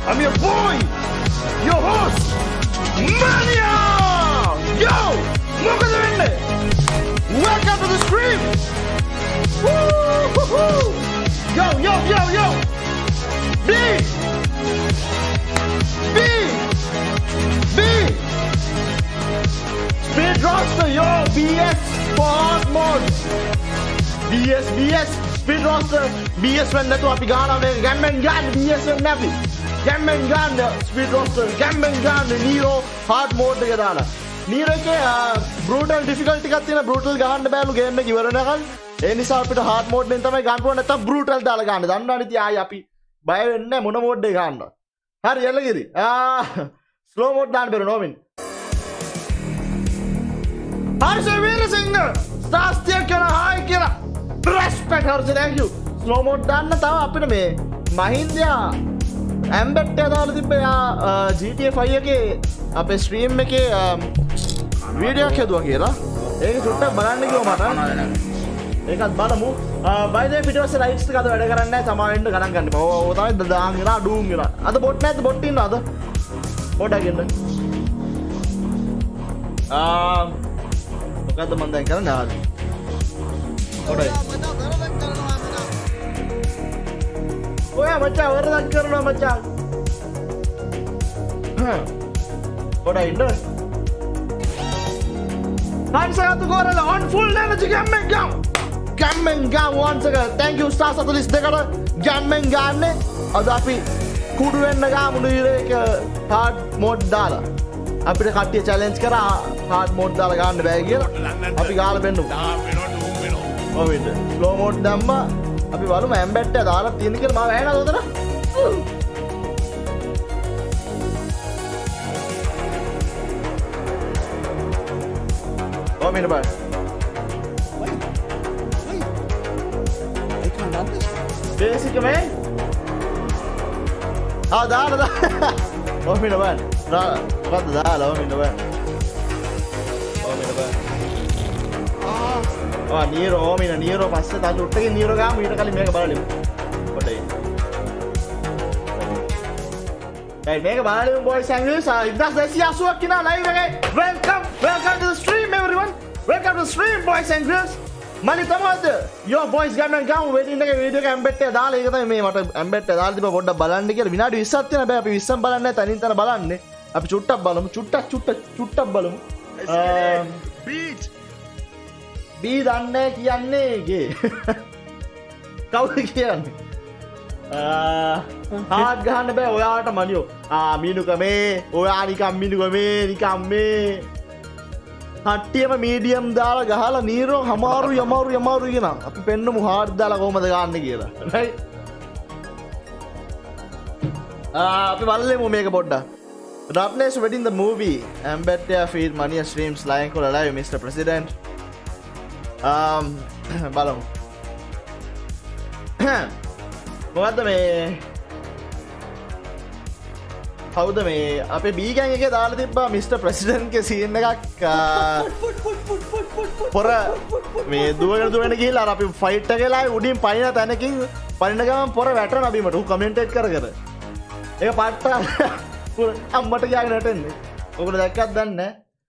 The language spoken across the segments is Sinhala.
I'm your boy, your host, Mania! Yo! Welcome to the stream! Woo-hoo-hoo! Yo! B! Speed roster, yo! BS for hard mode! BS! Speed roster! BS when that was Pigana, Gamman Gun, BS and Navi! Gamman Gun, Speed roster, Gamman Gun, Nero, hard mode together. Nero ke brutal difficulty katina brutal ගහන්න බෑලු ගේම් එක ඉවර වෙනකන් ඒ නිසා අපිට hard mode එකෙන් තමයි ගන්න පුළුවන් නැත්නම් brutal දාලා ගන්න. දන්නවනේ ඉතින් ආයි අපි බය වෙන්නේ නැහැ මොන mode එක ගන්නවා. හරි එළගිරි. slow mode දාන්න බැරුව නෝමින්. හර්ෂ වීරසිංහ ස්ථාස්තිය කරන හායි කියලා. respect Harsha thank you. slow mode දාන්න තව අපිට මේ මහින්දයා ඇම්බෙට් එක දාලා තිබ්බ යා GTA 5 එකේ අපේ ස්ට්‍රීම් එකේ වීඩියෝ එකක් හදුවා කියලා. ඒක චුට්ටක් බලන්න කිව්වා මට. ඒකත් බලමු. by the way පිටවස්සේ ලයිට්ස් ටික අද වැඩ කරන්නේ නැහැ. තමා වෙන්න ගණන් ගන්න. ඕ තමයි දාන් වෙලා ඩූම් වෙලා. අද බොට් නැද්ද? බොට් ඉන්නවද? පොඩක් ඉන්න. මොකද්ද මම දැන් කරන්නේ ආද? පොඩයි. ඔයා මචං වරදක් කරනවා මචං. පොඩයි ඉන්න. Hansagatu Gorilla on full energy Gammenga once again. Thank you stars දෙකට Gammen ගන්න. අද අපි කුඩු වෙන්න ගාමු නීරේක hard mode දාලා. අපිට කට්ටිය challenge කරා hard mode දාලා ගන්න බෑ කියලා. අපි ගාලා බෙන්නමු. ඔව් ඉන්න. slow mode දැම්මා. අපි බලමු ඇම්බැට් එක දාලා තියෙන කියලා මාව ඇහෙනවද උතන? Oh, mean about wait. I can't run this. Basic man. Da. Oh, mean about. What the hell? Oh, mean about. Oh, Nero. Oh, mean Nero. Pasta. That would take Nero. Gam. We don't make a barrel. What day? Hey, make a barrel, boys and girls. If that's the Yasuakina live again. Welcome to the stream, everyone. Welcome to the stream, boys and girls. Mani tamad. Your boys Gammen ගාමු waiting එකේ වීඩියෝ එක ඇම්බෙට් එක දාලා ඒක තමයි මේ මට ඇම්බෙට් එක දාලා තිබ්බා පොඩ්ඩක් බලන්න කියලා. විනාඩි 20ක් තියෙනවා. බෑ අපි 20ක් බලන්නේ නැහැ. තනින් තන බලන්නේ. අපි චුට්ටක් බලමු. චුට්ටක් බලමු. බීච්. බී දන්නේ කියන්නේ ගේ. කවුද කියන්නේ? හාඩ් ගහන්න බෑ ඔයාට මනියෝ. මීනුකමේ ඔයා නිකම් මේ කට්ටියම මීඩියම් දාලා ගහලා නීරෝ යමාරු කියන අපි පෙන්නමු හාඩ් දාලා කොහමද ගන්න කියලා. right? අපි බලමු මේක පොඩ්ඩක්. Darkness wedding the movie. Ambassador feed money streams lying for alive Mr. President. බලමු. මොකද්ද මේ කවුද මේ අපේ B gang එකේ දාලා තිබ්බා මිස්ටර් ප්‍රෙසිඩන්ට් ගේ සීන් එකක් පොර මේ දුවගෙන ගිහලා අර අපි ෆයිට් එකේලා උඩින් පනින තැනකින් පනින ගමන් පොර වැටෙන අබිමට ඌ කමෙන්ටේට් කර ඒක පාට්ට අම්මට ගියාගෙන නැටෙන්නේ ඔකට දැක්කත් දන්නේ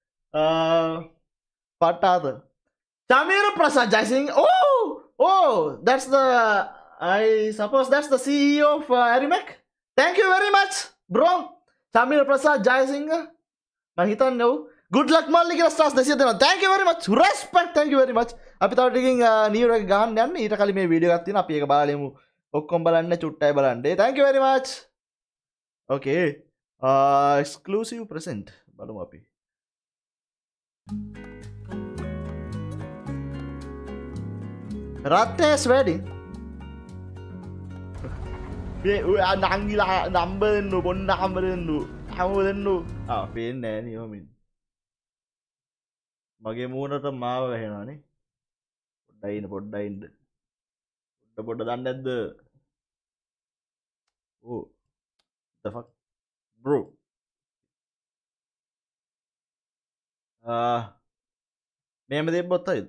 පාට්ටාද Samir Prasad Jaising oh that's the I suppose that's the CEO of Arimac. Thank you very much, bro. Samir Prasad Jaising. Mahitan good luck, Malik. Thank you very much. Respect. Thank you very much. අපි තව ටිකකින් නියුර එක ගහන්න යන්න. ඊට කලින් මේ වීඩියෝ එකක් තියෙනවා. අපි ඒක බලලෙමු. ඔක්කොම බලන්න චුට්ටයි බලන්න. Thank you very much. Okay. Exclusive present. බලමු අපි. Ratnesh wedding. නංගිලා නම්බරෙන්නු බොන්න හම්බරෙන්නු හැමෝදෙන්නු පේන්නේ නෑ නේ ඔමින් මගේ මූණට මාව වැහෙනවානේ පොඩ්ඩයි ඉන්න පොඩ්ඩ දන්නේ නැද්ද oh the fuck bro මේම දෙබ්බොත් හරිද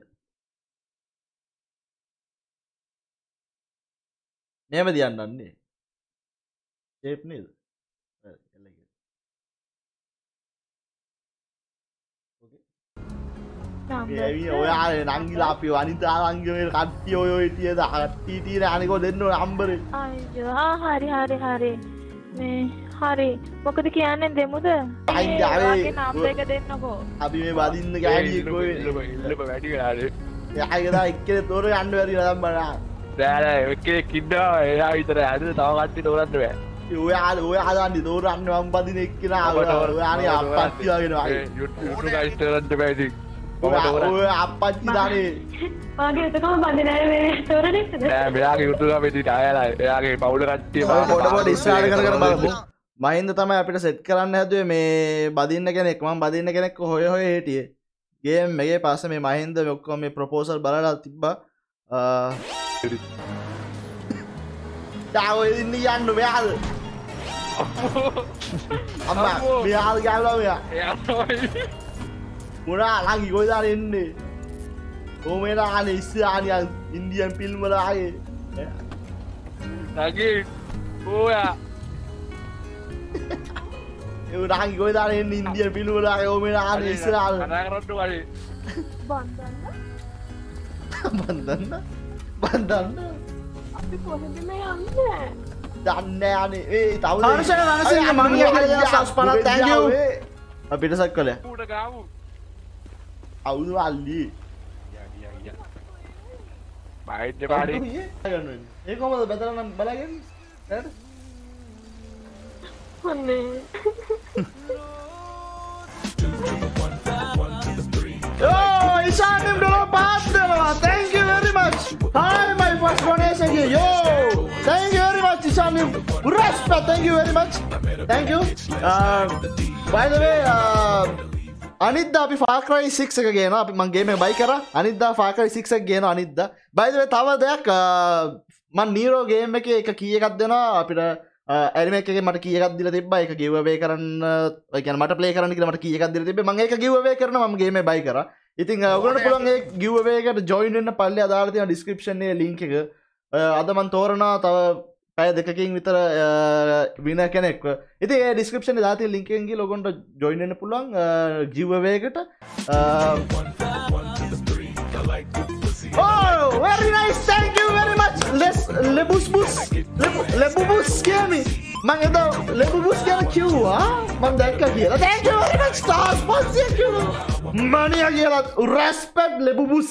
මේම දියන්නන්නේ ෂේප් නේද ඔයා නංගිලා අපි වනිතා අංගමේ කට්ටිය ඔය හිටියද කට්ටිය අනිකෝ දෙන්න නම්බරේ අයියෝ හරි මේ හරි මොකද කියන්නේ දෙමුද අයින් ගාවේ නම්බර එක දෙන්නකෝ අපි මේ වදින්න ගෑණියෙ කොහෙද ඉල්ලප වැඩි වෙලාද එයාගේ එක්කේ තොර යන්න බැරි නේද බලා බෑ එක්කේ කිද්දා එයා විතර ඇද තව කට්ටිය තෝරන්න බෑ ඔයා දාන්නේ තෝරන්න මම බදින එක්කලා ඔයානේ අප්පච්චි වගේ YouTube ගයිස් තෝරන්න බෑ ඉතින් ඔය අප්පච්චි දානේ වාගේ එතකම බඳින අය මේ තෝරන්නේ නෑ මෙයාගේ YouTube අපේ ඉතින් ආයලා එයාගේ පවුල කට්ටිය පොඩ ඉස්සරහට කර බලමු මහින්ද තමයි අපිට සෙට් කරන්න හැදුවේ මේ බදින්න කෙනෙක් මම බදින්න කෙනෙක් හොය හිටියේ ගේම් එකේ පස්සේ මේ මහින්ද ඔක්කොම මේ ප්‍රොපෝසල් බලලා තිබ්බා ඩාවෝ ඉන්න යන්න මෙයාද අම්මා මෙයාද ගාවලා මෙයා එයා තමයි මුණා ළඟි කොයිදාර එන්නේ ඕමේලා අනේ ඉස්සරහානියන් ඉන්දියන් ෆිල්ම් වල ආයේ නගී ඕයා ඒ ළඟි කොයිදාර එන්නේ ඉන්දියන් ෆිල්ම් වල ආයේ ඕමේලා අනේ ඉස්සරහාන කතා කරන්න වගේ බන්දන්න අපි කොහෙද මේ යන්නේ දන්නේ අනේ ඒ තව හර්ෂණ රණසිංහ මම කියන්නේ සස්පන thank you අපිට සක් කළා ඌට ගාමු අවුදු අල්ලි බයිට් පාඩි ඒ කොහමද බදලා නම් බලාගෙන හරිද අනේ Oh, Ishanim Dolo Pastor, thank you very much. Hi, my first donation here. Yo, thank you very much, Ishanim. Respect, thank you very much. Thank you. By the way, අනිද්දා අපි Far Cry 6 එක ගේනවා. අපි මම ගේම් එක බයි කරා. අනිද්දා Far Cry 6 එක ගේනවා අනිද්දා. By the way, තව දෙයක් මම Nero ගේම් එකේ එක කී එකක් දෙනවා අපිට ඇනිමේ එකේ මට කී එකක් දීලා තිබ්බා. ඒක give away කරන්න, ඒ කියන්නේ මට play කරන්න කියලා මට කී එකක් දීලා තිබ්බේ. මම ඒක give away කරනවා. මම ගේම් එක බයි කරා. ඉතින් ඔයගොල්ලන්ට පුළුවන් ඒ give away එකට join වෙන්න පල්ලෙහා දාලා තියෙන description එකේ link එක. අද මම තෝරනවා තව පැය දෙකකින් විතර විනර් කෙනෙක්ව. ඉතින් ඒ description එකේ දාලා තියෙන link එකෙන් ගිහලා ඔයගොල්ලන්ට join වෙන්න පුළුවන් give away එකට. Oh, very nice. Thank you very much. Lebus scare me. Man එදා lebus කියන කිව්වා මම දැක්කා කියලා. Thank you very much. Stars පස්සේ කිව්වා. මනියා කියලා respect lebus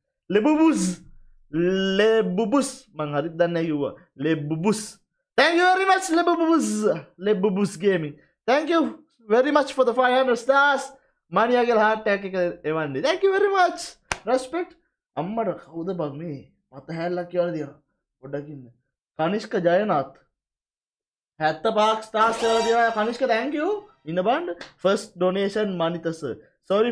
මං හරියට දන්නේ කිව්වා. lebus. Thank you very much lebus gaming. Thank you very much for the 500 stars. මනියා කියලා heart attack එක එවන්නේ. Thank you very much. Respect. අම්මට කවුද බං මේ මත හැල්ලක් කියලා දිනවා පොඩ්ඩක් ඉන්න කනිෂ්ක ජයනාත් 75 stars කියලා දිනවා කනිෂ්ක thank you ඉන්න බන්න first donation Manita sir sorry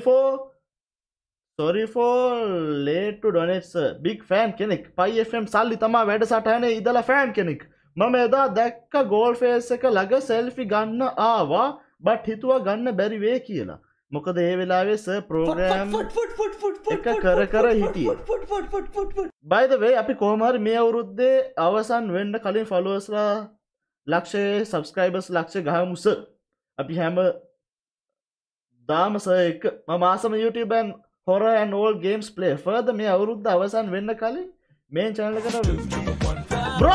for late to donate sir big fan කෙනෙක් Pi FM සල්ලි තමා වැඩසටහනේ ඉදලා fan කෙනෙක් මම එදා දැක්ක goal face එක ළඟ selfie ගන්න ආවා but හිතුවා ගන්න බැරි වෙයි කියලා මොකද ඒ වෙලාවේ සර් ප්‍රෝග්‍රෑම් එක කර හිටියේ. By the way අපි කොහොම හරි මේ අවුරුද්දේ අවසන් වෙන්න කලින් followers ලා ලක්ෂය subscribers ලක්ෂය ගහමු සර්. අපි හැම දාම සර් එක මම ආසම YouTube and horror and all games play. Further මේ අවුරුද්ද අවසන් වෙන්න කලින් මේ channel එකට bro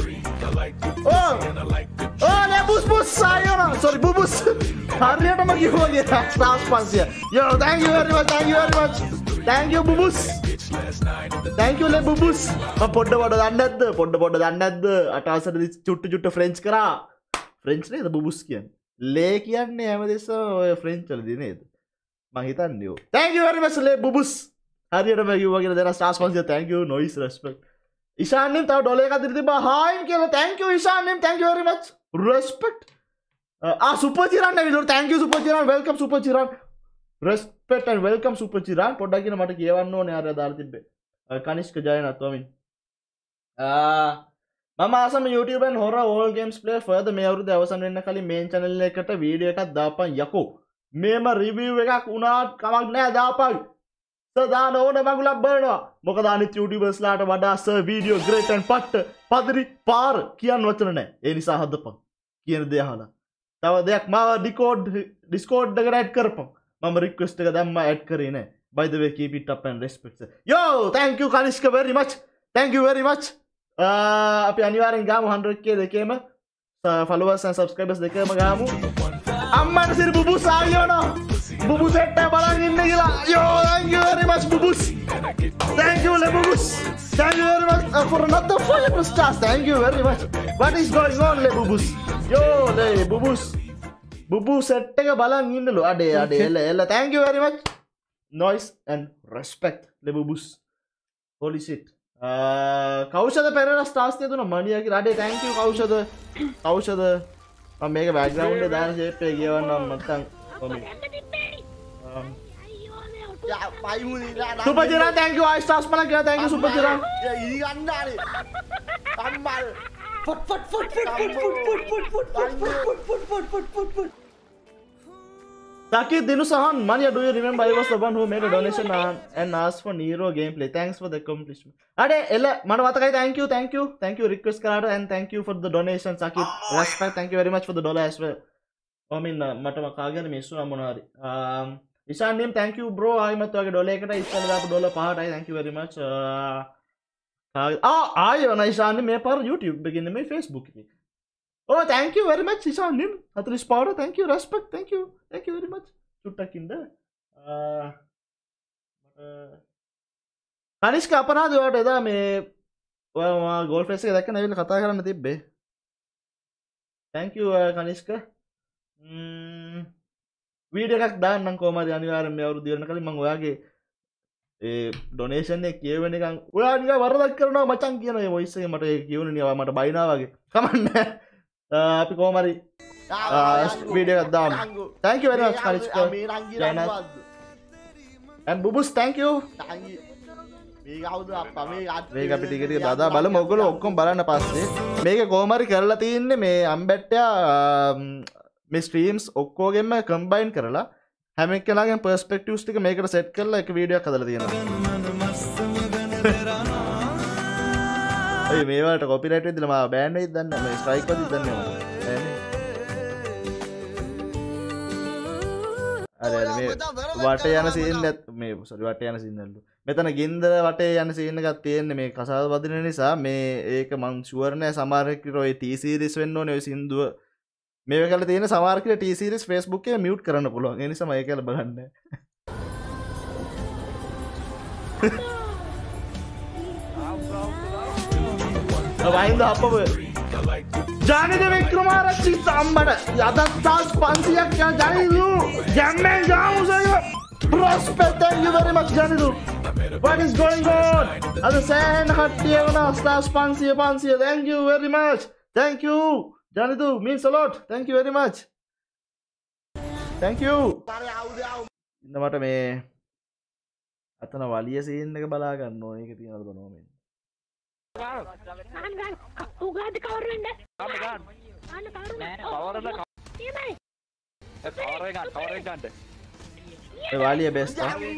Oh, lebus sayang. Sorry, bubus. හරියටම කිව්වා කියලා stars 500. Yo, thank you very much. Thank you bubus. Thank you le bubus. මම පොඩ දන්නේ නැද්ද? අටාසට චුට්ටු ෆ්‍රෙන්ච් කරා. ෆ්‍රෙන්ච් නේද බබුස් කියන්නේ? ලේ කියන්නේ හැමදෙස්සම ඔය ෆ්‍රෙන්ච් වලදී නේද? මං හිතන්නේ. Thank you very much le bubus. හරියටම කිව්වා කියලා දෙන stars 500. Thank you. Noise respect. ඉෂාන්නම් තව ඩොලර් එකක් දීලා තිබ්බා. හායින් කියලා. Thank you ඉෂාන්නම්. Thank you very much. Respect. Super Chiran ඇවිල්ලා. Thank you Super Chiran. Welcome Super Chiran. Respect and welcome Super Chiran. පොඩ්ඩක් කියන මට කියවන්න ඕනේ අර දාලා තිබ්බේ. කනිෂ්ක ජයනාත් වමින්. මම ආසම YouTube and horror all games play further මේ අවුරුද්දේ අවසන් වෙන්න කලින් මේන් channel එකට වීඩියෝ එකක් දාපන් යකෝ. මේම review එකක් උනාත් කමක් නැහැ දාපන්. සර් දාන ඕන මගුලක් බලනවා. මොකද අනිත් YouTubers ලාට වඩා සර් වීඩියෝ great and පට්ට පදිරි පාර කියන්න වචන නැහැ. ඒ නිසා හදපන්. කියන දේ අහලා. තව දෙයක් මාව Discord එකට add කරපන්. මම request එක දැම්මා add කරේ නෑ. By the way, keep it up and respect. Yo, thank you Kanishka very much. Thank you very much. අපි අනිවාර්යෙන් ගාමු 100k දෙකේම followers and subscribers දෙකේම ගාමු. අම්මට සිරි බුබුස් ආයෝනෝ. බුබුස් එක්ක බලන් ඉන්න කියලා. Yo, thank you very much බුබුස්. Thank you le බුබුස්. Thank you very much for another 4 stars. Thank you very much. What is going on le බුබුස්? Yo, le බුබුස්. බුබුස් එක්ක බලන් ඉන්නලු. අඩේ එල. Thank you very much. Noise and respect le බුබුස්. Holy shit. Kaushada Perera stars දෙතුන මණියා කියලා. අඩේ thank you කෞෂද. මම මේක බෑග්ග්‍රවුන්ඩ් එකේ දාන ෂේප් එක කියවන්නම් නැත්නම් කොමි. යා පයිමුනිලා සුපර්ජිරා thank you I stars මල කියලා thank you සුපර්ජිරා. E ගන්නානේ. අම්මල්. ෆොට්. Sakit Dinusahan, Mania, do you remember I was the one who made a donation and asked for Nero gameplay? Thanks for the accomplishment. Ade, Ella, Manavatakai, thank you, request card, and thank you for the donation, Sakit. Respect, thank you very much for the dollar as well. I mean, Matamakagan, Misu Amonari. Ishan name, thank you, bro. I'm at the dollar, $1 part. I thank you very much. I Ishan name, par YouTube, begin my Facebook. Oh, thank you very much, Ishan name. At least powder, thank you, respect, thank you very much. Chutakinda. Kanishka අපරාධ වලට එදා මේ ඔයා ගෝල් ෆේස් එක දැක්ක නැවිල කතා කරන්න තිබ්බේ. Thank you Kanishka. වීඩියෝ එකක් දාන්නම් කොහමද අනිවාර්යෙන් මේ අවුරුදු ඉවරන කලින් මම ඔයාගේ ඒ ඩොනේෂන් එක කියවෙන එකන් ඔයා නිකන් වරදක් කරනවා මචං කියන ඒ වොයිස් එක මට කියවුනේ නිකන් මට බයිනා වගේ. කමන්නේ. අපි කොහම හරි video එකක් දාමු. Thank you very much Kanishka. And Bubus, thank you. මේක අවුද අප්පා මේක අපි ටික ටික දාදා බලමු. ඔයගොල්ලෝ ඔක්කොම බලන්න පස්සේ මේක කොහොම හරි කරලා තින්නේ මේ අම්බැට්ටයා මේ ස්ට්‍රීම්ස් ඔක්කොගෙම කම්බයින් කරලා හැම එක්කෙනාගෙන් පර්ස්පෙක්ටිව්ස් ටික මේකට සෙට් කරලා එක වීඩියෝ එකක් හදලා තියෙනවා. ඒ මේ වලට කොපිරයිට් වෙද්දිලා මාව බෑන් වෙයිද දන්නේ නැහැ. මේ ස්ට්‍රයික් වෙද්දිද දන්නේ නැහැ. අර මේ වටේ යන සීන් මේ සෝරි වටේ යන සීන් නල්ලු. මෙතන ගින්දර වටේ යන සීන් එකක් තියෙන්නේ මේ කසාද වදින නිසා මේ ඒක මං ෂුවර් නෑ සමහර කෙනෙක් ඔය T series වෙන්න ඕනේ ඔය සින්දුව මේව කරලා තියෙන සමහර කෙනෙක් T series Facebook එකේ මියුට් කරන්න පුළුවන්. ඒ නිසා මම ඒක කියලා බලන්නේ. වයින්ද අපව ජානිද වික්‍රමාරච්චි සම්බඩ යදත් තාස් 500ක් යන ජානිදු ගැම්මෙන් ගාමු සයෝ ප්‍රොස්පෙක්ට් thank you very much ජානිදු what is going on අද සෑහෙන කට්ටිය වුණා stars 500 thank you very much thank you Janidu means a lot thank you very much thank you ඉන්න මට මේ අතන වලිය සීන් එක බලා ගන්න ඕනේ ඒක තියනවද බලමු මෙන්න උගාද කවර වෙන්න ගන්න කවර ගන්න ඒ වාලිය බෙස්ට්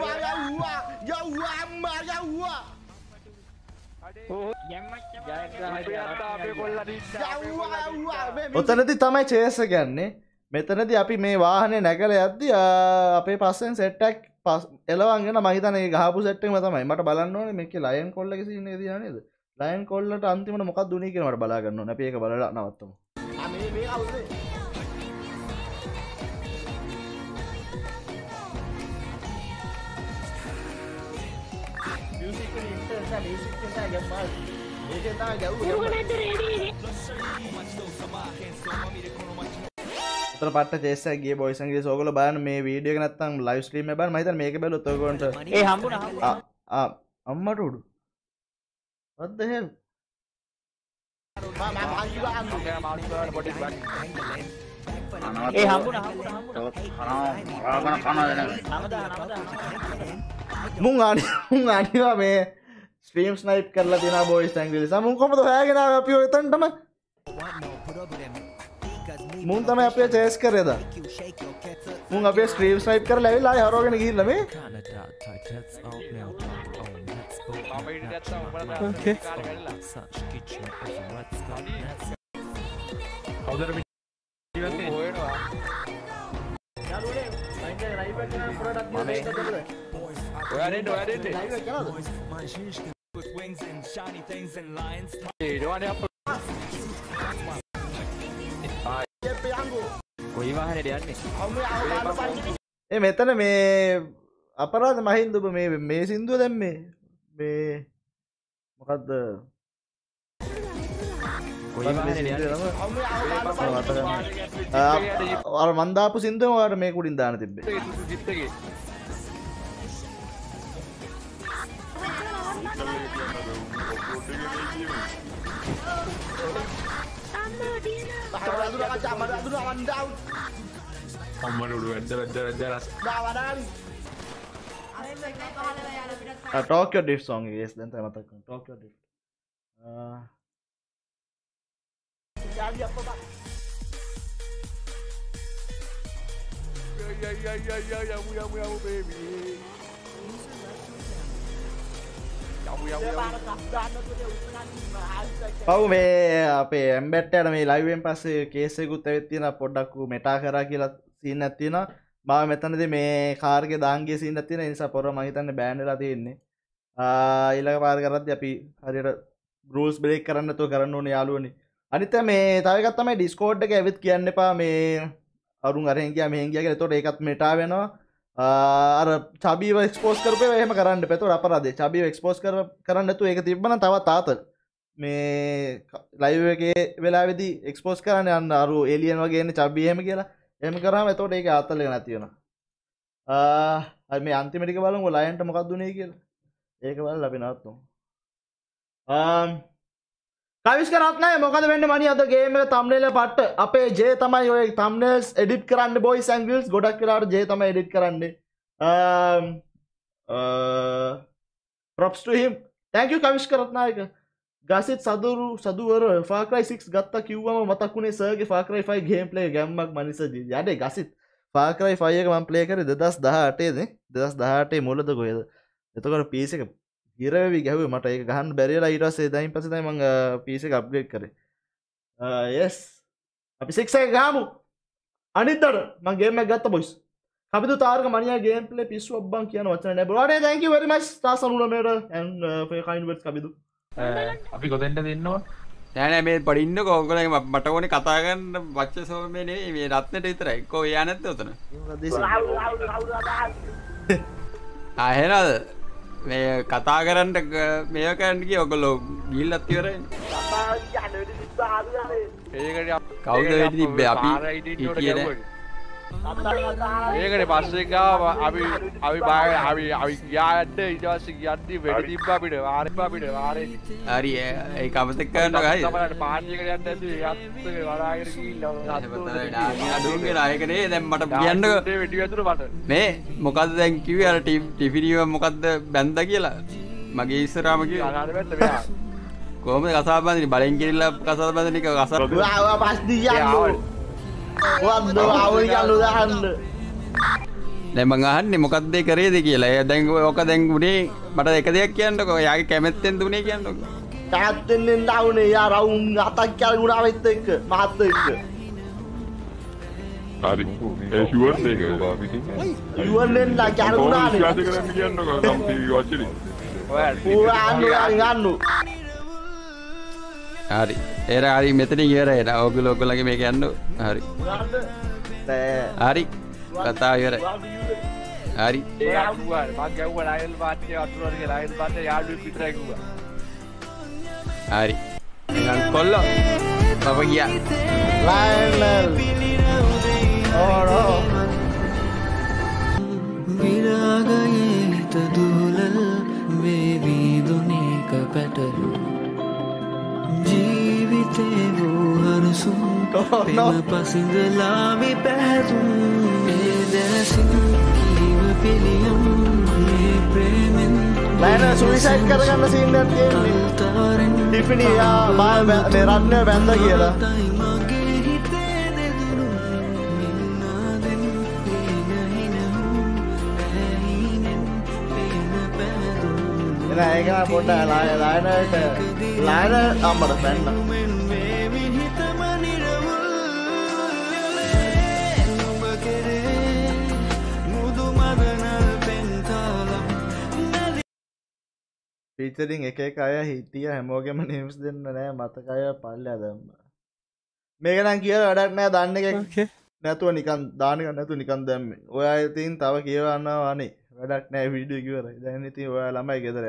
ඔතනදී තමයි චේස් එක ගන්නේ මෙතනදී අපි මේ වාහනේ නැගලා යද්දි අපේ පස්සෙන් සෙට් එකක් එලවගෙන මම හිතන්නේ ඒ ගහපු සෙට් එකම තමයි මට බලන්න ඕනේ මේකේ ලයන් කොල්ලගේ සීන් එක තියනා නේද ලයන් කොල්ලට අන්තිමට මොකක්ද උනේ කියලා මට බලා ගන්න ඕනේ. අපි ඒක බලලා නවත්තමු. මේ අවුලේ. මියුසික් එක ඉන්ටර්නෙට් එක මියුසික් එක ගම්මල්. මේකෙන් තමයි ගැව්වේ. උතර පට්ට චේස් එක ගියේ බොයිස් ඇන්ග්ලිස් ඕගොල්ලෝ බලන්න මේ වීඩියෝ එක නැත්තම් ලයිව් ස්ට්‍රීම් එක බලන්න මම හිතන්නේ මේක බැලුවොත් ඔයගොල්ලන්ට ඒ හම්බුණා අම්මට උඩු what the hell ඒ හම්බුණා මුන් අනිවා මේ ස්ට්‍රීම් ස්නයිප් කරලා තියෙනවා බොයිස් ඇන්ග්ලිස් මුන් කොහමද හොයාගෙන ආවේ අපි ඔය එතනටම මුන් තමයි අපේ චේස් කරේද මුන් අපේ ස්ට්‍රීම් ස්නයිප් කරලා ඇවිල්ලා ආයෙ හරවගෙන ගිහිල්ලා මේ okay කවුදර ඔයා දෙන්න ලයිව් එක කරනවද ඒ ඩෝනේ අප කොයි වාහනේද යන්නේ මෙතන මේ අපරාධ මහින්ද ඔබ මේ සින්දුව දැම්මේ මේ මොකද්ද කොයි වාහනේද යන්නේ අර මන් දාපු සින්දුව ඔයාලට මේ කුඩින් දාන්න තිබ්බේ සිත්තගේ Tokyo Drift song yes දැන් තමයි මතක් කරන්නේ Tokyo Drift යමු baby පව් මේ අපේ එම්බෙට් එකට මේ ලයිව් එකෙන් පස්සේ කේස් එකකුත් ඇවිත් තියෙනවා පොඩ්ඩක් මෙටා කරා කියලා සීන් එකක් තියෙනවා මම මෙතනදී මේ කාර් එකේ දාන් ගිය සීන් එකක් තියෙනවා ඒ නිසා පොර මම හිතන්නේ බෑන් වෙලා තියෙන්නේ ඊළඟ පාර කරද්දී අපි හරියට රූල්ස් බ්‍රේක් කරන්න නැතුව කරන්න ඕනේ යාළුවනේ අනිත් මේ තව එකක් තමයි ඩිස්කෝඩ් එකේ ඇවිත් කියන්න එපා මේ අරුන් අරෙන් ගියා මෙහෙන් ගියා කියලා එතකොට ඒකත් මෙටා වෙනවා අර චබීව එක්ස්පෝස් කරපේව එහෙම කරන්න එපා එතකොට අපරාධේ චබීව එක්ස්පෝස් කරන්න නැතුව ඒක තිබ්බනම් තවත් ආතල් මේ ලයිව් එකේ වෙලාවේදී එක්ස්පෝස් කරන්න යන්න අර එලියන් වගේ එන්නේ චබී එහෙම කියලා එහෙම කරාම එතකොට ඒක ආතල් එක නැති වෙනවා අර මේ අන්තිම ටික බලමු ලයන්ට මොකක්ද උනේ කියලා ඒක බලලා අපි නවත්තමු කවිස් කරත් නැහැ මොකද වෙන්නේ මණි අද ගේම් එක thumbnail එක පට්ට අපේ ජේ තමයි ඔය thumbnails edit කරන්න boys and girls ගොඩක් වෙලාවට ජේ තමයි edit කරන්නේ props to him thank you කවිස් කරත් නායක ගසිත් සදුවර Far Cry 6 ගත්තා කිව්වම මතක් වුණේ සර්ගේ Far Cry 5 gameplay ගැම්මක් මනිසදී යඩේ ගසිත් Far Cry 5 එක මම play කරේ 2018 නේ 2018 මුලද කොහෙද එතකොට PC එක හිරවෙවි ගැහුවේ මට ඒක ගහන්න බැරි වෙලා ඊට පස්සේ දැන් පස්සේ තමයි මම PC එක අප්ග්‍රේඩ් කරේ yes අපි 6 එක ගහමු අනිද්දාට මම ගේම් එක ගත්තා boys කපිතු තාරක මණියා ගේම් ප්ලේ පිස්සු ඔබ්බන් කියන වචන නෑ bro thank you very much stars 99 and for your kind words Kapithu අපි කොතෙන්ද දෙන්නව නෑ මේ පඩින්නකෝ ඔයගොල්ලෝ මට ඕනේ කතා කරන්න වච්ච සෝමේ නෙවෙයි මේ රත්නෙට විතරයි කො එයා නැද්ද උතන ආහෙනද මේ කතා කරන්න මේක කරන්න කිය ඔයගොල්ලෝ ගිහිල්ලත් ඉවරයි කවුද වෙඩි තිබ්බේ අපි හිටියේ ඒකනේ පස්සේ ගාව අපි ගියාට ඊට පස්සේ ගියද්දි වෙඩි තිබ්බා අපිට වාරේ හරි ඒක අමතක කරන්න ගහයි තමයි පාර්ටි එකට යන්න ඇද්දි ඒත් වඩාගෙන ගිහිල්ලා අඩුවගේ නායකනේ දැන් මට කියන්නකෝ වෙඩි වැදුර මට මේ මොකද්ද දැන් කිව්වේ අර ටිෆිනිව මොකද්ද බැන්දා කියලා මගේ ඉස්සරහම කිව්වා අනාර වැද්ද මෙයා කොහොමද කසාද බඳින්නේ බලෙන් කිරිලා කසාද බඳින එක කසාද ආවා පස්දි යන්නෝ වද්දෝ ආවල් යන්නු දාන්න දැන් මං අහන්නේ මොකද්ද ඒ කරේද කියලා. ඒ දැන් ඔක දැන් උනේ මට එක දෙයක් කියන්නකෝ. යාගේ කැමැත්තෙන් දුනේ කියන්නකෝ. තාත්තෙන් දාුනේ යා රවුම් අතක් කියලා ගුණාවෙත් එක්ක මහත් එක්ක. හරි. ඒ ෂුවර් දෙක ඔබ පිටින්. ෂුවර් නෙන්නා කියලා ගුණානේ. ඊට කරන්න කියන්නකෝ කම්පිටි වචනේ. ඔයා හරි. ඒර හරි මෙතනින් ඉවරයි. ඔයගොල්ලෝ ඔයගොල්ලන්ගේ මේක යන්න. හරි. හරි. කතා ඉවරයි. හරි. ඒ ආවුවා මං ගැව්වා ලයිල් පාටේ අතුරුවගේ ලයිල් පාටේ යාළුවෙක් විතරයි කිව්වා. හරි. නිකන් කොල්ලෝ. බබ ගියා. ලයිල්. ඕරෝ. විරාගයේ තදුලල් වේවි දුනේක පැටලු ජීවිතේ වූහරසුම් පෙම පසිඳලාවි පැහැතුම් මේ දැසින් කීව පිළියම් මේ ප්‍රේමෙන් ලයින සුයිසයිඩ් කරගන්න සීන් එකක් තියෙන්නේ ටිෆිනි යා මා මේ රත්නය බැඳ කියලා මගේ හිතේ දෙදුරු මින්නාදෙන් එන ඒක පොඩ්ඩක් ලයින අම්මට බැන්න මුදු මදනල් පෙන featuring එක එක අය හිටිය හැමෝගෙම names දෙන්න නෑ මතක අය පල්ලෙහා දැම්මා. මේක නම් කියලා වැඩක් නෑ දන්න එක නැතුව නිකන් දාන එක නැතුව නිකන් දැම්මේ. ඔයා ඉතින් තව කියවන්නවා අනේ වැඩක් නෑ වීඩියෝ එක ඉවරයි. දැන් ඉතින් ඔයා ළමයි ගෙදර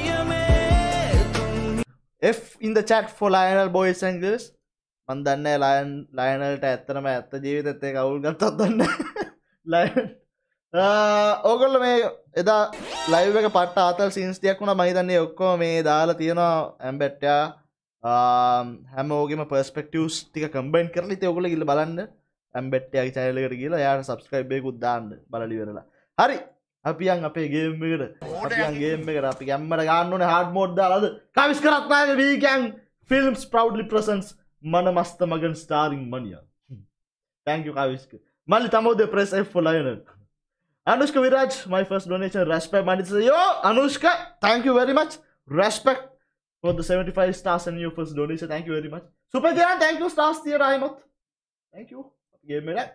යන්න. F in the chat for Lionel boys and girls. මන් දන්නේ ලයනල්ට ඇත්තටම ඇත්ත ජීවිතෙත් ඒක අවුල් ගත්තත් දන්නේ ලයනල් ඕගොල්ලෝ මේ එදා ලයිව් එක පට්ට ආතල් සීන්ස් ටිකක් වුණා මම හිතන්නේ ඔක්කොම මේ දාලා තියෙනවා ඇම්බෙට්ටා හැමෝගෙම පර්ස්පෙක්ටිව්ස් ටික කම්බයින් කරලා ඉතින් ඔයගොල්ලෝ ගිහලා බලන්න ඇම්බෙට්ටාගේ channel එකට ගිහලා එයාට subscribe එකකුත් දාන්න බලලා ඉවරලා හරි අපි යන් අපේ ගේම් එකට අපි ගැම්මට ගන්න ඕනේ hard mode දාලාද කවිස් කරත් නැහැ we gang films proudly presents Manamasta Magan starring Mania. Thank you Kaviska. Mali Tamode press F for Lionel. Anushka Viraj, my first donation. Respect, man. Yo, Anushka, thank you very much. Respect for the 75 stars and your first donation. Thank you very much. Super Jan, thank you. Stars there, Ahmed. Thank you. Give me that.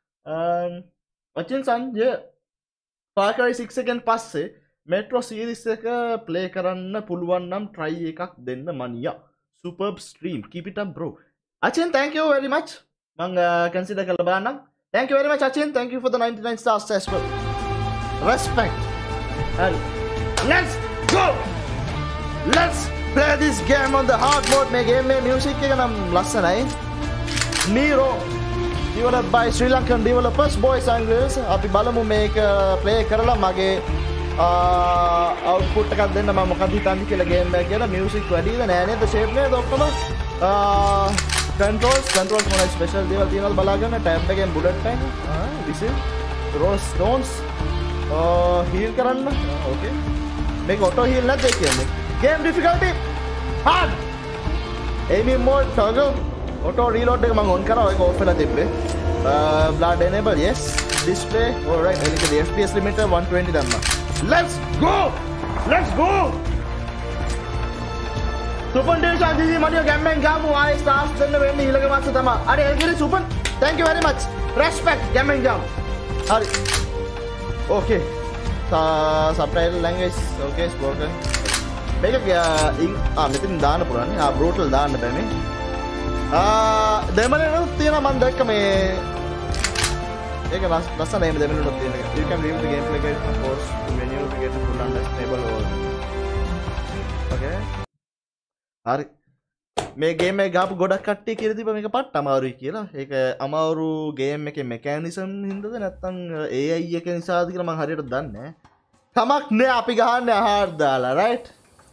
Achin San, yeah. Far Cry 6 second pass se Metro series එක play කරන්න පුළුවන් නම් try එකක් දෙන්න Mania. Superb stream. Keep it up, bro. Achin, thank you very much. Mang consider කරලා බලන්න. Thank you very much, Achin. Thank you for the 99 stars as well. Respect. And let's go. Let's play this game on the hard mode. My game mein music එක නම් ලස්සනයි. Nero developed by Sri Lankan developers, boys and girls. අපි බලමු මේක play කරලා මගේ output එකක් දෙන්න මම මොකක්ද හිතන්නේ කියලා game එක කියලා music වැඩිද නෑ නේද shape නේද ඔක්කොම controls මොනවද special දේවල් තියෙනවද බලාගන්න tab එකෙන් bullet time whistle rose stones heal කරන්න okay මේක auto heal නැද්ද කියන්නේ game difficulty hard aiming mode toggle auto reload එක මම on කරා ඒක off වෙලා තිබ්බේ blood enable yes display alright එලික the fps limiter 120 දැම්මා let's go Super Desha Didi Mario Gamben Gamu I stars then when the Hilaga Masatama. Are you super? Thank you very much. Respect Gamben Gam. Are okay. Subtitle language okay spoken. Make a meeting Dana Purani, brutal Dana Penny. Demon Tina Mandakame. Take a last name the minute of the you can leave the gameplay guide of course to menu to get a full understandable or okay. හරි මේ ගේම් එක ගාපු ගොඩක් කට්ටිය කියලා තිබ්බ මේක පට්ට අමාරුයි කියලා. ඒක අමාරු ගේම් එකේ මෙකැනිසම් හින්දාද නැත්නම් AI එක නිසාද කියලා මම හරියට දන්නේ නැහැ. කමක් නෑ අපි ගහන්නේ hard දාලා right.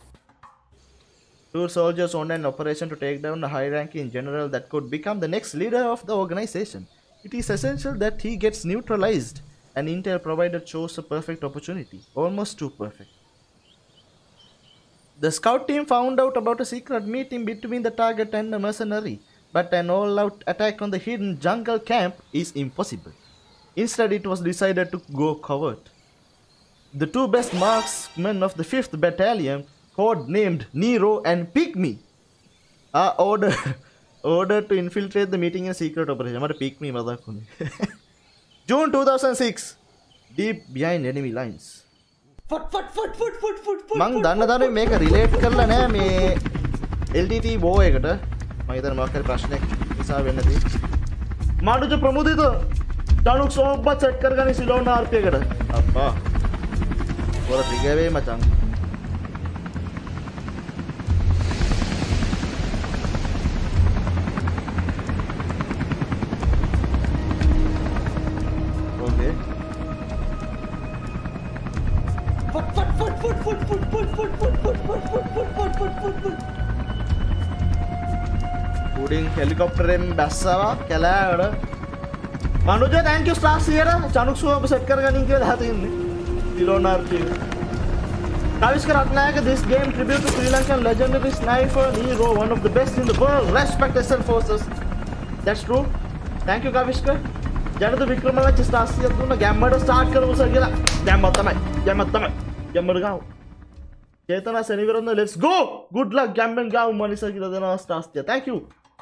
Two soldiers on an operation to take down a high ranking general that could become the next leader of the organization. It is essential that he gets neutralized and Intel provider chose a perfect opportunity. Almost too perfect. The scout team found out about a secret meeting between the target and the mercenary, but an all-out attack on the hidden jungle camp is impossible. Instead, it was decided to go covert. The two best marksmen of the 5th Battalion, codenamed Nero and Pygmy, are ordered to infiltrate the meeting in a secret operation. What Pygmy, mother? June 2006, deep behind enemy lines. මං දන්න මේක රිලේට් කරලා නෑ මේ LTT බෝ එකට මම හිතන්නේ මොකක් හරි ප්‍රශ්නයක් නිසා වෙන්න තියෙන්නේ මාඩුජ ප්‍රමුදිත තනුක් සෝම්පත් සෙට් කරගනි සිලෝන් RP එකට අප්පා ඔර ටික වේ මචං ඕකේ උඩින් හෙලිකොප්ටරෙන් බැස්සවා කැලෑවට Manuja thank you stars here Chanuk සුවප සෙට් කරගනින් කියලා දහත ඉන්නේ තිලෝනාර් කියන Kaviska Ratnayaka this game tribute to Sri Lankan legendary sniper Nero one of the best in the world respect SL forces that's true thank you Kaviska ජනත වික්‍රමලච්ච stars එකක් දුන්න ගැම්මට start කරමු සර් කියලා ගැම්මක් තමයි ගැම්මට ගාව චේතනා සෙනවිරන්න let's go good luck ගැම්මෙන් ගාව මනිසා කියලා දෙනවා stars තියා thank you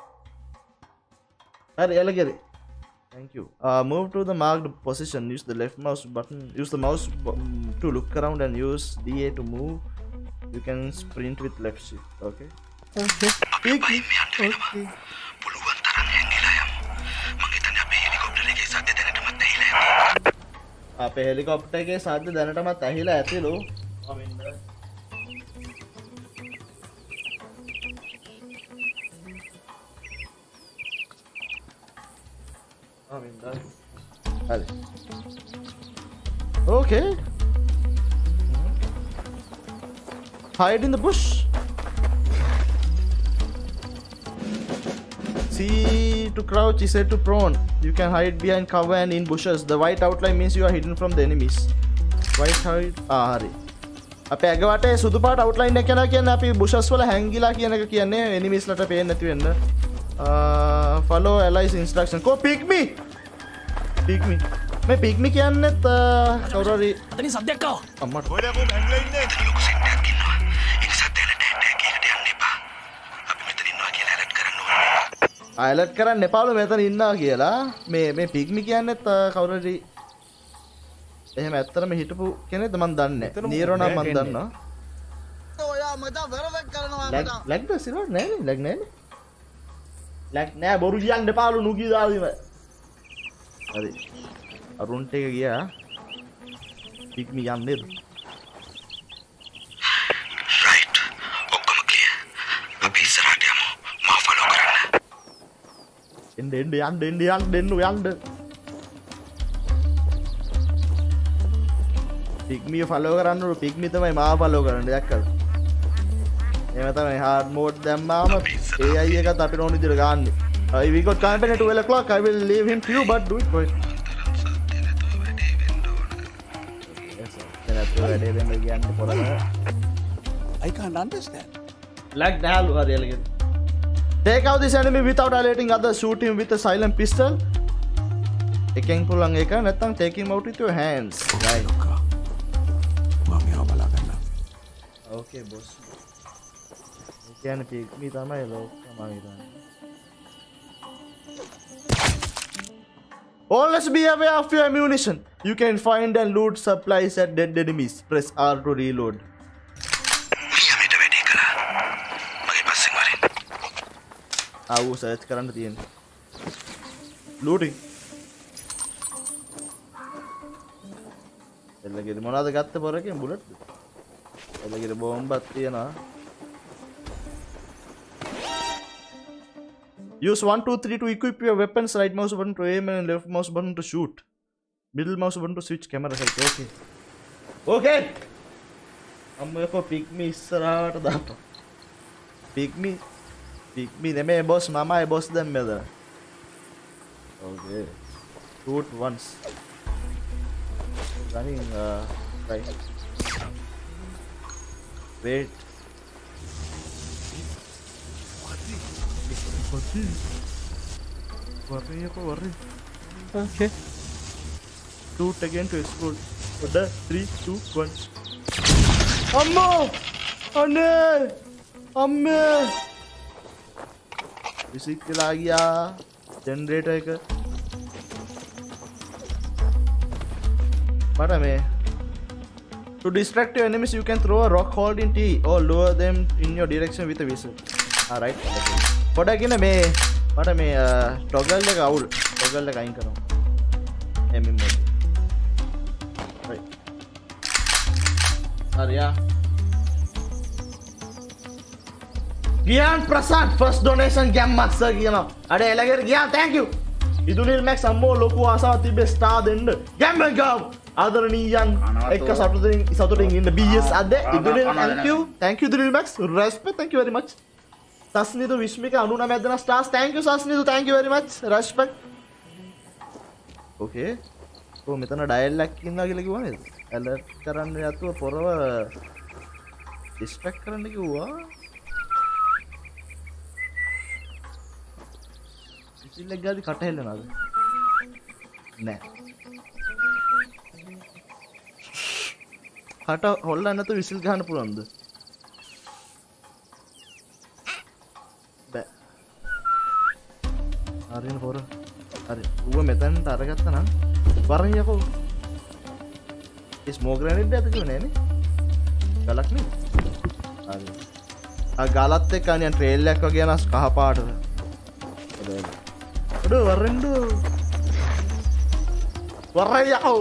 හරි එලගෙරි thank you move to the marked position use the left mouse button use the mouse to look around and use DA to move You can sprint with left shift. Okay. Okay. Peek me. Okay. පුළුවන් තරම් හැංගිලා යමු. මං හිතන්නේ අපේ හෙලිකොප්ටර් එකේ සද්ද දැනටමත් ඇහිලා ඇති. අපේ හෙලිකොප්ටර් එකේ සද්ද දැනටමත් ඇහිලා ඇතිලු. Okay. Hide in the bush. C to crouch is set to prone. You can hide behind cover and in bushes. The white outline means you are hidden from the enemies. White hide. හරි. අපේ අගවටේ සුදු පාට outline එක යනවා කියන්නේ අපි bushes වල හැංගිලා කියන එක කියන්නේ enemies ලට පේන්නේ නැති වෙන්න. Follow allies instruction. Go pick me. Pick me. මේ pick me කියන්නේත් කවුරු හරි අතනින් සද්දයක් ආවා. අම්මට. ගොඩක් හැංගිලා ඉන්නේ. ලොකු සෙට්ටයක් ඉන්නවා. ඒ නිසා දැනට ඇටැක් එකට යන්න එපා. අපි මෙතන ඉන්නවා කියලා ඇලර්ට් කරන්න ඕනේ. අයලට් කරන්න එපාලු මෙතන ඉන්නවා කියලා. මේ පික් මි කියන්නේත් කවුරු හරි එහෙම ඇත්තටම හිටපු කෙනෙක්ද මන් දන්නේ නැහැ. නීරෝ නම් මන් දන්නවා. ඔයා මට වැරදක් කරනවා මට. ලැග් දැසිරෝ නෑනේ ලැග් නෑනේ. ලැග් නෑ බොරු කියන්න එපාලු නුගී දාවිම. හරි. අරුන්ට එක ගියා. පික් මි යන්නේද? රයිට්. ඔක්කොම ක්ලියර්. අපි ඉස්සරහට යමු. මාව ෆලෝ කරන්න. එන්න පික්මිය ෆලෝ කරන්නු පික්මි තමයි මාව ෆලෝ කරන්න දැක්කද එහෙම තමයි hard mode දැම්මාම AI එකත් අපිට ඕන විදිහට ගන්න. We got company at 12 o'clock. I will leave him to you but do it quick. I can't understand. Like that හරියලගෙන Take out this enemy without alerting others. Shoot him with a silent pistol. එකෙන් පුළුවන් එක නැත්නම් take him out with your hands. Right. මම යාව බලා ගන්න. Okay boss. ඒ කියන්නේ pick me තමයි ලෝක මම හිතන්නේ. Always be aware of your ammunition. You can find and loot supplies at dead enemies. Press R to reload. ආව සර්ච් කරන්න තියෙන්නේ ලූටින් එල්ලගෙද මොනවද ගත්ත පොරකින් බුලට් එල්ලගෙද බෝම්බක් තියනවා Use 1 2 3 to equip your weapons. Right mouse button to aim and left mouse button to shoot. Middle mouse button to switch camera select. Okay. Okay. අම්මෝ pick me ඉස්සරහට දාපන්. Pick me නෙමෙයි boss මමයි boss දැන් මෙතන. Okay. Shoot once. Running right. Wait. Worry. Okay. Shoot again to explode. Order 3, 2, 1. Ammo! Anne! Amme! Physics ला गया. Generator का. But to distract your enemies, you can throw a rock holding T or lower them in your direction with a whistle. Alright. What again? But toggle like owl. Toggle like aim karo. Aiming mode. Right. Arya. Gyan Prasad first donation game master giyana. Ade elagera Gyan thank you. Idunil Max ammo loku asawa tibe star දෙන්න. Game game. ආදරණීයන් එක්ක සතුටින් ඉන්න BS අද Idunil thank you. Thank you Idunil Max. Respect thank you very much. Sasnidu Vishmika 99 දෙනා stars thank you Sasnidu thank you very much. Respect. Okay. කො මෙතන ඩයල් එකක් ඉන්නවා කියලා කිව්වා නේද? ඇලර්ට් කරන්න යතුව පොරව ඩිස්ට්‍රැක්ට් කරන්න කිව්වා. විසිල් එක ගාදී කට හෙල්ලනවාද? නෑ. කට හොල්ලන්න නැතුව විසිල් ගහන්න පුළුවන්ද? බෑ. හරියන පොර. හරි. ඌව මෙතනට අරගත්තා නම් වරන් යකෝ. ඒ ස්මෝක් ග්‍රැනේඩ් එක තිබුණේ නෑනේ. ගලක් නේ. ගලත් එක්ක අනියන් ට්‍රේල් එකක් වගේ යනස් කහ පාටද. අඩෝ වරෙන්ඩු. වරයෝ.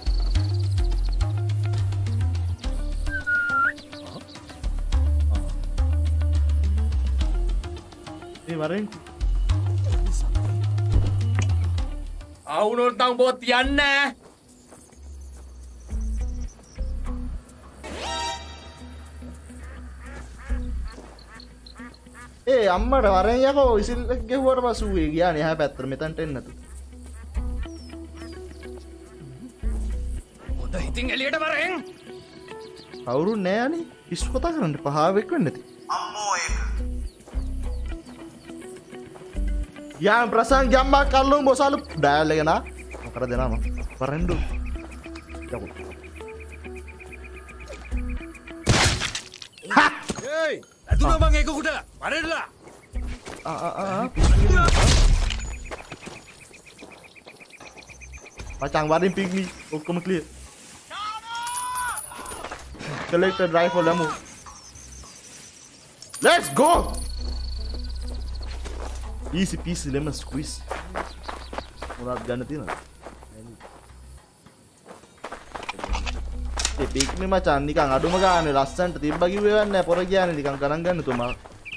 ඒ වරෙන්ඩු. අවුනොත් නම් බොත් යන්නේ. ඒ අම්මට වරෙන් යකෝ ඉසිල් ගෙව්වට පස්සෙ ඌ ගියානේ එහා පැත්තට මෙතනට එන්න නැතු. හොඳ හිතින් එළියට වරෙන්. කවුරු නෑනේ. ඉස් කතා කරන්න පහාවෙක් වෙන්න ඇති. අම්මෝ ඒක. යාම් ප්‍රසංග ජම්මා කල්ලු මොසාලු ඩයල් එක නා. මොකද දෙනාම වරෙන්ඩු. යකෝ. ඒයි අදුන මං ඒක උඩ වරෙන්ලා. මචං වරින් පිග්මි ඔක්කොම clear. Selected rifle ammo. Let's go. Easy peasy lemon squeeze. මොනවද ගන්න තියෙනවද? ඒ පිග්මි මචං නිකන් අඩුම ගානේ ලස්සන්ට තිබ්බ කිව්වේ නැහැ පොර ගියානේ නිකන් ගණන් ගන්න තුමා.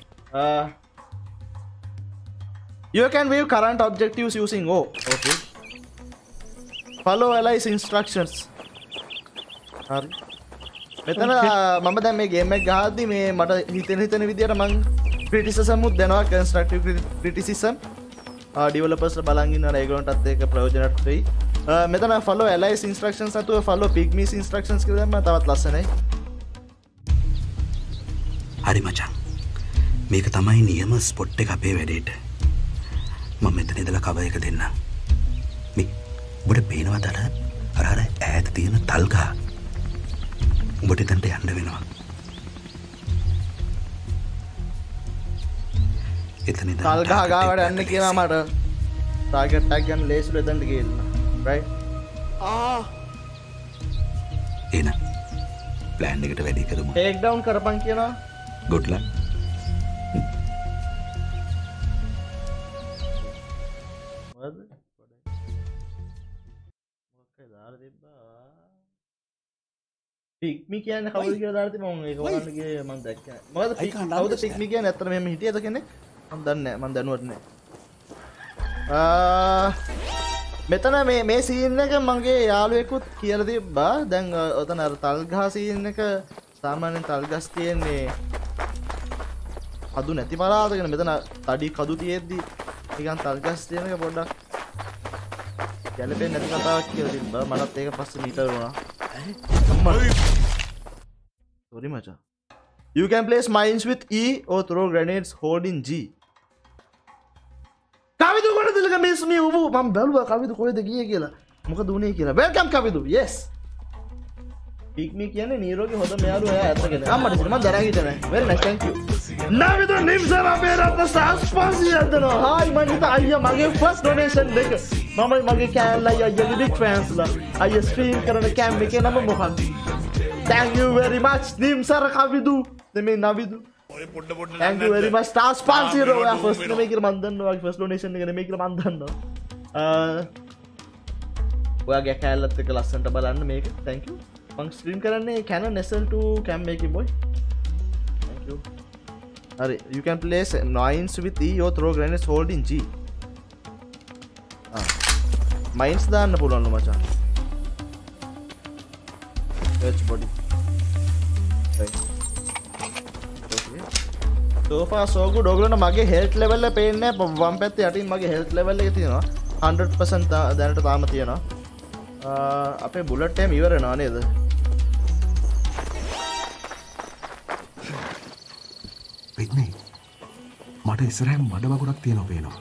You can view current objectives using O. Okay. Follow allies instructions. හරි. මෙතන මම දැන් මේ ගේම් එක ගහද්දි මේ මට හිතෙන විදියට මං criticism උත් දෙනවා constructive criticism. developers බලන් ඉන්නවා ඒගොල්ලන්ටත් ඒක ප්‍රයෝජනවත් වෙයි. මෙතන follow allies instructions අතුව follow pygmies instructions කියලා දැම්මම තවත් ලස්සනයි. හරි මචං. මේක තමයි නියම ස්පොට් එක අපේ වැඩේට. මම මෙතන ඉඳලා කවර් එක දෙන්න. මේ ඔබට පේනවද අර ඈත තියෙන තල්ගහ? ඔබට එතනට යන්න වෙනවා. එතන ඉඳන් තල්ගහ ගාවට යන්න කියනවා මට. ටාගට් එකක් ගන්න ලේසිලු එතනට ගිහින්. right? එන ප්ලෑන් එකට වැඩි කරමු. take down කරපන් කියනවා. good luck. පික්මි කියන්නේ කවුද කියලා දාලා තිබ්බා මම ඒක බලන්නගේ මම දැක්කා. මොකද කවුද පික්මි කියන්නේ ඇත්තට මෙහෙම හිටියද කෙනෙක්? මම දන්නේ නැහැ. මම දැනුවත් නැහැ. මෙතන මේ සීන් එක මගේ යාළුවෙකුත් කියලා තිබ්බා. දැන් ඔතන අර තල්ගහ සීන් එක සාමාන්‍යයෙන් තල්ගස් තියෙන්නේ කදු නැති පළාතකනේ. මෙතන තඩි කදු තියෙද්දි නිකන් තල්ගස් තියෙන එක පොඩ්ඩක් ගැලපෙන්නේ නැති කතාවක් කියලා තිබ්බා. මටත් ඒක පස්සේ මීටර් වුණා. Sorry macha. You can place mines with E or throw grenades holding G. Kavidu කොහෙද ඉලක මිස් මී උබු මම බැලුවා කවිදු කොහෙද ගියේ කියලා. මොකද උනේ කියලා. Welcome කවිදු. Yes. පික්මි කියන්නේ නීරෝගේ හොඳ මෙයාළු එයා ඇත්ත කෙනෙක්. අම්මට ඉතින් මම දරා හිටියේ නැහැ. Very nice. Thank you. නවිදු නිම්සර අපේ රත්න සස්පන්සිය දෙනවා. Hi මම හිතා අයියා මගේ first donation දෙක. මම මගේ කෑල්ලා අයියාගේ big fans ලා. අයියා stream කරන කැම් එකේ නම මොකක්ද? Thank you very much නිම්සර කවිදු. දෙමේ නවිදු. Thank you very much star sponsor ඔයා first නෙමෙයි කියලා මම දන්නවා. ඔයාගේ first donation එක නෙමෙයි කියලා මම දන්නවා. ඔයාගේ කෑල්ලත් එක්ක ලස්සනට බලන්න මේක. Thank you. මම ස්ට්‍රීම් කරන්නේ Canon SL2 cam එකේ boy. Thank you. Hurry, you can place mines with E or throw grenades holding G. Mines දාන්න පුළුවන් මචං. H body. Right. Okay. So far so good. ඔයගොල්ලන්ට මගේ health level එක පේන්නේ නැහැ. වම් පැත්තේ යටින් මගේ health level එක තියෙනවා. 100% දැනට තාම තියෙනවා. අපේ bullet time ඉවර වෙනවා නේද? පික්මි මට ඉස්සරහින් මඩ වගුරක් තියෙනවා පේනවා.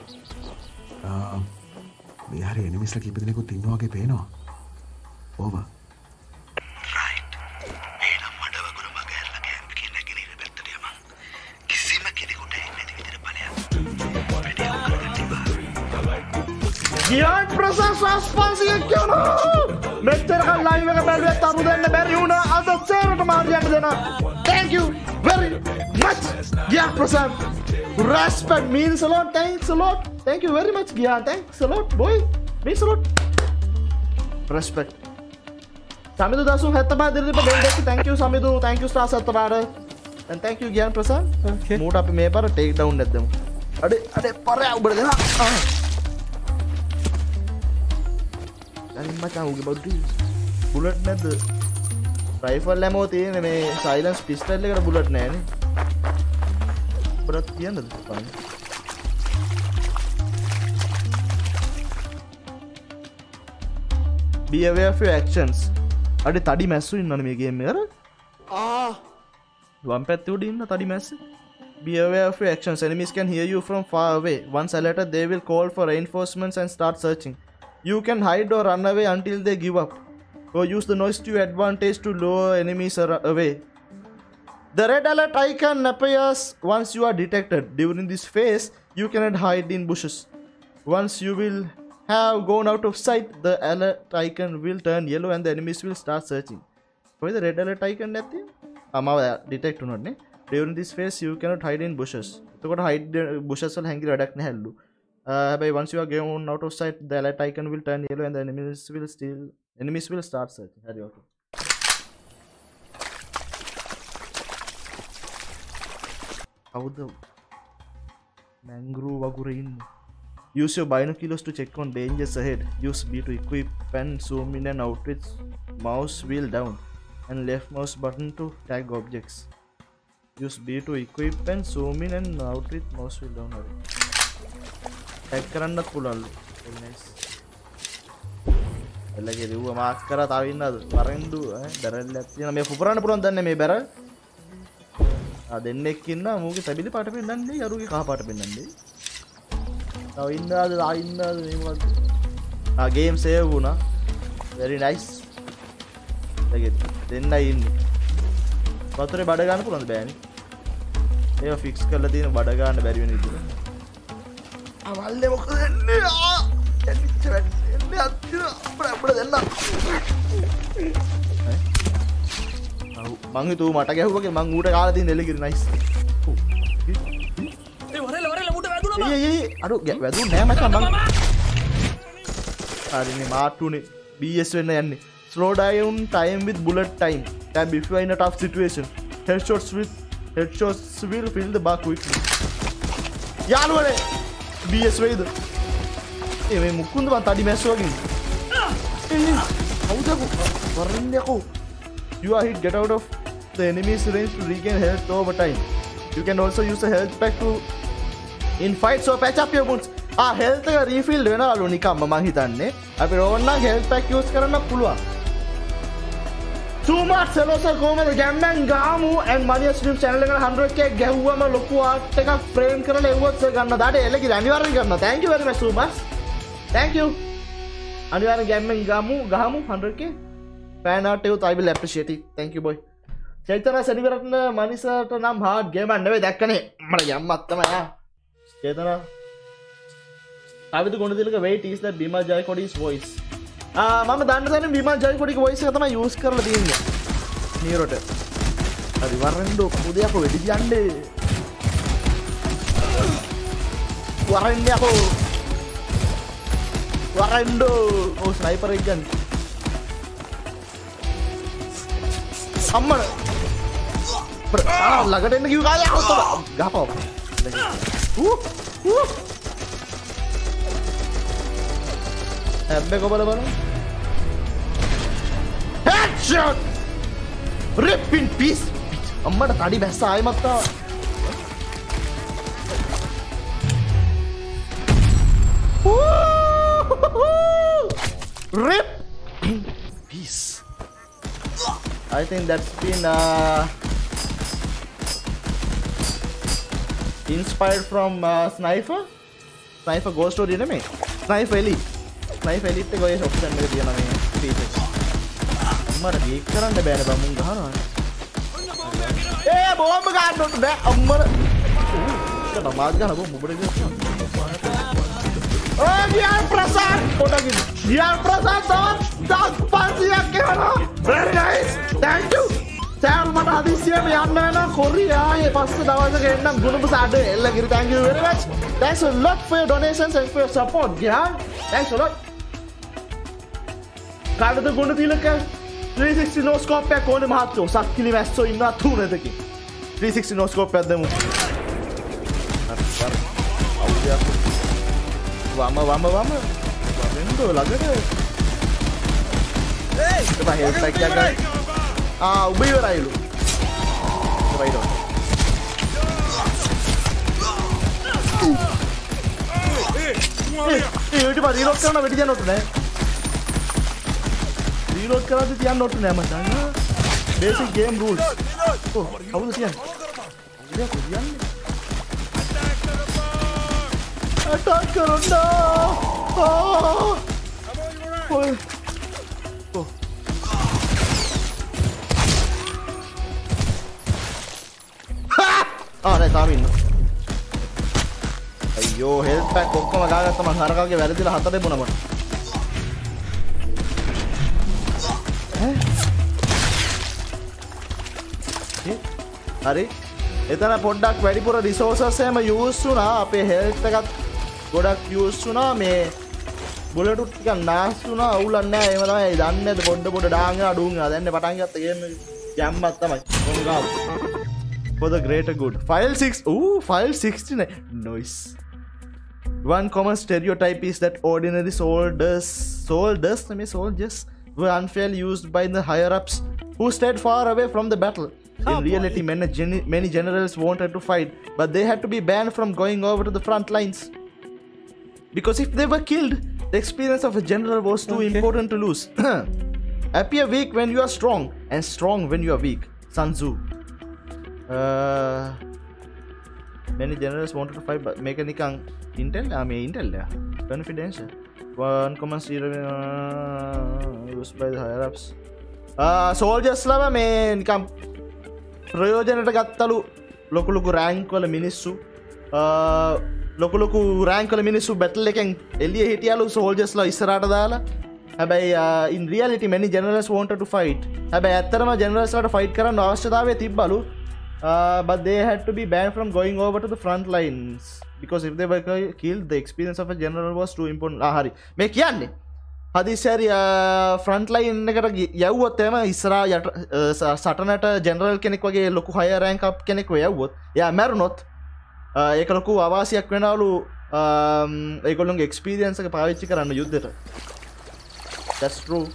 මේ හරිය එනිමිස්ලා කීප දෙනෙකුත් ඉන්නවා වගේ පේනවා. ඕවර්. රයිට්. මේනම් මඩ වගුර මගේ ඇරලා කැම්ප් එකේ නැගිනිර පැත්තට යමන්. කිසිම කෙනෙකුට එන්නේ නැති විදිහට ඵලයක්. වැඩේ කරන්න තිබා. ගියාන් ප්‍රසස් ස්පොන්සර් එක කියනවා. මෙච්චර කල් ලයිව් එක බැලුවත් අරු දෙන්න බැරි වුණා. අද සේරට මාර්ජියට දෙනවා. Thank you very much. Yeah, Prasad. Respect means a lot. Thanks a lot. Thank you very much, Gyan. Thanks a lot, boy. Means a lot. Respect. Samidu Dasu Hetaba Dilipa. Thank you, Samidu. Thank you, Star Satabara. And thank you, Gyan Prasad. Okay. Mood up me para take down at them. Ade para over there. Macam ugi baru bullet net rifle ammo තියෙන මේ silence pistol එකට bullet නැහැ නේ. අපරත් කියන්නද තමයි. Be aware of your actions. අඩේ තඩි මැස්සු ඉන්නවනේ මේ ගේම් එකේ අර. වම් පැත්තේ උඩ ඉන්න තඩි මැස්ස. Be aware of your actions. Enemies can hear you from far away. Once alerted, they will call for reinforcements and start searching. You can hide or run away until they give up, or use the noise to your advantage to lure enemies away. The red alert icon appears once you are detected. During this phase, you cannot hide in bushes. Once you will have gone out of sight, the alert icon will turn yellow and the enemies will start searching. Why the red alert icon නැති? මාව detect වුණොත් නේ. During this phase, you cannot hide in bushes. එතකොට hide bushes වල හැංගිලා වැඩක් නැහැලු. Once you are gone out of sight, the alert icon will turn yellow and the enemies will start searching. Hurry, okay. How the mangrove wagura in? Use your binoculars to check on dangers ahead. Use B to equip and zoom in and out with mouse wheel down and left mouse button to tag objects. Use B to equip and zoom in and out with mouse wheel down. Hurry. Tag කරන්නත් පුළුවන්ලු. Very nice. එළගේ රිව්ව මාක් කරා තව ඉන්නද? වරෙන්ඩු බැරල් එකක් තියෙනවා. මේ පුපුරන්න පුළුවන් දන්නේ මේ බැරල්. දෙන්නෙක් ඉන්නවා මූගේ තැබිලි පාට පෙන්නන්නේ යරුගේ කහ පාට පෙන්නන්නේ. තව ඉන්නද මේ මොකද්ද? ගේම් සේව් වුණා. Very nice. දෙන්නයි ඉන්නේ. වතුරේ බඩ ගන්න පුළුවන්ද බෑනේ. ඒක ෆික්ස් කරලා තියෙන බඩ ගන්න බැරි වෙන විදිහට. අවල්ලේ මොකද එන්නේ? එන්නේ අපිට දෙන්න. මං හිතුව මට ගැහුවගේ මං ඌට කාලා තියෙන එළකිරි නයිස්. ඒ වරෙල ඌට වැදුණා බා. අර වැදුන්නේ නෑ මචං මං. හරිනේ මාට්ටුනේ BS වෙන්න යන්නේ. Slow down time with bullet time. Tab if you are in a tough situation. Headshots will fill the bar quickly. යාළුවනේ BS වෙයිද? මේ මුකුන්ද මං තඩි මැස්ස වගේ. කවුද වරන්නේ යකෝ? You are hit, get out of the enemy's range to regain health over time. You can also use a health pack to in fight so patch up your wounds. Health එක refill වෙනවලු නිකම්ම මං හිතන්නේ. අපි ඕනනම් health pack use කරන්න පුළුවන්. Too much hello sir කොහමද ගැම්මෙන් ගාමු and money stream channel එකට 100k ගැහුවම ලොකු art එකක් frame කරලා එව්වොත් සර් ගන්න. දාට එලකිරි අනිවාර්යෙන් කරනවා. Thank you very much so much. Thank you. අනිවාර්යෙන් ගැම්මෙන් ගාමු 100k fan art එකත් I will appreciate it. Thank you boy. චෛතන සෙනිවරත්න මනිසට නම් hard game එකක් නෙවෙයි දැක්කනේ. මට යම්මත් තමයි. චෛතන ආවිද ගොනුදිලක wait is that Bima Jayakodi's voice. මම දන්න තැන Bima Jayakodiගේ voice එක තමයි use කරලා තියෙන්නේ. නීරොට. හරි වරෙන්ඩෝ පුදයක්ව වෙඩි කියන්නේ. වරෙන්ඩෝ. වරෙන්ඩෝ. ඔව් ස්නයිපර් එක ගන්න. අම්මන ළඟට එන්න කිව්ව කාලේ අහුත් ගහපව හැබ්බේ කොබල බලමු headshot rip in peace අම්මට තඩි බැස්ස ආයෙමත් ආවා rip in peace. I think that's been inspired from Sniper Ghost Story නෙමෙයි Sniper Elite එක ඔය option එක තියෙනවා මේ feature අම්මර ගේක් කරන්න බෑනේ බං මුන් ගහනවා බෝම්බ ගන්නොත් බෑ අම්මර ඒක නමාත් ගන්න බෝම්බ උඹට ගියා Gyan Prasad පොඩකින් Gyan Prasad තවත් 1000ක් එවනවා very nice thank you සෑල් මට හදිස්සියම යන්න වෙනවා කොරියාවේ පස්සේ දවසක එන්නම් ගුණපස අඩ එල්ලගිරි thank you very much thanks a lot for your donations and for your support ගියා thanks a lot කාටද ගුණ තිලක 360 no scope එකක් ඕනේ මහත්තයෝ සක්කිලි මැස්සෝ ඉන්නවා තුනදකින් 360 no scope එකක් දෙමු වම වමෙන්දෝ ළඟට ඒයි හෙල්ත් පැක් එකක් ගන්න උඹ ඉවරයිලු රයිඩ් ඔන් ඊට පස්සේ රීලෝඩ් කරන වෙඩි තියන්න ඔට්ට නෑ රීලෝඩ් කරද්දි තියන්න ඔට්ට නෑ මචං බේසික් ගේම් රූල්ස් ඔව් කවුද තියන්නේ ඉතින් කොහොමද අටැක් කරන්න ඔය නෑ තාම ඉන්නවා අයියෝ හෙල්ත් පැක් ඔක්කොම ගාගත්තා මං හරකාගේ වැරදිලා 7 දෙමුණා මට හරි එතන පොඩ්ඩක් වැඩිපුර රිසෝසස් එහෙම යූස් වුණා අපේ හෙල්ත් එකත් ගොඩක් යූස් වුණා මේ බුලට් ටිකක් නාස් වුණා අවුලක් නෑ එහෙම තමයි දන්නේ නැද්ද පොඩ ඩාංගන අඩුන් ගා දැන් පටන් ගත්ත ගේම් එක ගැම්මක් තමයි කොහොම ගාව for the greater good file 6 ooh file 69 nice one common stereotype is that ordinary soldiers were unfairly used by the higher ups who stayed far away from the battle in reality many generals wanted to fight but they had to be banned from going over to the front lines because if they were killed the experience of a general was too important to lose appear weak when you are strong and strong when you are weak Sun Tzu many generals wanted to fight but make a nikan intel intel confidential one common used by the higher ups soldiers lava me nikan ප්‍රයෝජනට ගත්තලු ලොකු රෑන්ක් වල මිනිස්සු ලොකු රෑන්ක් වල මිනිස්සු බැටල් එකෙන් එළිය හිටියලු සෝල්ජර්ස්ලා ඉස්සරහට දාලා හැබැයි in reality many generals wanted to fight හැබැයි ඇත්තටම generals ලාට fight කරන්න අවශ්‍යතාවය තිබ්බලු but they had to be banned from going over to the front lines because if they were killed the experience of a general was too important හරි මේ කියන්නේ හදිසියරි ෆ්‍රන්ට් ලයින් එකට යවුවොත් එම ඉස්සරහා යට සටනට ජෙනරල් කෙනෙක් වගේ ලොකු හයර් රෑන්ක් අප් කෙනෙක්ව යවුවොත් එයා මැරුණොත් ඒක ලොකු අවාසියක් වෙනවලු ඒගොල්ලොන්ගේ එක්ස්පීරියන්ස් එක පාවිච්චි කරන්න යුද්ධෙට that's true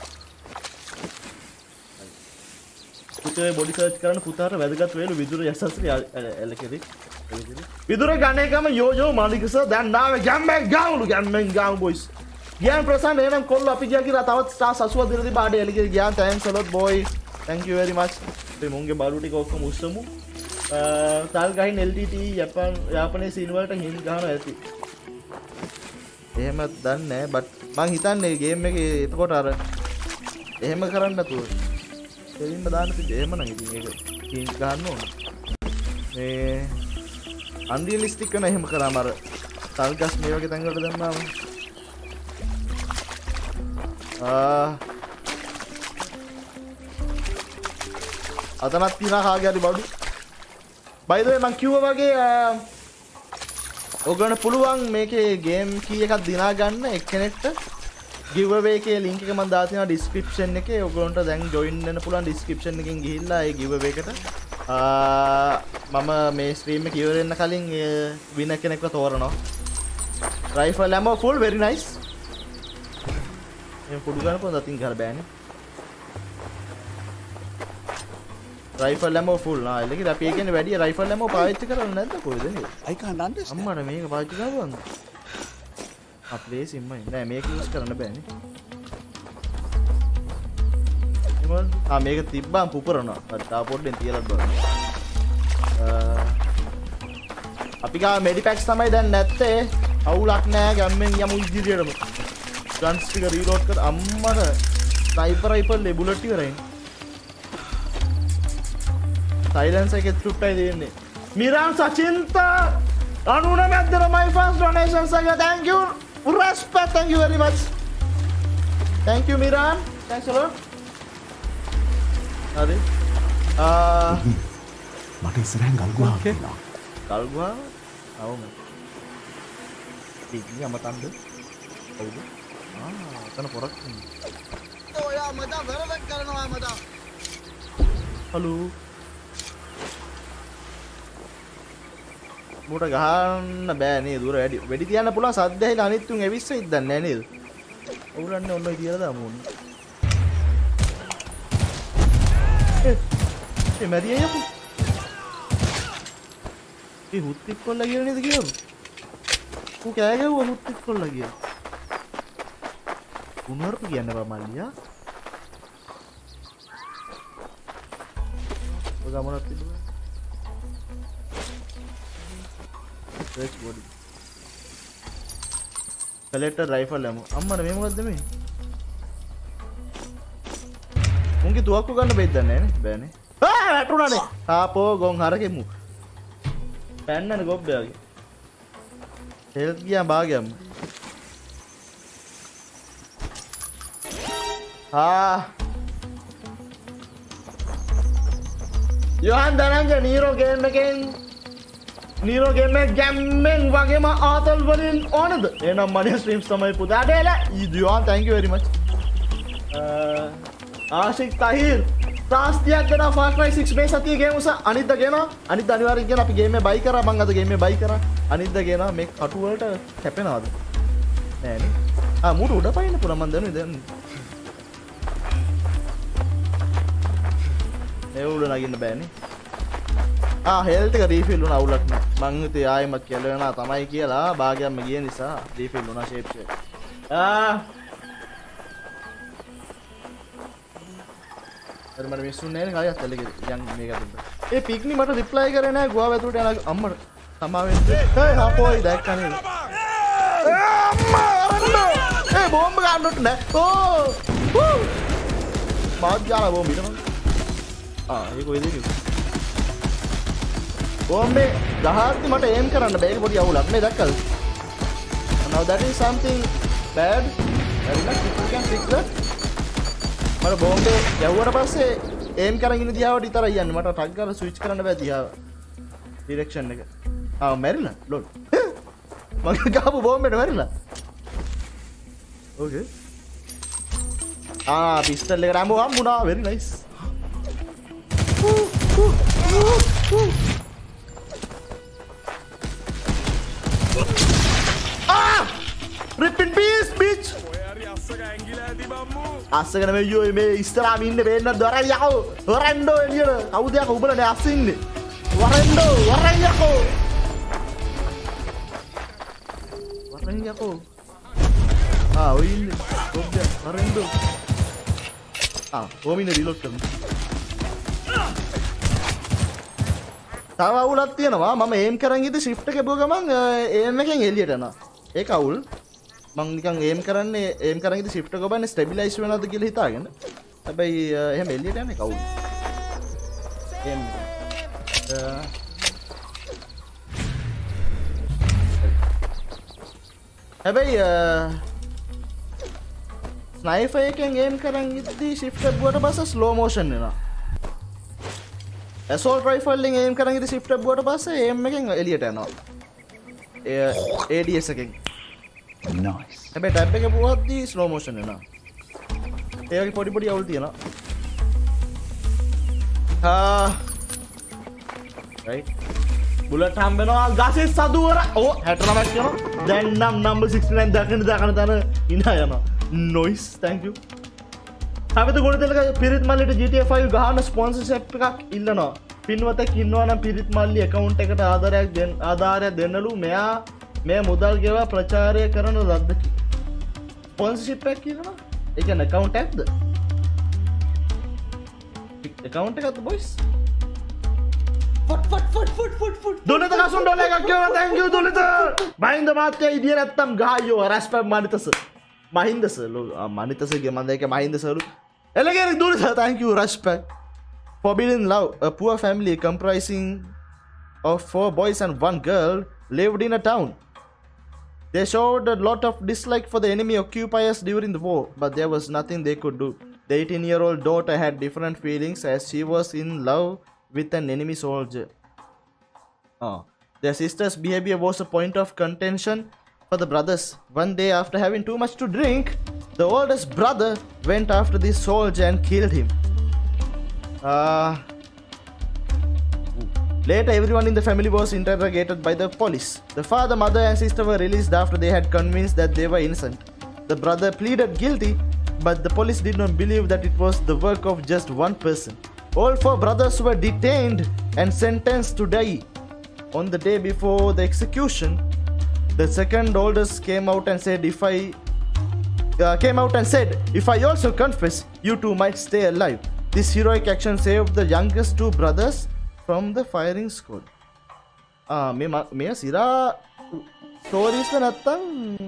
පුතේ බොඩි සර්ච් කරන්න පුතාට වැදගත් වේලු විදුර යසස්ත්‍රි එලකෙදි විදුර ගන්න එකම යෝජෝ මාලිකස දැන් නාවේ ගැම්මෙන් ගාමු බොයිස් ගියන් ප්‍රසන්න එනම් කොල්ල අපි ගියා කියලා තවත් ස්ටාර් 80 දෙන දී බාඩේ එලකෙදි ගියාන් thanks a lot boy thank you very much මේ මුංගේ බාලු ටික ඔක්කොම උස්සමු තල් ගහින් LTT යාපනයේ සීන් වලට හින් ගහනවා ඇති එහෙම දන්නේ නැහැ බට් මං හිතන්නේ ගේම් එකේ එතකොට අර එහෙම කරන්න නැතුව දෙලින්ම දාන්න තිබ්බේ එහෙම නම් ඉතින් ඒක හින් ගන්න ඕන මේ අන්රියලිස්ටික් වෙන එහෙම කරාම අර තල් ගස් මේ වගේ තැන් වලට දැම්මාම අතනක් තියනා කාගේ හරි බඩු by the way මං කිව්වා වගේ ඔයගොල්ලන්ට පුළුවන් මේකේ ගේම් කී එකක් දිනා ගන්න එක්කෙනෙක්ට give away එකේ link එක මම දාලා තියෙනවා description එකේ ඔයගොල්ලන්ට දැන් join වෙන්න පුළුවන් description එකෙන් ගිහිල්ලා ඒ give away එකට මම මේ stream එක ඉවර වෙන්න කලින් winner කෙනෙක්ව තෝරනවා rifle ammo full very nice මේ කුඩු ගන්න පොඩ්ඩක් අතින් ගහලා බෑනේ rifle ammo full නා එලකින් අපි ඒකනේ වැඩි rifle ammo පාවිච්චි කරන්නේ නැද්ද කොහෙද නේද I can't understand අම්මට මේක පාවිච්චි කරවන්න අපේ සිම්මයි නෑ මේක යූස් කරන්න බෑනේ එමන් මේක තිබ්බම් පුපුරනවා හරි තා පොඩ්ඩෙන් තියලා බලන්න අපි ගා මෙඩි පැක්ස් තමයි දැන් නැත්තේ අවුලක් නෑ ගම්මෙන් යමු ඉදිරියටම ගන්ස් ටික රීලෝඩ් කර අම්මට ස්නයිපර් රයිෆල් ලේ බුලට් ඉවරයි සයිලන්ස් එකේ චුට්ටයි දෙන්නේ මිරාන් සචින්ත 99 දර my first donation සග thank you respect thank you very much thank you Miran thanks a lot හරි මට ඉස්සරහෙන් ගල් ගුහාවක් තියෙනවා. ගල් ගුහාව? අවම. ඉතින් අමතන්ද? කවුද? එතන පොරක් තියෙනවා. ඔයා මචං වැරදක් කරනවා මචං. හලෝ. මූට ගහන්න බෑ නේද? දුර වැඩි. වෙඩි තියන්න පුළුවන් සද්ද ඇහිලා අනිත් තුන් ඇවිස්සෙයිද දන්නේ නැහැ නේද? ඔවුලන්නේ ඔන්නයි තියලා දාමු ඕනේ. ඒ මැරියා යකෝ. ඒ හුත්තික් කොල්ලා කියලා නේද කියව? ඌ කෑ ගැව්වා හුත්තික් කොල්ලා කියලා. උනරපු කියන්නේ බා මල්ලියා. ඔය ගමනක් තිබුණා. Fresh body. Collector rifle ammo. අම්මර මේ මොකද්ද මේ? මුන්ගේ තුවක්කු ගන්න බෙහෙත් දන්නේ නැහැ නේ. බෑනේ. වැටුණානේ. තාපෝ ගොන් හරකෙමු. පැන්නනේ ගොබ්බයාගේ. හෙල්ත් ගියා භාගයම. යොහන් දනංග නීරෝ ගේම් එකෙන් නීරෝ ගේම් එක ගැම්මෙන් වගේම ආතල් වලින් ඕනද? එහෙනම් මගේ ස්ට්‍රීම්ස් තමයි පුතාට එලා. Yohan thank you very much. ආශික් තහිර් තාස්තියක් දෙනා Far Cry 6 මේ සතියේ ගේම් උස අනිද්දා ගේනවා. අනිද්දා අනිවාර්යෙන් ගේනවා. අපි ගේම් එක බයි කරා. මං අද ගේම් එක බයි කරා. අනිද්දා ගේනවා. මේ කටු වලට කැපෙනවද? නෑනේ. මූට උඩ පයින්න පුළුවන් මන් දන්නේ දැන්. ඒ උඩ නගින්න බෑනේ. හෙල්ත් එක රීෆිල් වුණා අවුලක් නෑ. මං හිතුවේ ආයෙමත් කෙලවෙනා තමයි කියලා භාගයක්ම ගිය නිසා රීෆිල් වුණා ෂේප් එක. අර මට මිස්සුන්නේ නෑනේ කායත් ඇල්ලේ යන් මේක දුන්න. ඒ පික්නි මට රිප්ලයි කරේ නෑ ගුවා වැතුරට යන අම්මට. තමා වෙන්නේ. හේ හපෝයි දැක්කනේ. අම්මා ඒ බෝම්බ ගන්නට නෑ. ඕ මාත් ගාලා බෝම්බ ඉතම. ඒක කොයිද කිව්වේ? බෝම්බේ ගහද්දි මට එම් කරන්න බෑ. ඒක පොඩි අවුලක් නේ දැක්කද? Now that is something bad. Relax, you can fix that. මට බෝම්බේ ගැව්වට පස්සේ එම් කරගෙන ඉන්න දිහාවට විතරයි යන්නේ. මට ටක් ගාලා ස්විච් කරන්න බෑ දිහාව. ඩිරෙක්ෂන් එක. මැරිලා ලෝඩ්. මගේ ගහපු බෝම්බේට මැරිලා. ඕකේ. පිස්ටල් එකට අම්මෝ හම්බුණා. very nice. Rip in peace, bitch! අස්සගෙන මේ යෝ මේ ඉස්සරහාම ඉන්නේ වෙන්න දොරයි යකෝ. හොරෙන්ඩෝ එළියට. කවුද යකෝ උඹලා අස්ස ඉන්නේ? වරෙන්ඩෝ වරෙන් යකෝ. වරෙන් යකෝ. ඔය ඉන්නේ. කොබ්බය වරෙන්ඩෝ. කොමිනේ රිලෝඩ් කරමු. තව අවුලක් තියෙනවා. මම එම් කරන් ඉද්දි shift එක බෝ ගමන් එම් එකෙන් එළියට යනවා. ඒක අවුල්. මං නිකන් එම් කරන්නේ එම් කරන් ඉද්දි shift එක ඔබන්නේ ස්ටැබිලයිස් වෙනවද කියලා හිතාගෙන. හැබැයි එහෙම එළියට යන්නේ කවුද? එම් හැබැයි ස්නයිපර් එකෙන් එම් කරන් ඉද්දි shift එක බුවට පස්සේ ස්ලෝ මෝෂන් වෙනවා. assault rifle එකෙන් aim කරන් ඉතින් shift එක බුවට පස්සේ aim එකෙන් එළියට යනවා. ADS එකෙන්. nice. හැබැයි tab එක බුවද්දී slow motion වෙනවා. ඒ වගේ පොඩි පොඩි අවුල් තියෙනවා. right. bullet හම්බ වෙනවා ගාසේ සදුවර. 69ක් යනවා. දැන් නම් number 69 දකින්න තන ඉනා යනවා. noise. thank you. අපිට ගොඩදෙලක පිරිත් මල්ලිට GTA 5 ගහන ස්පොන්සර්ෂිප් එකක් ඉල්ලනවා. පින්වතෙක් ඉන්නවා නම් පිරිත් මල්ලි account එකට ආධාරයක් දෙන්නලු. මෙයා මේ මුදල් ගෙවා ප්‍රචාරය කරන ලද්දකි. ස්පොන්සර්ෂිප් එකක් කියනවා. ඒ කියන්නේ account එකක්ද? account එකක්ද boys? ෆට් දොලත කසුන් ඩොලර් එකක් කියනවා. thank you දොලත. මහින්ද මාත්‍ය ඉදිය නැත්තම් ගහයෝ රස්පම් මනිතස. Mahinda sir, Manita sir, Mandaka Mahinda sir. Elegant do thank you, respect. Forbidden Love, a poor family comprising of 4 boys and 1 girl lived in a town. They showed a lot of dislike for the enemy occupiers during the war, but there was nothing they could do. The 18-year-old daughter had different feelings as she was in love with an enemy soldier. Their sister's behavior was a point of contention for the brothers. One day, after having too much to drink, the oldest brother went after this soldier and killed him. Later, everyone in the family was interrogated by the police. The father, mother, and sister were released after they had convinced that they were innocent. The brother pleaded guilty, but the police did not believe that it was the work of just one person. All 4 brothers were detained and sentenced to die. On the day before the execution, the second oldest came out and said, "If I also confess, you two might stay alive." This heroic action saved the youngest 2 brothers from the firing squad. මේ සිරා ස්ටෝරීස් නැත්තම්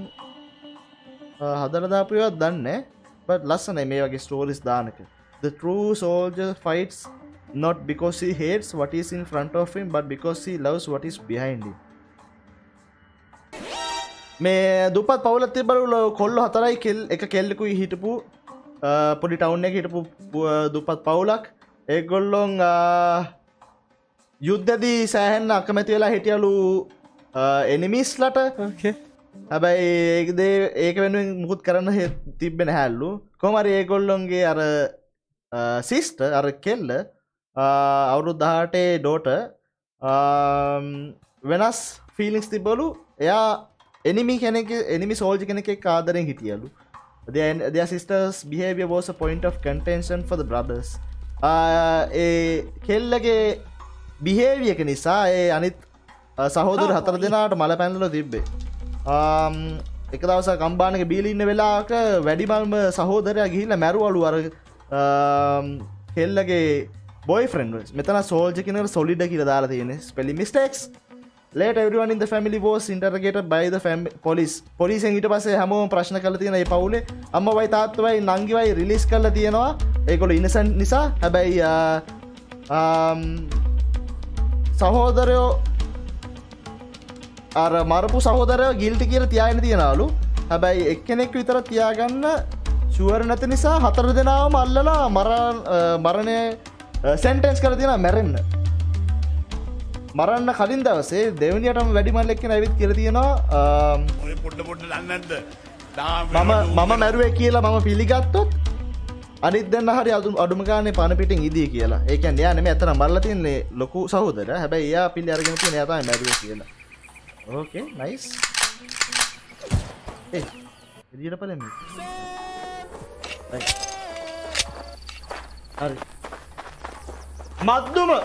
හදලා දාපු ඒවා දන්නේ but ලස්සනයි මේ වගේ ස්ටෝරීස් දානක. The true soldier fights not because he hates what is in front of him but because he loves what is behind him. මේ දුපත් පවුලක් තිබ්බලු කොල්ල 4යි එක කෙල්ලෙකුයි හිටපු පොඩි ටවුන් එකේ හිටපු දුපත් පවුලක්. ඒගොල්ලොන් යුද්ධදී සෑහෙන්න අකමැති වෙලා හිටියලු එනිමිස්ලට. හැබැයි ඒක වෙනුවෙන් මුකුත් කරන්න තිබ්බේ නැහැලු. කොහොම හරි ඒගොල්ලොන්ගේ අර සිස්ටර් අර කෙල්ල අවුරුදු 18 ඩෝටර් වෙනස් ෆීලිංගස් තිබ්බලු. එයා enemy soldier කෙනෙක් එක්ක ආදරෙන් හිටියලු. Their sister's behavior was a point of contention for the brothers. A කෙල්ලගේ behavior එක නිසා ඒ අනිත් සහෝදර 4 දෙනාට මල පැනලා තිබ්බේ. එක දවසක් අම්බානක බීලා ඉන්න වෙලාවක වැඩිමල්ම සහෝදරයා ගිහිල්ලා මැරුවලු අර කෙල්ලගේ boyfriend. මෙතන soldier කෙනෙකුට solid කියලා දාලා තියෙන්නේ. spelling mistakes. Later, everyone in the family was interrogated by the police. Police ඊට පස්සේ හැමෝම ප්‍රශ්න කරලා තියෙන මේ පවුලේ අම්මවයි තාත්තවයි නංගිවයි රිලීස් කරලා තියෙනවා. ඒගොල්ලෝ ඉනසන්ට් නිසා. හැබැයි සහෝදරයෝ අර මරපු සහෝදරයෝ ගිල්ටි කියලා තියාගෙන තියනවලු. හැබැයි එක්කෙනෙක් විතර තියාගන්න ෂුවර් නැති නිසා 4 දෙනාම අල්ලලා මරණය සෙන්ටෙන්ස් කරලා තියෙනවා මැරෙන්න. මරන්න කලින් දවසේ දෙවනියටම වැඩිමල් එක්කෙන ඇවිත් කියලා තියෙනවා ඔය පොඩ්ඩ දන්නේ නැද්ද? මම මැරුවේ කියලා මම පිළිගත්තොත් අනිත් දෙන්න හරි අඩුම ගානේ පණ පිටින් ඉදී කියලා. ඒ කියන්නේ එයා නෙමෙයි අතන මරලා තියන්නේ ලොකු සහෝදරයා. හැබැයි එයා පිළි අරගෙන තියෙන එයා තමයි මැරුවේ කියලා. Okay nice. එළියට පලෙන්න. හරි. මද්දුම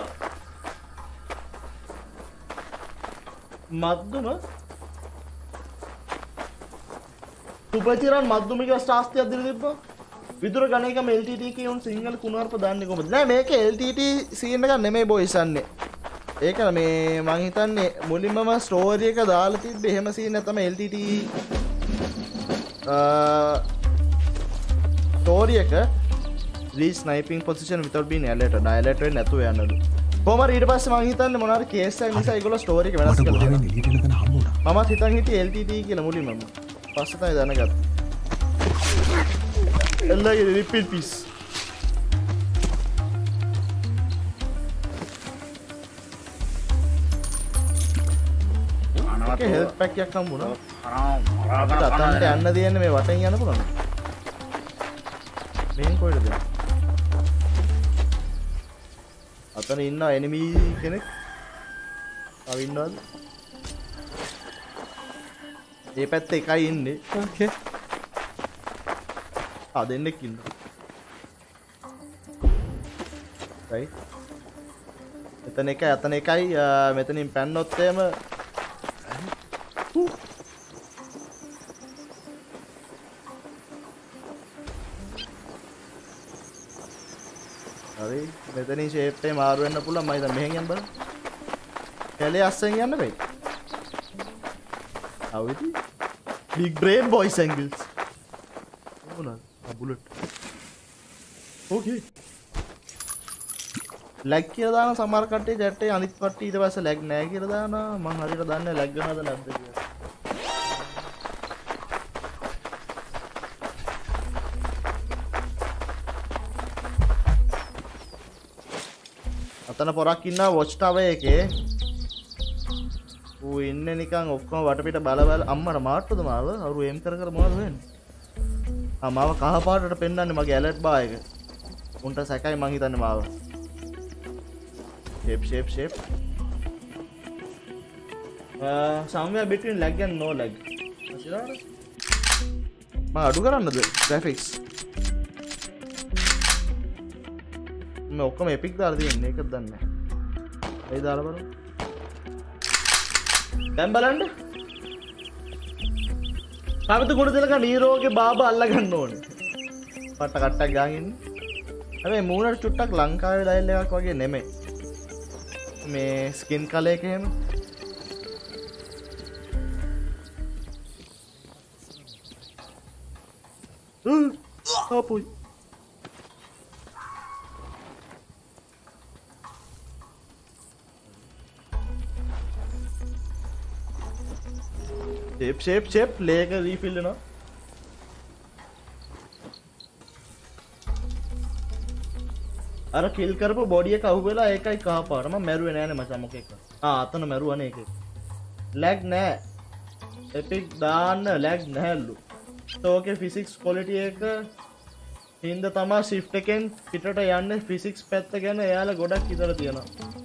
සුපචිරන් මද්දුමික ස්ථාස්තියක් දින තිබ්බා. විදුර ගණේකම LTT කියුන් සිංහල කුණාරප දාන්නේ කොහමද? නෑ මේක LTT සීන් එකක් නෙමෙයි බොයිස් අන්නේ. ඒක මේ මං හිතන්නේ මුලින්මම ස්ටෝරි එක දාලා තිබ්බේ එහෙම සීන් එක තමයි LTT ස්ටෝරි එක reach sniping position without being alerted. Alert වෙන්නේ නැතුව යන්නලු. කොහමද ඊට පස්සේ මං හිතන්නේ මොනවාරි කේස් එකක් නිසා ඒගොල්ලෝ ස්ටෝරි එක වෙනස් කළා. මමත් හිතන් හිටියේ LTT කියලා මුලින්මම. පස්සේ තමයි දැනගත්තේ. එල්ලගේ රිපීට් පීස්. අනවතේ හෙල්ත් පැක් එකක් හම්බුණා. අපිට අතන්ට යන්න දෙන්නේ මේ වටෙන් යන්න පුළුවන්. මෙහෙන් කොහෙද දෙන්නේ? අතන ඉන්න එනිමි කෙනෙක් තව ඉන්නවද? මේ පැත්තේ එකයි ඉන්නේ. ඕකේ. දෙන්නෙක් ඉන්නවා. right. මෙතන එකයි අතන එකයි මෙතනින් පැන්නොත් එහෙම හරි මෙතනින් ෂේප් එක මාරු වෙන්න පුළුවන්. මම හිතන්නේ මෙහෙන් යන්න බලන්න. කැලේ අස්සෙන් යන්න බෑ. How is it? Big brain boys angles. මොනවාද? බුලට්. ඕකේ. ලැග් කියලා දාන සමහර කට්ටිය chat එකේ අනිත් කට්ටිය ඊට පස්සේ ලැග් නැහැ කියලා දානවා. මම හරියට දන්නේ ලැග් ගන්නවද නැද්ද කියලා. ඔතන පොරක් ඉන්නවා වොච් ටවර් එකේ. ඌ ඉන්නේ නිකන් ඔක්කොම වටපිට බල බල අම්මට මාට්ටුද මාව? අවුරු එම් කර කර මොනවද වෙන්නේ? මාව කහ පාටට පෙන්නන්නේ මගේ ඇලර්ට් බා එක. උන්ට සැකයි මං හිතන්නේ මාව. shape. Somewhere between lag and no lag. මම අඩු කරන්නද graphics? මම ඔක්කොම epic දාලා තියෙන්නේ ඒකද දන්නේ නැහැ. ඒ දාලා බලමු. දැන් බලන්න. කාවිත ගුණ දෙලක නීරෝගේ බාබා අල්ල ගන්න ඕනේ. පට්ට කට්ටක් ගාගෙන ඉන්නේ. හැබැයි මූණට චුට්ටක් ලංකාවේ ඩයල් එකක් වගේ නෙමෙයි. මේ ස්කින් කලර් එක එහෙම. අපුයි. shape ලේක රීෆිල් වෙනවා. අර කිල් කරපු බොඩි එක අහු වෙලා ඒකයි කහ පාට. මම මැරුවේ නෑනේ මචං මොකෙක්. අතන මැරුවනේ ඒකේ. ලැග් නෑ. එපික් දාන්න ලැග් නැහැලු. ඕකේ ෆිසික්ස් ක්වොලිටි එක හින්ද තමා shift එකෙන් පිටට යන්නේ ෆිසික්ස් පැත්ත ගැන එයාලා ගොඩක් හිතලා තියෙනවා.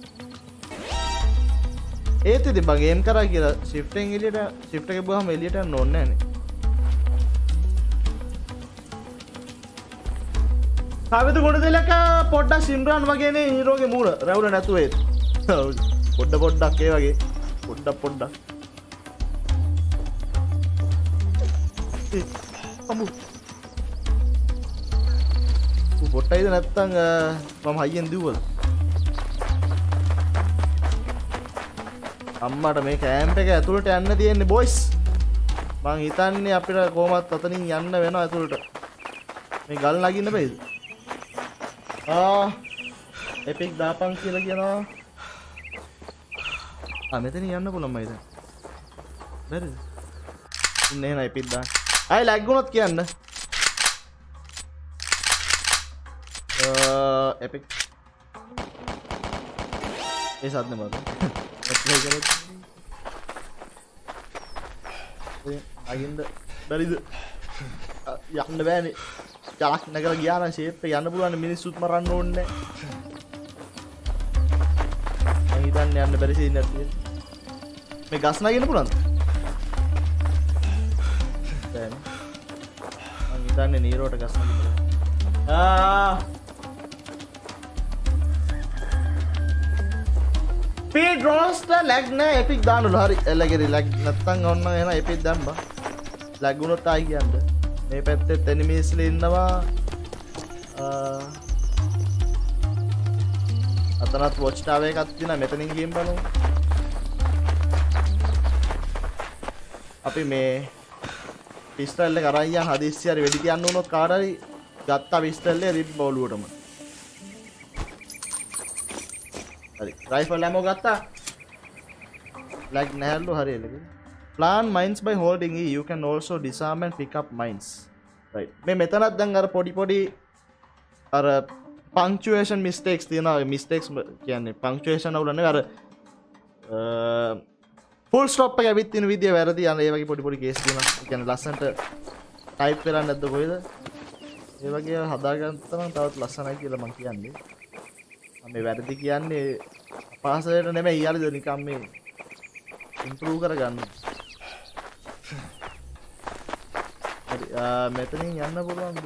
ඒත් ඉතින් බං ගේම් කරා කියලා shift එකෙන් එළියට shift එක ගිහුවම එළියට යන්න ඕනේ නෑනේ. කාවිද ගොඩ දෙලක පොඩ්ඩක් සිම්රන් වගේනේ හීරෝගේ මූණ රැවුල නැතුව ඒත්. පොඩ්ඩක් ඒ වගේ. පොඩ්ඩක්. අම්මු. පොට්ටයිද නැත්තම් මම හයියෙන් දිව්වද? අම්මට මේ කැම්ප් එක ඇතුළට යන්න තියෙන්නේ බොයිස්. මං හිතන්නේ අපිට කොහොමත් අතනින් යන්න වෙනවා ඇතුළට. මේ ගල් නගින්න බෑද? එපික් දාපන් කියලා කියනවා. මෙතන යන්න පුළුවන් මයිද? බැරිද? ඉන්නේ නෑ එපික් දාන්න. අය ලැග් වුණොත් කියන්න. එපික්. ඒ සද්ද මොකද? ප්ලේ කරලා. අයින්ද බැරිද? යන්න බෑනේ. ජලක් නැගලා ගියා නම් ෂේප් එක යන්න පුළුවන් මිනිස්සුත් මරන්න ඕනේ නැහැ. මම හිතන්නේ යන්න බැරි සීන් එකක් තියෙනවා. මේ ගස් නගින්න පුළුවන්ද? දැන් මම හිතන්නේ නීරෝට ගස් නගින්න. ස්පීඩ් රෝස්ටර් ලැග් නැහැ එපික් දාන්නලු. හරි එලගෙරි ලැග් නැත්තම් ඔන්න එන එපික් දැම්මා. ලැග් වුණොත් ආයි කියන්නේ. මේ පැත්තේ එනිමීස්ල ඉන්නවා. අතනත් වොච් ටවර් එකක් තියෙනවා. මෙතනින් ගේම් බලමු. අපි මේ පිස්ටල් එක අරන් යන් හදිස්සි හරි වෙඩි තියන්න උනොත් කාට හරි ගත්තා පිස්ටල් එක රිප් බෝලුවටම. හරි රයිෆල් ඇමෝ ගත්තා. ලැග් නැහැලු හරි එලගෙ. Plant mines by holding E. You can also disarm and pick up mines. Right. මේ මෙතනත් දැන් අර පොඩි අර punctuation mistakes තියෙනවා. mistakes කියන්නේ punctuation අවුල නෙවෙයි අර full stop එක ඇවිත් තියෙන විදිය වැරදි අර ඒ වගේ පොඩි කේස් තියෙනවා. ඒ කියන්නේ ලස්සනට type කරන්නේ නැද්ද කොහෙද? ඒ වගේ හදාගන්න තමයි තවත් ලස්සනයි කියලා මම කියන්නේ. මේ වැරදි කියන්නේ අපහසුයට නෙමෙයි ඊයලද නිකන් මේ improve කරගන්න. හරි මෙතනින් යන්න පුළුවන්ද?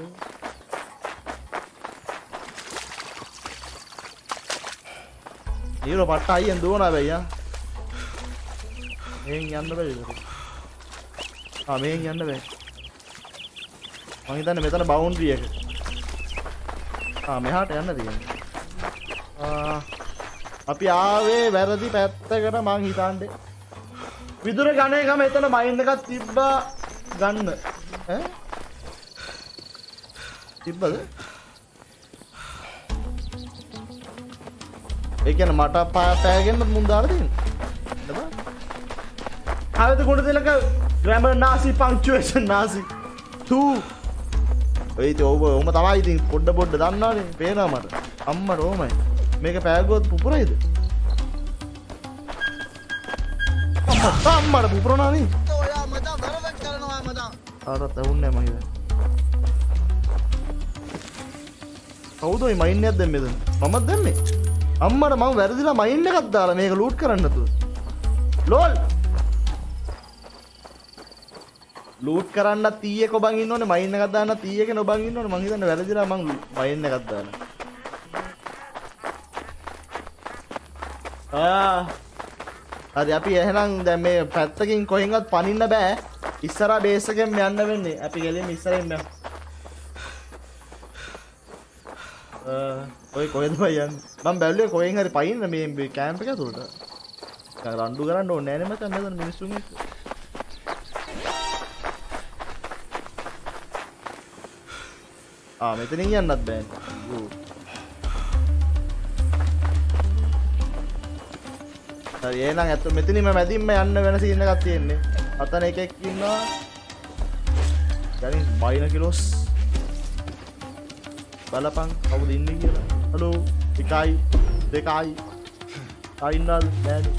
ඊරෝ පට්ට අයියෙන් දුවනවා බෑයා. මෙහෙන් යන්න බැරිද? මෙහෙන් යන්න බෑ. මම හිතන්නේ මෙතන බවුන්ඩරි එක. මෙහාට යන්න තියෙනවා. අපි ආවේ වැරදි පැත්තකට මං හිතන්නේ. විදුර ගණ එක මෙතන මයින් එකක් තිබ්බා ගන්න. තිබ්බද? ඒ කියන්නේ මට පෑගෙන්න මුන් දාලා තියෙන්නේ. නේද? ආයෙත් කොට දෙලක ග්‍රැමර් නාසි පන්ක්චුේෂන් නාසි 2. ඔය ඉතින් ඔබ තමයි ඉතින් පොඩ දන්නවනේ. පේනවා මට. අම්මට ඕමයි. මේක පෑගුවොත් පුපුරයිද? අම්මට පුපුරනවානේ. ඔයා මචං වැරදක් කරනවා මචං. ආරත් ඇහුන්නේ නැහැ මම. කවුද මේ මයින් එකක් දැම්මේද? මමත් දැම්මේ. අම්මට මම වැරදිලා මයින් එකක් දාලා මේක ලූට් කරන්න නැතුව. ලෝල්. ලූට් කරන්න 30 කොබන් ඉන්න ඕනේ මයින් එකක් දාන්න 30 ක නොබන් ඉන්න ඕනේ මං හිතන්නේ වැරදිලා මං මයින් එකක් දාලා. හරි අපි එහෙනම් දැන් මේ පැත්තකින් කොහෙන්වත් පනින්න බෑ. ඉස්සරහා බේස් එකෙන් යන්න වෙන්නේ. අපි ගෙලින් ඉස්සරහින් යමු. ඔය කොහෙද යන්නේ? මම බැලුවේ කොහෙන් හරි පයින්න මේ කැම්ප් එක ඇතුළට. දැන් රණ්ඩු කරන්න ඕනේ නෑනේ මචං මෙතන මිනිස්සුන් එක්ක. මෙතනින් යන්නත් බෑනේ. හරි එහෙනම් අත මෙතනින්ම මැදින්ම යන්න වෙන සීන් එකක් තියෙන්නේ. අතන එකෙක් ඉන්නවා. දැන් බයින කිලෝස් බලපන් කවුද ඉන්නේ කියලා. හලෝ 1යි 2යි අයින්නල් නෑනේ.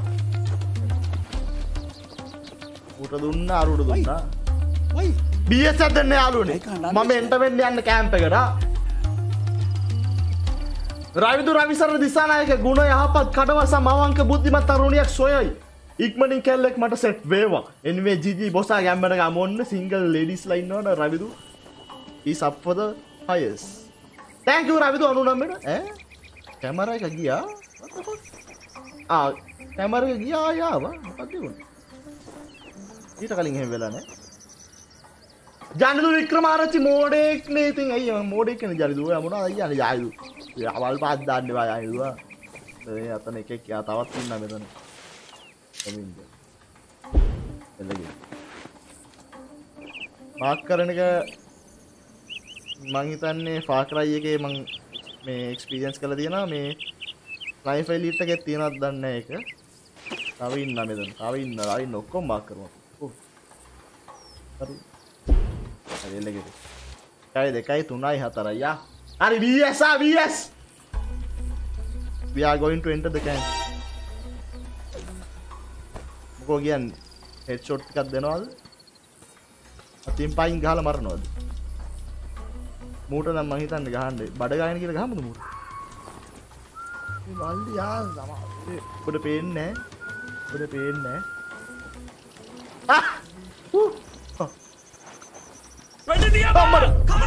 උට දුන්නා අරුට දුන්නා. වයි BS එක දෙන්න යාළුවනේ. මම එන්ට වෙන්න යන්න කැම්ප් එකට. රවිදු රවිසර දිසානායක ගුණ යහපත් කඩවසම් අවංක බුද්ධිමත් තරුණියක් සොයයි. ඉක්මනින් කැල්ලෙක් මට සෙට් වේවා. anyway GG බොසා ගැම්මන ගමොන්න සිංගල් ලේඩිස් ලා ඉන්නවනේ Ravidu. is up for the hires. thank you Ravidu 99 ඈ කැමරා එක ගියා. what the fuck? කැමරා එක ගියා ආවා. මොකක්ද උනේ? ඊට කලින් එහෙම වෙලා නැහැ. ජනිදු වික්‍රමාරච්චි මෝඩෙක් නේ. ඉතින් අයියා මෝඩෙක් නේ ජනිදු. ඔයා මොනවද අයියානේ ජනිදු. අවල් පාත් දාන්න එපා ජනිදු. මේ අතන එකෙක් යා තවත් ඉන්නා මෙතන. එමින්ද. එළගේ. මාක් කරන එක මං හිතන්නේ ෆාර් ක්‍රයි එකේ මං මේ එක්ස්පීරියන්ස් කරලා තියෙනවා. මේ ලයිෆ් එලිට් එකේ තියෙනවද දන්නේ නැහැ ඒක. තව ඉන්නා මෙතන. තව ඉන්න ඔක්කොම මාක් කරමු. හරි. හරි එළගේ. 1 2 3 4 යා. හරි BS BS. We are going to enter the camp. මොකෝ කියන්නේ හෙඩ්ෂොට් එකක් දෙනවද? අතින් පයින් ගහලා මරනවද? මූට නම් මං හිතන්නේ ගහන්නේ බඩ ගායන කියලා ගහමුද මූට? මේ වල්ලි ඔබට පේන්නේ නැහැ. ඔබට පේන්නේ නැහැ. වැඩි දියා අම්මඩ.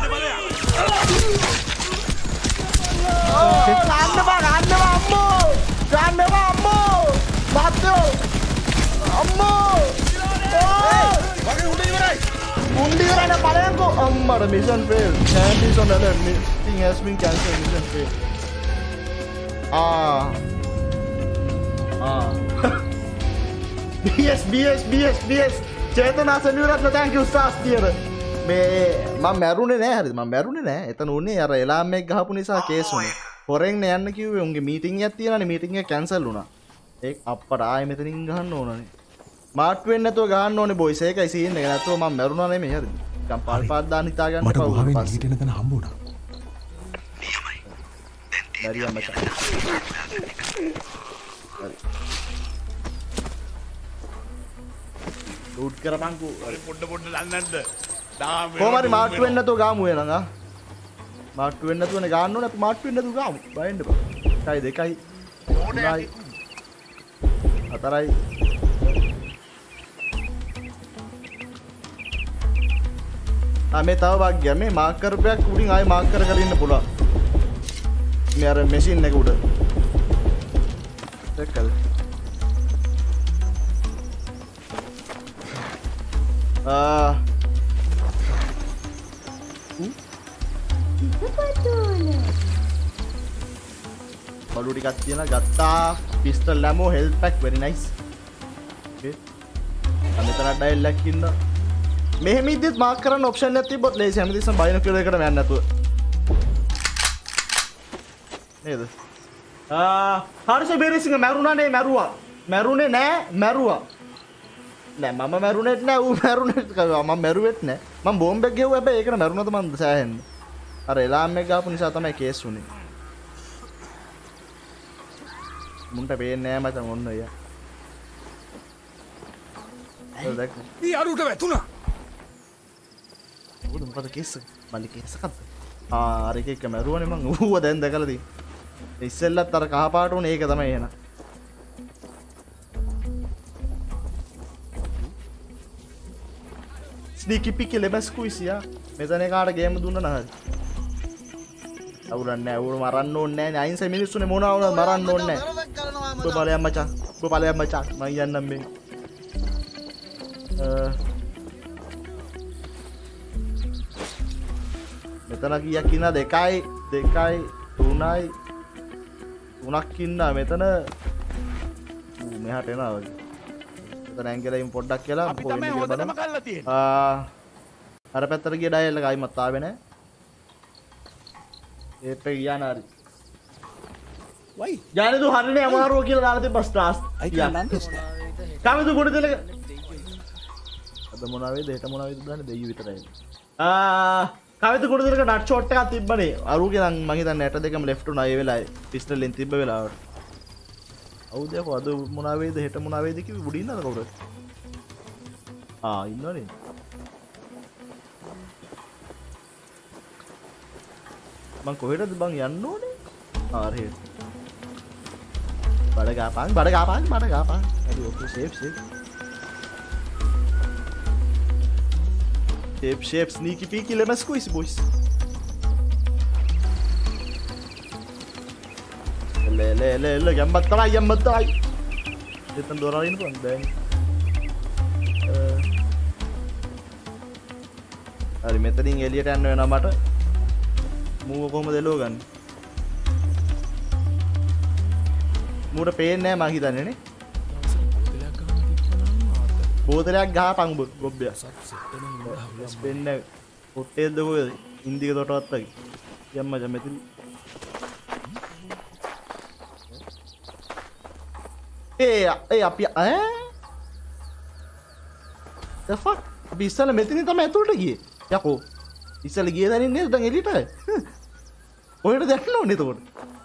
ගන්න බා අම්මෝ. මාත්‍යෝ. අම්මෝ. වගේ උඩ ඉවරයි. උණ්ඩි කරන්න බලයන්කෝ. අම්මඩ mission fail. Candies on alert. Meeting has been cancelled. Mission fail. BS චේතනා සෙලියුරත්න thank you stars dear. මේ මම මැරුණේ නෑ හරිද? මම මැරුණේ නෑ. එතන උනේ අර එලාම් එක ගහපු නිසා කේස් උනේ. හොරෙන් යන්න කිව්වේ උන්ගේ මීටින් එකක් තියනනේ. මීටින් එක කැන්සල් වුණා. ඒක අප්පට ආයෙ මෙතනින් ගහන්න ඕනනේ. මාට් වෙන්න නැතුව ගහන්න ඕනේ බොයිස්. ඒකයි සීන් එක. නැතුව මම මැරුණා නෙමෙයි හරිද? නිකන් පාල් පාත් දාන්න හිතා ගන්න එපා. මට ගුහාවෙන් හිටින තැන හම්බුණා. නියමයි. දරියා මචං. හරි. ලූට් කරපන්කෝ. පොඩ්ඩ දන්නේ නැද්ද? කොහමරි මාට්ටු වෙන්න නැතුව ගාමු එනං ආ. මාට්ටු වෙන්න නැතුවනේ ගන්න ඕනේ. අපි මාට්ටු වෙන්න නැතුව ගාමු. බයෙන්න බා. 1 2 3 4යි. මේ තව භාග්‍යය මේ මාක් කරපයක් උඩින් ආයෙ මාක් කර කර ඉන්න පුළුවන්. මේ අර මැෂින් එක උඩ. දැක්කද? බලු ටිකක් තියලා ගත්තා. Pistol ammo health pack very nice. okay. මෙතන ඩයල් එකක් ඉන්න. මෙහෙම ඉද්දිත් මාක් කරන්න ඔප්ෂන් එකක් තිබ්බොත් ලේසි. හැමදෙස්සම බයිනොකියුලර් එකට යන්න නැතුව. නේද? හරිස බෙරිසිංහ මැරුණානේ මැරුවා. මැරුණේ නෑ මැරුවා. නෑ මම මැරුණෙත් නෑ ඌ මැරුණෙත් මම මැරුවෙත් නෑ. මම බෝම්බයක් ගෙවුවා හැබැයි ඒකට මැරුණාද මන්ද සෑහෙන්න. අර එලාම් එක ගාපු නිසා තමයි කේස් උනේ. මුන්ට පේන්නේ නෑ මචං ඔන්න අයියා. ඒක දැක්ක. ඊ අරුට වැතුණා. මොකද මොකද කේස් එක? මල්ලි කේස් එකක්ද? අර එක මැරුවනේ මං ඌව දැන් දැකලා තියෙන්නේ. ඉස්සෙල්ලත් අර කහ පාට උනේ ඒක තමයි එහෙනම්. ස්නීකි පිකි ලෙබස් කුයිසියා මෙතන කාට ගේම් දුන්න නැහද? අවුරන්නේ නැහැ. අවුර මරන්න ඕනේ නැහැ. අයින්සේ මිනිස්සුනේ මොනවා වුණත් මරන්න ඕනේ නැහැ. ඔබ බලයන් මචං. ඔබ බලයන් මචං. මං යන්නම් මේ. මෙතන කීයක් ඉන්නද? 1යි 2යි 3යි 3ක් ඉන්නා මෙතන. මෙහාට එනවා වගේ. මෙතන ඇංගලයින් පොඩ්ඩක් කියලා අපි තමයි හොඳටම කරලා තියෙන්නේ. අර පැත්තට ගිය ඩයල් එක ආයිමත් ආවේ නැහැ. ඒත් ගියා නාරි. වයි. ජානේදු හරිනේ අමාරුව කියලා දාලා තිබ්බ ස්ටාර්ස්. අයියා නන්දස්. කාමෙදු ගොඩ දෙලක. අද මොනවා වේද? හෙට මොනවා වේද දන්නේ දෙයියෝ විතරයි. කාමෙදු ගොඩ දෙලක නට් ෂොට් එකක් තිබ්බනේ. අරුගේ නම් මං හිතන්නේ 8 දෙකම ලෙෆ්ට් උනා ඒ වෙලාවේ. පිස්ටලෙන් තිබ්බ වෙලාවට. අවුද අද මොනවා වේද? හෙට මොනවා වේද කිව්වේ බුඩි ඉන්නද කවුරුද? ඉන්නවනේ. මං කොහෙටද බං යන්න ඕනේ? හරි. බඩ ගාපන්. හරි okay safe. Shape sneaky peeky lemon squeeze boys. Le gambat තමයි. දෙතන දොර අරින්න පුළුවන් දැන්. හරි මෙතනින් එළියට යන්න වෙනවා මට. මූව කොහමද එලව ගන්න? මූට පේන්නේ නැහැ මං හිතන්නේ නේ. බෝතලයක් ගහපන් ගොබ්බය. ස්පෙන්න කොට්ටේද ඔය ඉන්දික තොටවත් වගේ. යම්ම මෙතන. අපි the fuck? අපි ඉස්සල මෙතනින් තමයි ඇතුළට ගියේ. යකෝ. ඉස්සල ගියේ දැනින් නේද දැන් එළියට? ඔහෙට දැක්කලා ඕනේ එතකොට.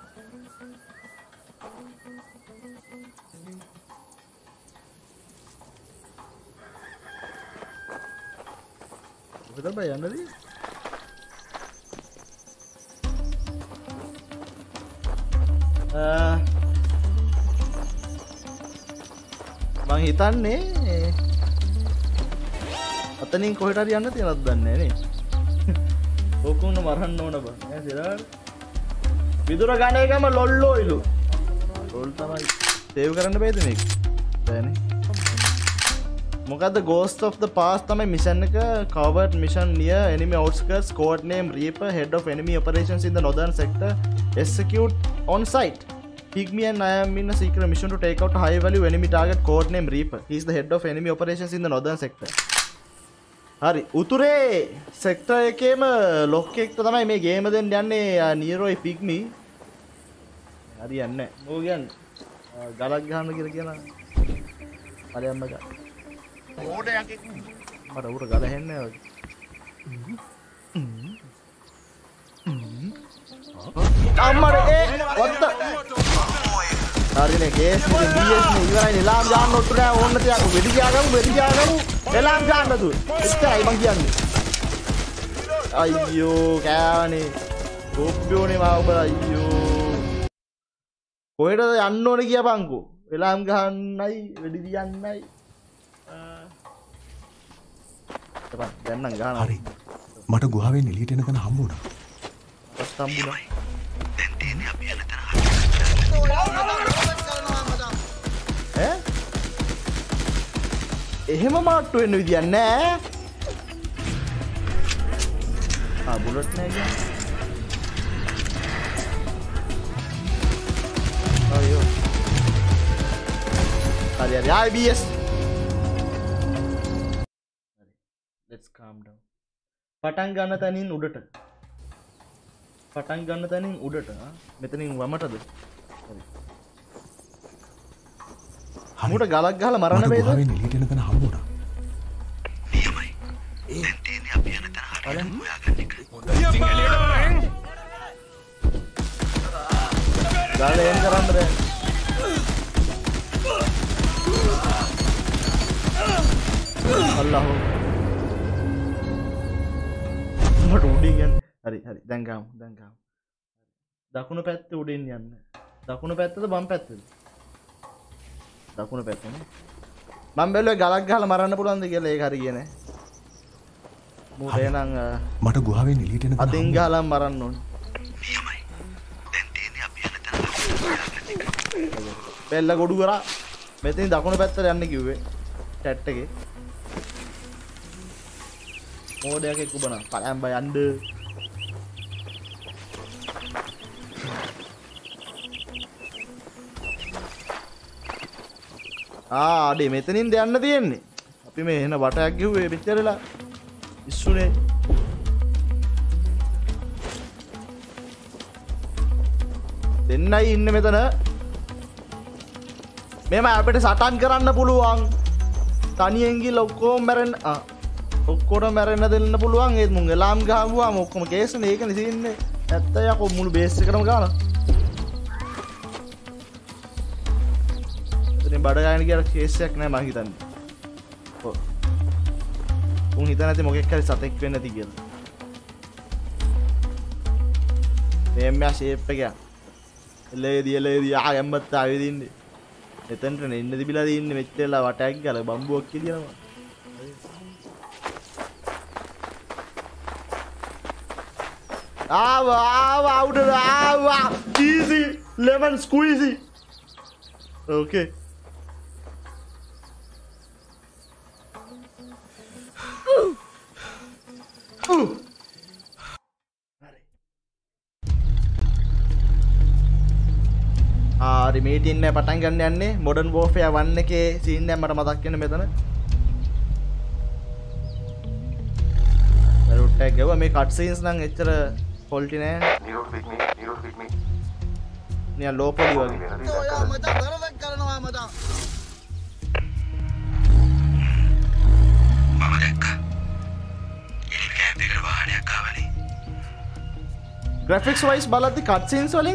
Betul ba yan dali? මං හිතන්නේ අතනින් කොහෙට හරි යන්න තියනවද දන්නේ නේ. ඕකුණ මරන්න ඕන බං. ඈ සිරාට. විදුර ගණ එකම ලොල්ලෝයිලු. ලොල් තමයි. සේව් කරන්න බෑද මේක? බෑනේ. මොකද Ghost of the Past තමයි මිෂන් එක. covert mission near enemy outskirts, code name Reaper, head of enemy operations in the northern sector, execute on site. Pygmy and I am in a secret mission to take out a high value enemy target, code name Reaper. He is the head of enemy operations in the northern sector. හරි උතුරේ sector එකේම lock එකක තමයි මේ ගේම දෙන්න යන්නේ Neroy Pygmy. හරි යන්නේ. මොකද කියන්නේ? ගලක් ගහන්න කියලා කියනවා. හරි අම්මලා. ඕඩයක් මට උර ගල හෙන්නේ වගේ. අම්මර ඔත්ත. හරිනේ කේස් එකේ BS නේ ඉවරයි එලාම් ගන්න ඔට්ටු නෑ ඕන්න තියා වෙඩි ගාගමු එලාම් ගන්න දු. එච්චරයි මං කියන්නේ. අයියෝ කෑවනේ. ගොබ්බෝනේ මාව ඔබ අයියෝ. කොහෙටද යන්න ඕනේ කියපන්කෝ. එලාම් ගහන්නයි වෙඩි දියන්නයි. දැන් නම් ගහනවා. හරි. මට ගුහාවෙන් එළියට එන තැන හම්බුණා. හම්බුණා. දැන් තියෙන්නේ අපි යන තැන. ඈ? එහෙම මාට්ටු වෙන්න විදියක් නෑ. බුලට් නෑ කියන්නේ. අයියෝ. හරි IBS. Let's calm down. පටන් ගන්න තැනින් උඩට. මෙතනින් වමටද? හරි. මුට ගලක් ගහලා මරන්න බෑද? ගුහාවෙන් එළියට එන තැන හම්බුණා. නියමයි. දැන් තියෙන්නේ අපි යන තැන හරියට හොයාගන්න එක. ගල එන් කරන්න බෑ. අල්ලාහ් මට උඩින් යන්න හරි දැන් ගාමු දකුණු පැත්තේ උඩින් යන්න දකුණු පැත්තද වම් පැත්තද දකුණු පැත්තනේ මම බැලුවේ ගලක් ගහලා මරන්න පුළුවන්ද කියලා ඒක හරියන්නේ නැහැ මූදේ නම් මට ගුහාවෙන් එළියට එන අදින් ගහලා මරන්න ඕනේ නියමයි දැන් තියෙන්නේ අපි යන තැන බෙල්ල ගොඩු කරා මෙතනින් දකුණු පැත්තට යන්න කිව්වේ chat එකේ මෝඩයක් එක්ක බනා පලයන් බය යන්න අඩේ මෙතනින්ද යන්න තියෙන්නේ අපි මේ එන වටයක් ගිහුවේ මෙච්චරලා ඉස්සුනේ දෙන්නයි ඉන්නේ මෙතන මේම අපිට සටන් කරන්න පුළුවන් තනියෙන් ගිහලා ඔක්කොම මැරෙන්න ඔක්කොම මැරෙන්න දෙන්න පුළුවන් ඒත් මුන් එලාම් ගහුවාම ඔක්කොම කේස්නේ ඒකනේ තියෙන්නේ නැත්ත යකෝ මුළු බේස් එකටම ගාලා ඉතින් බඩ ගන්න කියලා කේස් එකක් නෑ මං හිතන්නේ ඔව් උන් හිතන්නේ නැති මොකෙක් හරි සතෙක් වෙන්න ඇති කියලා මේම්මා ෂේප් එක එලේදී ආගම්මත් ආවිදින්නේ එතනට එන්න තිබිලා දින්නේ මෙච්චරලා වටයක් ගාලා බම්බුවක් කියනවා ආවා උඩට ආවා easy lemon squeezy okay රිමීටින් එක පටන් ගන්න යන්නේ මොඩර්න් වෝර්ෆෙයාර් 1 එකේ සීන් එක මට මතක් වෙන මෙතන. රුට් එක ගව මේ කට් සීන්ස් නම් එච්චර ක්වොලිටි නෑ. නිරෝධ පික්මි. නිය ලෝ පොඩි වගේ. ඔයා මචං වැරදක් කරනවා මචං. මම දැක්කා. ඉල්කෑම් දෙකට වාහනයක් ආවනේ. graphics wise බලද්දි cut scenes වලින්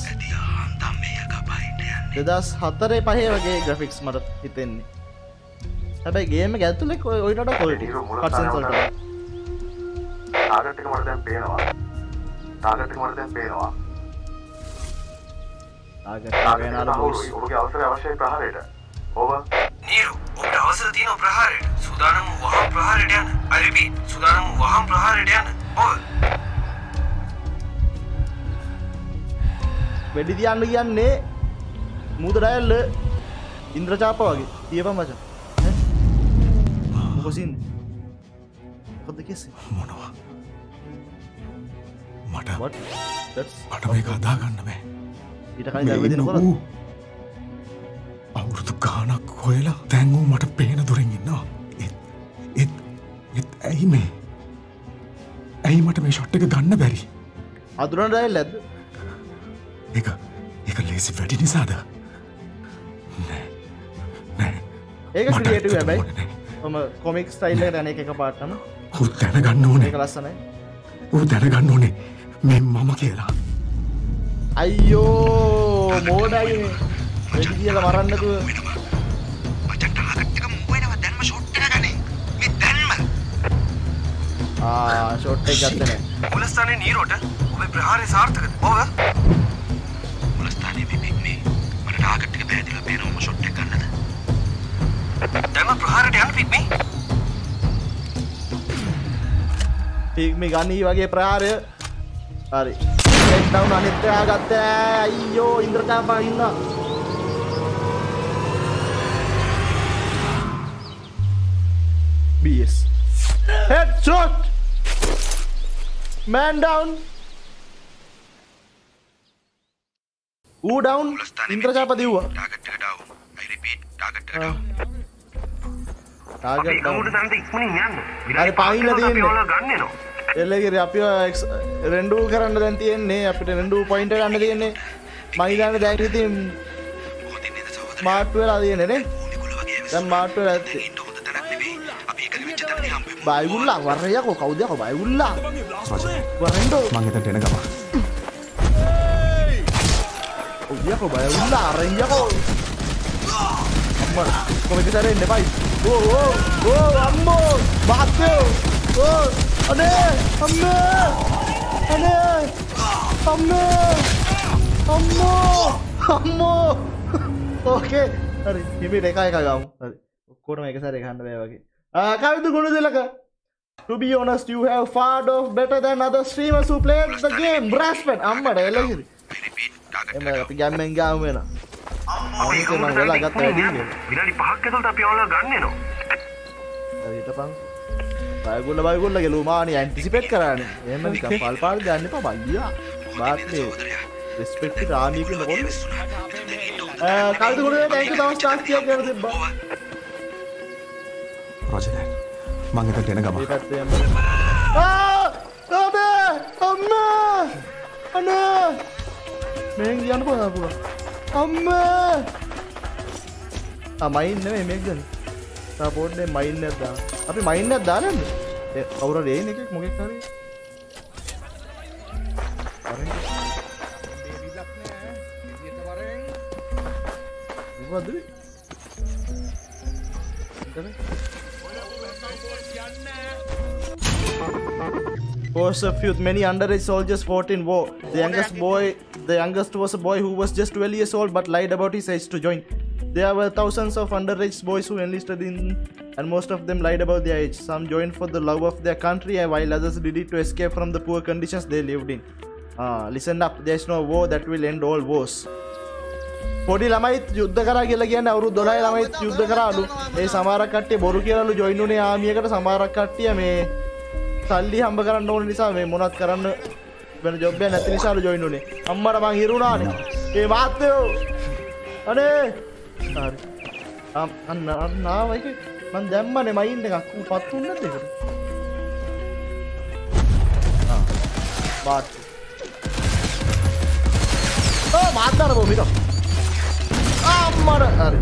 2004 5 වගේ graphics මට හිතෙන්නේ. හැබැයි ගේම් එක ඇතුලේ ඔයිට වඩා quality cut scenes වලට. ටාගට් එක මට දැන් පේනවා. ටාගට් වෙනාලා බොස්. ඔබගේ අවසරය අවශ්‍යයි ප්‍රහාරයට. ඕවර්. නීරු, ඔබට අවසර තියෙනවා ප්‍රහාරයට. සූදානම් වහම් ප්‍රහාරයට යන්න. I repeat, සූදානම් වහම් ප්‍රහාරයට යන්න. ඕවර්. වෙඩි තියන්න කියන්නේ මූද ඩයල් ඉන්ද්‍රචාප වගේ. තියපන් මචං. මොකද සින්නේ? මොකද කිව්සේ? මොනවා? මට that's මට මේක අදා ගන්න බෑ. ඊට කලින් දරුවේ දෙන කොරද? අවුරුදු ගාණක් හොයලා දැන් ඌ මට පේන දුරින් ඉන්නවා. ඒත් ඇයි මේ? ඇයි මට මේ ෂොට් එක ගන්න බැරි? අඳුරන ඩයල් ඇද්ද? ඒක ලේසි වැඩි නිසාද? නෑ. ඒක ක්‍රියේටිව් හැබැයි. මම කොමික් ස්ටයිල් එකට අනේක එක පාටම. ඌ දැනගන්න ඕනේ. ඒක ලස්සනයි. ඌ දැනගන්න ඕනේ මේ මම කියලා. අයියෝ මෝඩයි. වෙඩි කියලා මරන්න නැතුව. මචං ටාගට් එක මූ වෙනවා දැන්ම ෂොට් එක ගන්නේ. මේ දැන්ම. ෂොට් එක ගත්තේ නෑ. මුලස්ථානේ නීරෝට ඔබේ ප්‍රහාරය සාර්ථකද? ඔව්. මුලස්ථානේ මේ මට ටාගට් එක පැහැදිලිව පේනවා මම ෂොට් එක ගන්නද? දැන්ම ප්‍රහාරයට යන්න පික්මි. පික්මි ගන්නී වගේ ප්‍රහාරය. හරි. හෙඩ් ඩවුන් අනිත් එයා ගත්තා. අයියෝ ඉන්ද්‍රචාපා ඉන්නා. BS. Headshot. Man down. ඌ down. ඉන්ද්‍රචාපා දිව්වා. ටාගට් එක ඩවුන්. I repeat ටාගට් එක ඩවුන්. Target down. දැන් ඉක්මනින් යන්න. හරි පහින්න තියෙන්නේ. ගන්නේනෝ. එල්ලගේ අපිව රෙන්ඩූ කරන්න දැන් තියෙන්නේ අපිට රෙන්ඩූ පොයින්ට් එක ගන්න තියෙන්නේ මම හිතන්නේ දැන් ඉතින් ස්මාර්ට් වෙලා තියෙන්නේ නේ දැන් ස්මාර්ට් වෙලා ඇත්තේ බයිගුල්ලා වරයකෝ කවුද යකෝ බයිගුල්ලා වරෙන්ඩෝ මං එතනට එන ගම ඔය යකෝ බයිගුල්ලා අරන් යකෝ අම්මා කොහෙද ඉන්න බයි අම්මෝ බාත්‍යෝ අනේ අම්මෝ ඕකේ හරි හිමිට එක ගමු හරි ඔක්කොටම එක සැරේ ගන්න බෑ වගේ කවිදු Gunathilaka to be honest you have far off better than other streamers who played the game Braspen අම්මට එළකිරි එම අපි ගැම්මෙන් ගාමු වෙන අම්මෝ මම වෙලා ගත්ත වැඩි විනාඩි 5ක් ඇතුළත අපි ඔයාලා ගන්න එනවා හරි හිටපන් බයගොල්ල ගෙලුමානේ ඇන්ටිසිපේට් කරානේ එහෙම නිකන් පල්පාල් ගන්න එපා බල්ලියා බාත්ලේ රෙස්පෙක්ට් රාමීක නකොල්ල කල්ද ගොඩේ thank you තවස් ටාස්ක් ටිකක් කරලා තිබ්බා රොජර් මං එතනට එන ගම මේ පැත්තේ යන්න අම්මා මෙන් කියන්න පුළුවන් අම්මා මයින් නෙමෙයි මේක ගන්න සපෝට් නේ මයින් එකක් දාන්න අපි මයින් එකක් දාලා යන්න ඒ කවුරු හරි එන්නේ එකක් මොකෙක් හරි මොකද්ද Force of youth, many underage soldiers fought in war. The youngest was a boy who was just 12 years old but lied about his age to join. There were thousands of underage boys who enlisted in, and most of them lied about their age. Some joined for the love of their country, while others did it to escape from the poor conditions they lived in. Listen up, there is no war that will end all wars. පොඩි ළමයිත් යුද්ධ කරා කියලා කියන්නේ අවුරුදු 12 ළමයිත් යුද්ධ කරාලු. ඒ සමහරක් කට්ටිය බොරු කියලාලු ජොයින් උනේ ආමියකට සමහරක් කට්ටිය මේ සල්ලි හම්බ කරන්න ඕන නිසා මේ මොනවත් කරන්න වෙන ජොබ් එකක් නැති නිසාලු ජොයින් උනේ. අම්මට මං හිරුණානේ. ඒ මාත්‍යෝ අනේ හරි. අන්න ආව එක මං දැම්මනේ මයින් එකක් උපත් උන්නේ නැද්ද ඒකට? මාත්‍යර බොමිට අම්මර හරි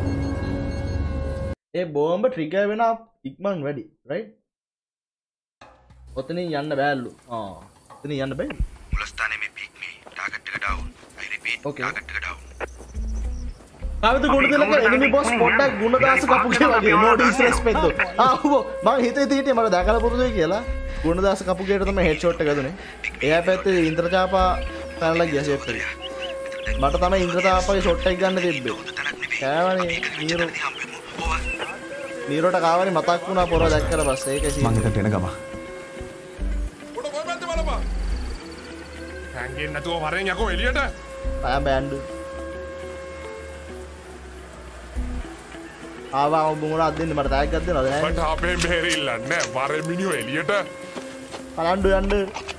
ඒ බෝම්බ ට්‍රිගර් වෙන ඉක්මන් වැඩි රයිට් ඔතනින් යන්න බෑලු ඔතනින් යන්න බෑ මුලස්ථානේ මේ පික් මේ ටාගට් එක ඩවුන් I repeat ටාගට් එක ඩවුන් කවුද ගුණදලක එනිමි බොස් පොඩ්ඩක් ගුණදාස කපුගේ වගේ no disrespect මම හිතේ මට දැකලා පුරුදුයි කියලා ගුණදාස කපුගේට තමයි හෙඩ්ෂොට් එක දුන්නේ එයා පැත්තේ ඉන්ද්‍රචාපා පැනලා ගියා ෂේප් එකේ මට තමයි ඉන්ද්‍රතාපගේ ෂොට් එක ගන්න තිබ්බේ. කෑවනේ නීරෝට කාවනේ මතක් වුණා පොර දැක්කලා පස්සේ ඒක සීන්. මං එතනට එන ගම. උඩ කොයි පැත්තේ බලපන්. හැංගෙන්නේ නැතුව වරෙන් යකෝ එළියට. ආ බෑන්ඩ්. ආවා ඔබ මොනවද දෙන්නේ මට ටැග් එකක් දෙනවද නැහැ? මට අපේ බේරිල්ලන්නේ නැහැ. වරෙන් මිනිහෝ එළියට. බලන්න යන්න.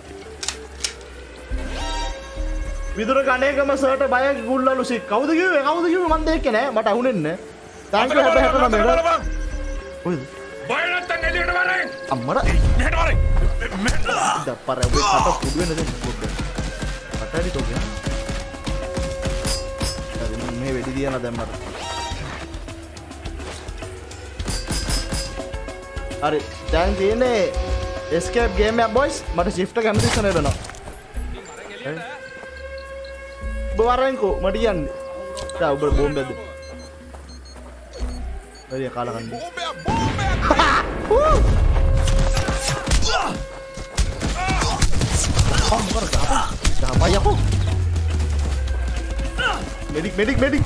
විදුර ගණේකම සර්ට බය ගුල්ලලු සික් කවුද කිව්වේ මන් දෙන්නේ නැහැ මට අහුනෙන්නේ නැහැ ටැංක් එක හැපෙන්න මෙහෙට ඔයද බය නැත්තම් එළියට වරෙන් අම්මර මෙහෙට වරෙන් දප්පර ඔය කට පුඩු වෙන දෙන්න පොඩ්ඩක් කටරි තෝගේ හරි මම මේ වෙඩි දියන දැන් මට හරි දැන් තියෙන්නේ escape game එක boys මට shift එක හැමතිස්සම වෙනවා බවරෙන්කෝ මට කියන්නේ තා ඔබ බෝම්බයක් දෙන්න හරි කාලා කන්නේ මොකද ගහපයකෝ මෙඩික්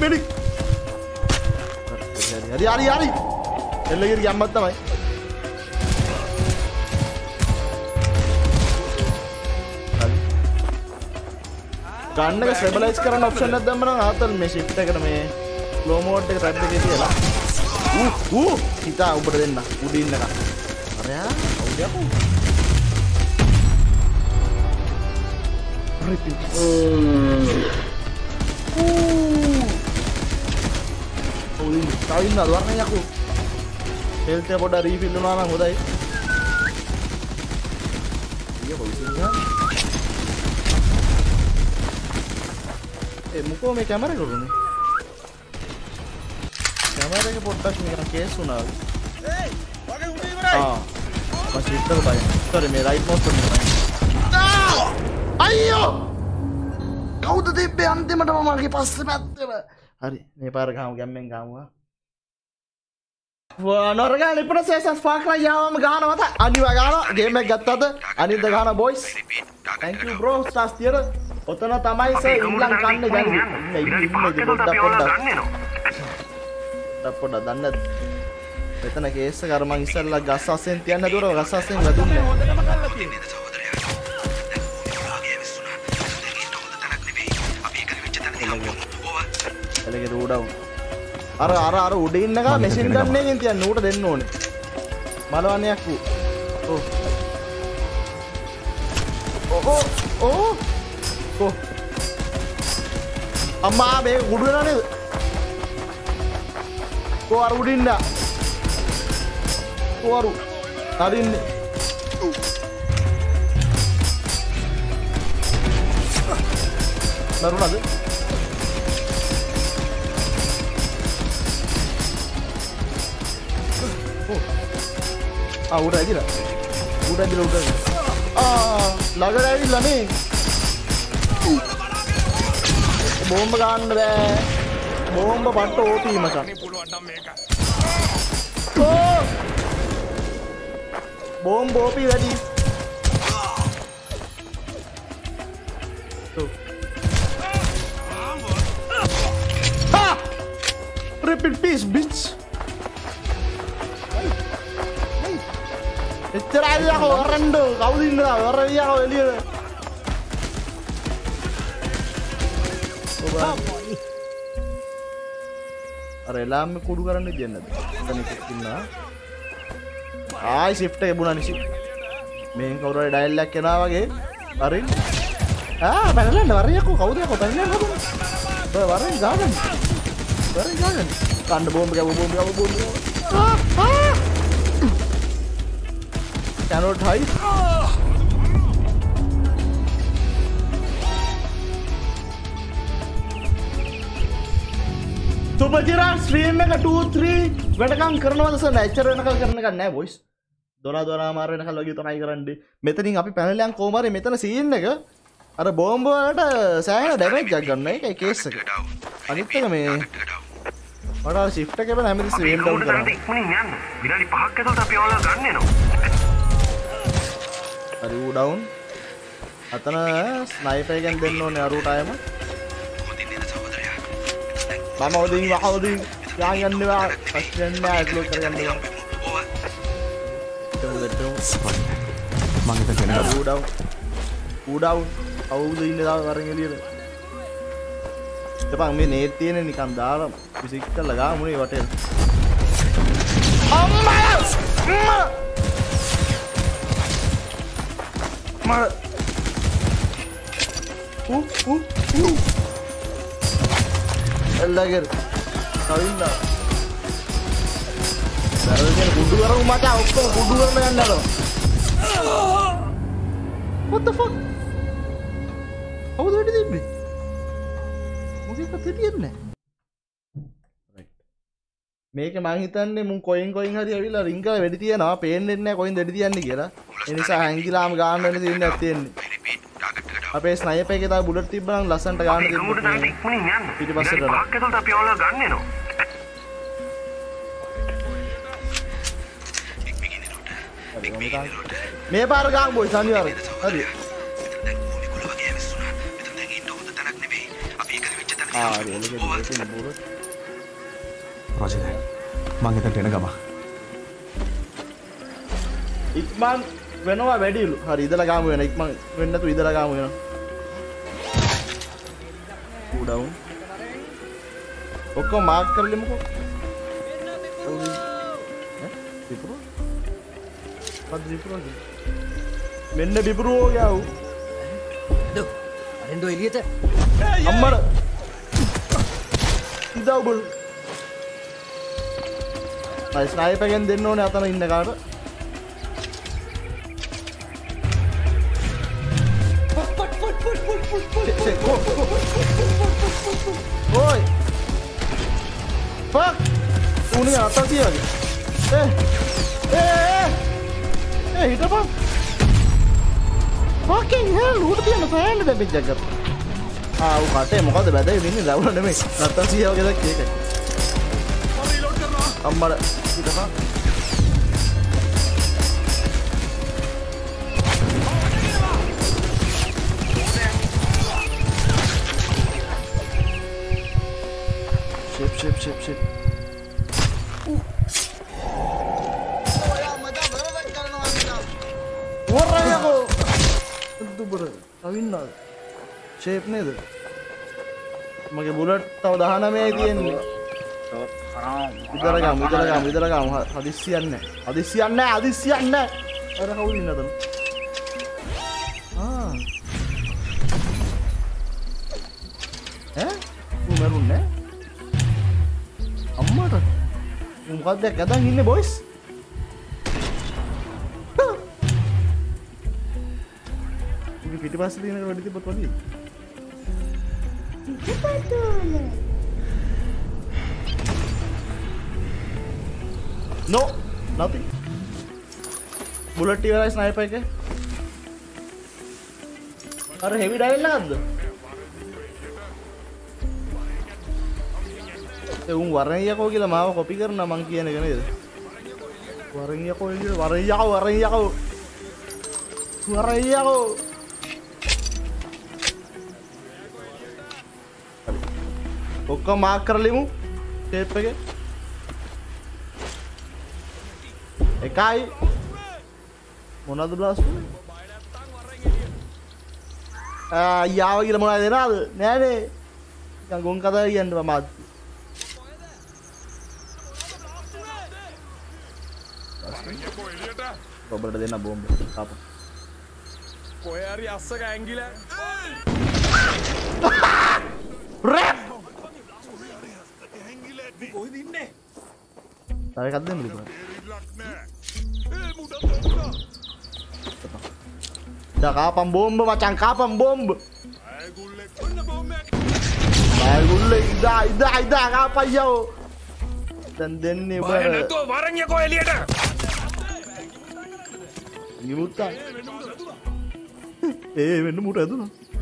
හරි එල්ලගිරි යම්මත් තමයි ගන්න එක ස්ටෙබිලයිස් කරන්න ඔප්ෂන් එකක් දැම්ම නම් ආතල් මේ shift එකට මේ ස්ලෝ මෝඩ් එක ටැප් එකේ තියලා හිතා උඹට දෙන්න උඩින් එක අරයා උඩ යපු රිපීට් උඩින් තවින්න වරණ යකෝ හෙල්ත් එක පොඩ්ඩක් රීෆිල් වුණා නම් හොඳයි ඊය පොලිසියා මුකෝ මේ කැමරා කරුනේ කැමරා එක පොඩ්ඩක් නිකන් කේස් වුණා ඒයි වගේ උඩ ඉවරයි මම ස්විච් එක බලන්න sorry මේ රයිට් මවුස් එකෙන් බලන්න අයියෝ කවුද තිබ්බේ අන්තිමටම මගේ පස්සේ පැත්තේම හරි මේ පාර ගහමු ගැම්මෙන් ගහමු නොරගන්න ඉපන සේසස් ෆාර් ක්‍රයි යාවම ගහනවා තා අනිවා ගහනවා ගේම් එක ගත්තද අනිද්ද ගහනවා boys thank you bro stars තියර ඔතන තමයි සර් ඉංග්ලන්ඩ් කන්නේ දැන් ඉන්න පොඩ්ඩක් දන්නද මෙතන කේස් එක අර මං ඉස්සෙල්ලා ගස් අස්සෙන් තියන්න දුර ගස් අස්සෙන් වැදුන්නේ එලගේ රූඩවුන් අර උඩ ඉන්න එක මැෂින් ගන් එකෙන් තියන්න ඌට දෙන්න ඕනේ බලවන්නේක් ඕ අම්මා මේ උඩ වෙනා නේද කෝ අර උඩ ඉන්න කෝ අර අරින්නේ නරුණාද උඩ ඇදිලා ළඟට ඇවිල්ලා නේ බෝම්බ ගන්න බෑ බෝම්බ පට්ට ඕපී මචං බෝම්බ ඕපී වැඩි rip in peace bitch එච්චරයි යකෝ වරන්ඩෝ කවුද ඉන්නවා වරන් යකෝ එළියට අර එලාම කුඩු කරන්න දෙන්නද එතන එකක් ඉන්නවා ආයි shift එක බුණා නිසි මේන් කවුරු හරි ඩයල් එකක් එනවා වගේ වරින් බැලන්න වරන් යකෝ කවුද යකෝ බැලන්න හදන්නේ වරන් ගාගන්න කන්න බෝම්බ ගාව cannot hide සුපජිරා ස්ට්‍රීම් එක 2-3 වැඩකම් කරනවද සර් නැචර් වෙනකල් කරන එකක් නෑ බොයිස් 12 මාර වෙනකල් වගේ තමයි කරන්නේ මෙතනින් අපි පැනල් යන් කොහම හරි මෙතන සීන් එක අර බෝම්බ වලට සෑහෙන ඩැමේජ් එකක් ගන්න එකයි කේස් එක අනිත් එක මේ මට shift එක වෙන හැමතිස්සෙම වේම් ඩවුන් කරනවා ඉක්මනින් යන්න විනාඩි 5ක් ඇතුළත අපි ඔයාලා ගන්න එනවා අරු ඩවුන් අතන ස්නයිපර් එකෙන් දෙන්න ඕනේ අරුට අයම මම ඔදින් වහවදින් යන්නවා පස්සේ යන්න ඇඩ්ලොක් කරගන්න ඕනේ මම හිත කෙනා අරු ඩවුන් අවුද ඉන්නේ දාව වරන් එළියට ඉතපන් මේ නේට් තියෙන නිකන් දාලා විසික් කරලා ගාමුනේ වටේ අම්මා එල්ලගෙන කවින්දා සරලගෙන කුඩු කරමු මචං ඔක්කොම කුඩු කරලා යන්නලෝ what the fuck කවුද වෙඩි තිබ්බේ මොකෙක්ද තිබියන්නේ මේක මං හිතන්නේ මුන් කොයින් හරි ඇවිල්ලා රින් කරලා වෙඩි තියනවා පේන්නේ නැහැ කොයින් දෙඩි තියන්නේ කියලා ඒ නිසා හැංගිලාම ගන්න වෙන තියෙන්නේ තියෙන්නේ අපේ ස්නයිපර් එකේ තව බුලට් තිබ්බනම් ලස්සන්ට ගන්න තිබ්බා ඊට පස්සේ කරලා පාක්කේතොට අපි ඔයාලා ගන්න එනවා මේ පාර ගාමු බොයි සංවිධානය හරි රජන මං එතනට එන ගම ඉක්මන් වෙනවා වැඩිලු හරි ඉදලා ගාමු වෙන ඉක්මන් වෙන්න නැතු ඉදලා ගාමු වෙන ඩවුන් ඔක්කොම මාක් කරලෙමුකෝ බිපුරෝ පද්‍රිපුරෝ මෙන්න බිපුරෝ ගාව් අරෙන්ඩෝ එළියට අම්මර ඉදවුබල් ස්නයිපර් එකෙන් දෙන්න ඕනේ අතන ඉන්න කාට Oi! Fuck! Unik atas dia lagi. Hidup apa? Fucking hell! Udah dia nak saya ada damage jaga. Aku kata mau kau dah ini dah udah damage. Atas dia lagi dah kek. Ambar kita pak. Ship. Warna aku. Itu kawinna. Shape neda. Mage bullet tahu dahana me tiyenni. Idara gam. Hadisiyan nahi. Ara kawul innada. Umarunne. Ammata. මොකක්ද ගදන් ඉන්නේ බොයිස්? උගේ පිටිපස්සේ තියෙන වැඩි තිබ්බත් වගේ. No, nothing. Bullet ඉවරයි ස්නයිපර් එක. අර heavy dial එකක්ද? උන් වරණියකෝ කියලා මාව කොපි කරනවා මං කියන එක නේද? වරණියකෝ කියලා වරණියකෝ. ඔක්කොම මාක් කරලිමු ටේප් එකේ. එකයි මොනවද බ්ලාස්ට් උනේ? යාව කියලා මොනවද දෙනවද? නෑනේ. නිකන් ගොන් කතා කියන්න මම Robert දෙන්න බෝම්බ කාප. කොහේ හරි අස්සක ඇංගිලා. රැප්. කොහෙද ඉන්නේ? තව එකක් දෙන්න බෑ. dah kapan bom macam kapan bom Baigulle ida apa yo dan denne bara to waranya ko eliyata nimutta mennu muta eduna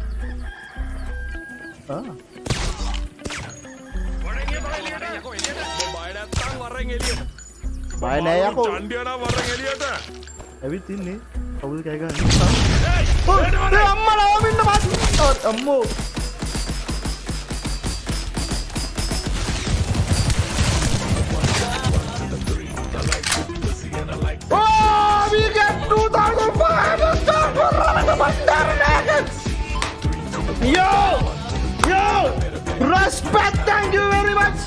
waranya ko eliyata baya natthan warren eliyata baya naha yako chandiyana warren eliyata ඇවිත් ඉන්නේ කවුද කෑ ගන්නේ අම්මලා ආවෙන්න මාත් අම්මෝ we get 2,500 for yo respect, thank you very much.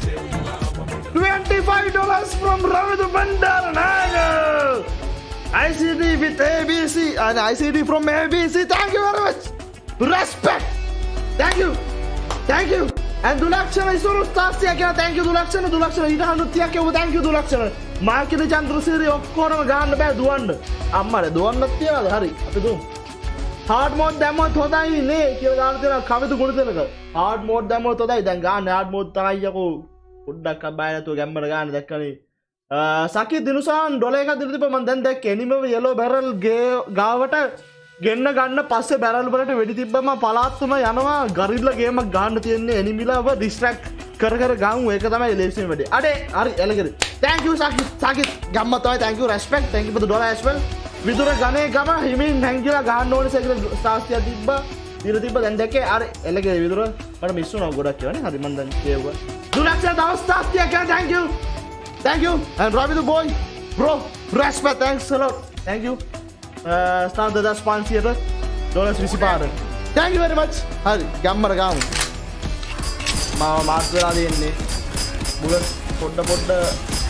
$25 from Ravidu Bandaranaga. ICD with ABC and ICD from ABC. Thank you very much. Respect. Thank you. And Dulakshana is also Stasia. Thank you, Dulakshana. Ida Hanutya. Thank you, Dulakshana. Market Chandrasiri of Korama Ganda by Duanda. Amara, Duanda, Hari. Hard mode demo Toda in a come to Gurutaka. Hard mode demo Toda, then Gan, hard mode Tayaku. Put the Kabaya to Gambaragan, that can. Saki Dinusan, Dolega Dilipaman, then the Kenima yellow barrel gavata, Genna Ganda, Passe barrel, but Veditibama, Palatuma, Yanama, Garilla game of Gandhi, Enimila, distract, Karaka Gang, Wakatama, Elation. Ade, Ari elegant. Thank you, Saki Gamma, thank you, respect, thank you for the dollar as well. Vidura Gane Gama, he mean Hangula Gan, no second Stasia Dibba, Dirtiba, and Deke are elegant Vidura, but Missuna Godakan, Harimandan Keva. Do not say that Stasia, thank you. Thank you, and Ravi the boy, bro, respect, thanks a lot, thank you. Start the sponsor, dollars visited. Thank you very much. Hari, Gamma Gam. Mama Master Ali in the bullet, put the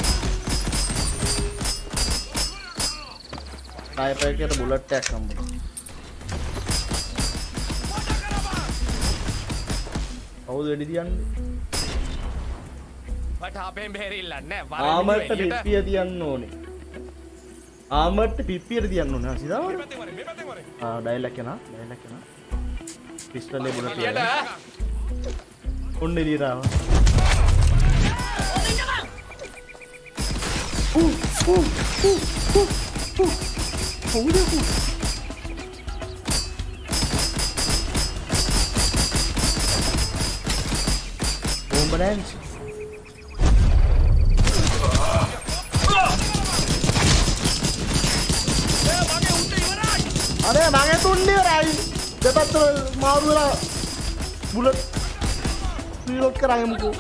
I pack a bullet tech number. How did he end? What happened very lane? Armored to prepare the unknown. Armored to prepare the unknown. Dialacana. Pistol label. Only round. Bomb අනේ මගේ තුන්නේ රයි දෙපැත්තට මාරු වෙලා බුලට් රීලෝඩ් කරාගෙමුකෝ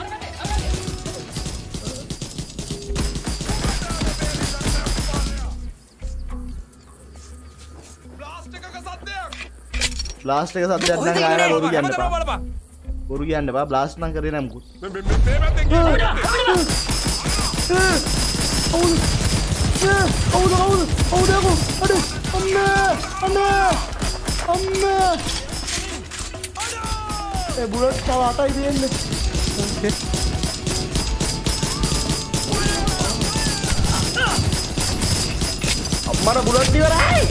බ්ලාස්ට් එක සද්දයක් නම් ආයෙ බොරු කියන්න එපා. බොරු කියන්න එපා. බ්ලාස්ට් නම් කරේ නැහැ මුකුත්. ඒ බුලට් තව 8යි තියෙන්නේ. ඕකේ. අම්මර බුලට් ඉවරයි.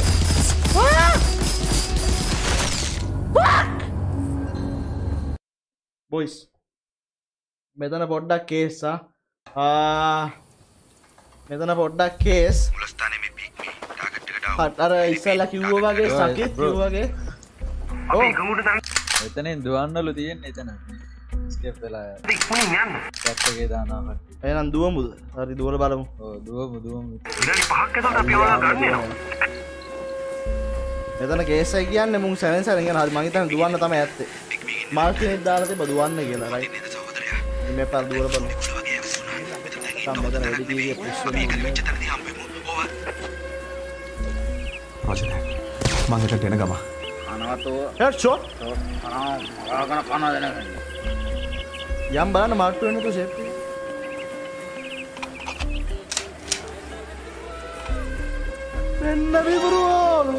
boys මෙතන පොඩ්ඩක් කේස් මෙතන පොඩ්ඩක් කේස් මුලස්ථානේ මේ බිග් මේ ටාගට් එකට ආවා අර ඉස්සෙල්ලා කිව්වා වගේ සකිත් කිව්වා වගේ අපි ගමුට දැන් එතනින් දුවන්නලු තියෙන්නේ එතන ස්කේප් වෙලා ඉක්මනින් යන්න කැප් එකේ දානවා කට්ටිය එහෙනම් දුවමුද හරි දුවලා බලමු ඔව් දුවමු විනාඩි 5ක් ඇතුළත අපි ඔයාලා ගන්න එනවා මෙතන කේස් එක කියන්නේ මුන් 7 7 කියන හරි මං හිතන්නේ දුවන්න තමයි ඇත්තේ මාර්ටිනෙක් දාලා තිබ්බ දුවන්න කියලා රයිට් මේ පාර දුවලා බලමු සම් මෙතන වැඩි දීගේ පුෂ් වෙනවා රොජර් මං එතනට එන ගම අනවතෝ හෙඩ් ෂොට් ආගන කන දෙනකන් යම් බලන්න මාර්ට් වෙන තු ෂේප් එක මෙන්න විවරෝලු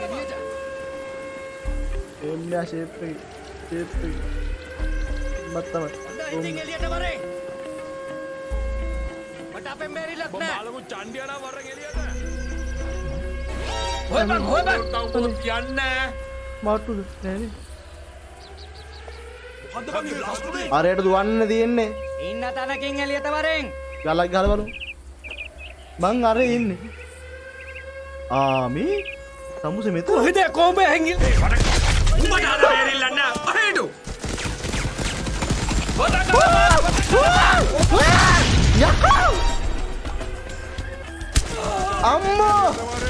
එන්න ෂේප් එක මත්තම එලියට වරේ මට අපෙන් බේරිලක් නෑ බලමු චණ්ඩියානා වරෙන් එලියට හොය බං කවුරුත් කියන්නේ මාට්ටුද නෑනේ අරයට දුවන්න තියෙන්නේ ඉන්න තැනකින් එලියට වරෙන් ගලක් ගහලා බලමු මං අරේ ඉන්නේ ආමි සමුසේ මෙතන කොහෙද කොඹේ හැංගිල් උඹට අර බේරිල්ල නෑ අහේඩු යකෝ අම්මා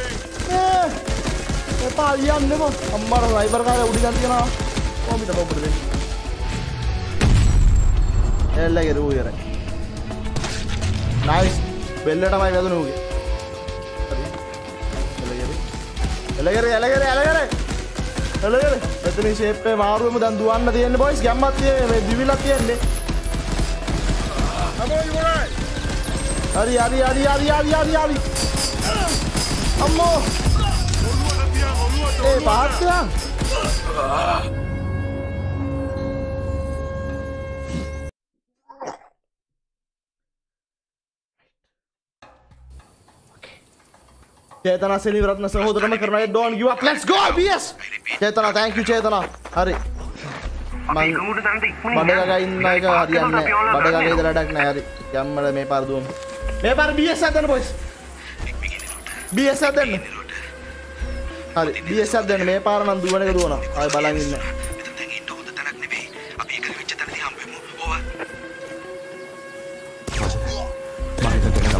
එපා යන්නම අම්මර රයිබර් කාරය උඩි ගන්න තියනවා කොහොමද බබුද දෙන්නේ එල්ලගේ රූ ඉවරයි නයිස් බෙල්ලටමයි වැදුණු උගේ එලගර මෙතන ෂේප් එක මාරුවෙමු දැන් දුවන්න තියෙන්නේ බොයිස් ගැම්මක් තියෙන්නේ මේ දිවිලක් තියෙන්නේ හරි අම්මෝ ඒ පාත්‍යා चेतना सेलिब्रेटना सहोदरम करना है don't give up let's go BS Chetana thank you Chetana हरे මං බඩගග ඉන්න එක හරියන්නේ බඩගග ඉඳලා වැඩක් නැහැ හරි යම්මල මේ පාර දුවමු මේ පාර BS එකක් දෙන්න බොයිස් BS එකක් දෙන්න හරි BS එකක් දෙන්න මේ පාර නම් දුවන එක දුවනවා ආයෙ බලන් ඉන්න දැන් ඉන්න හොඳ තැනක් නෙමෙයි අපි එක වෙච්ච තැනදී හම්බෙමු ඕවා මම එතනට එන ගම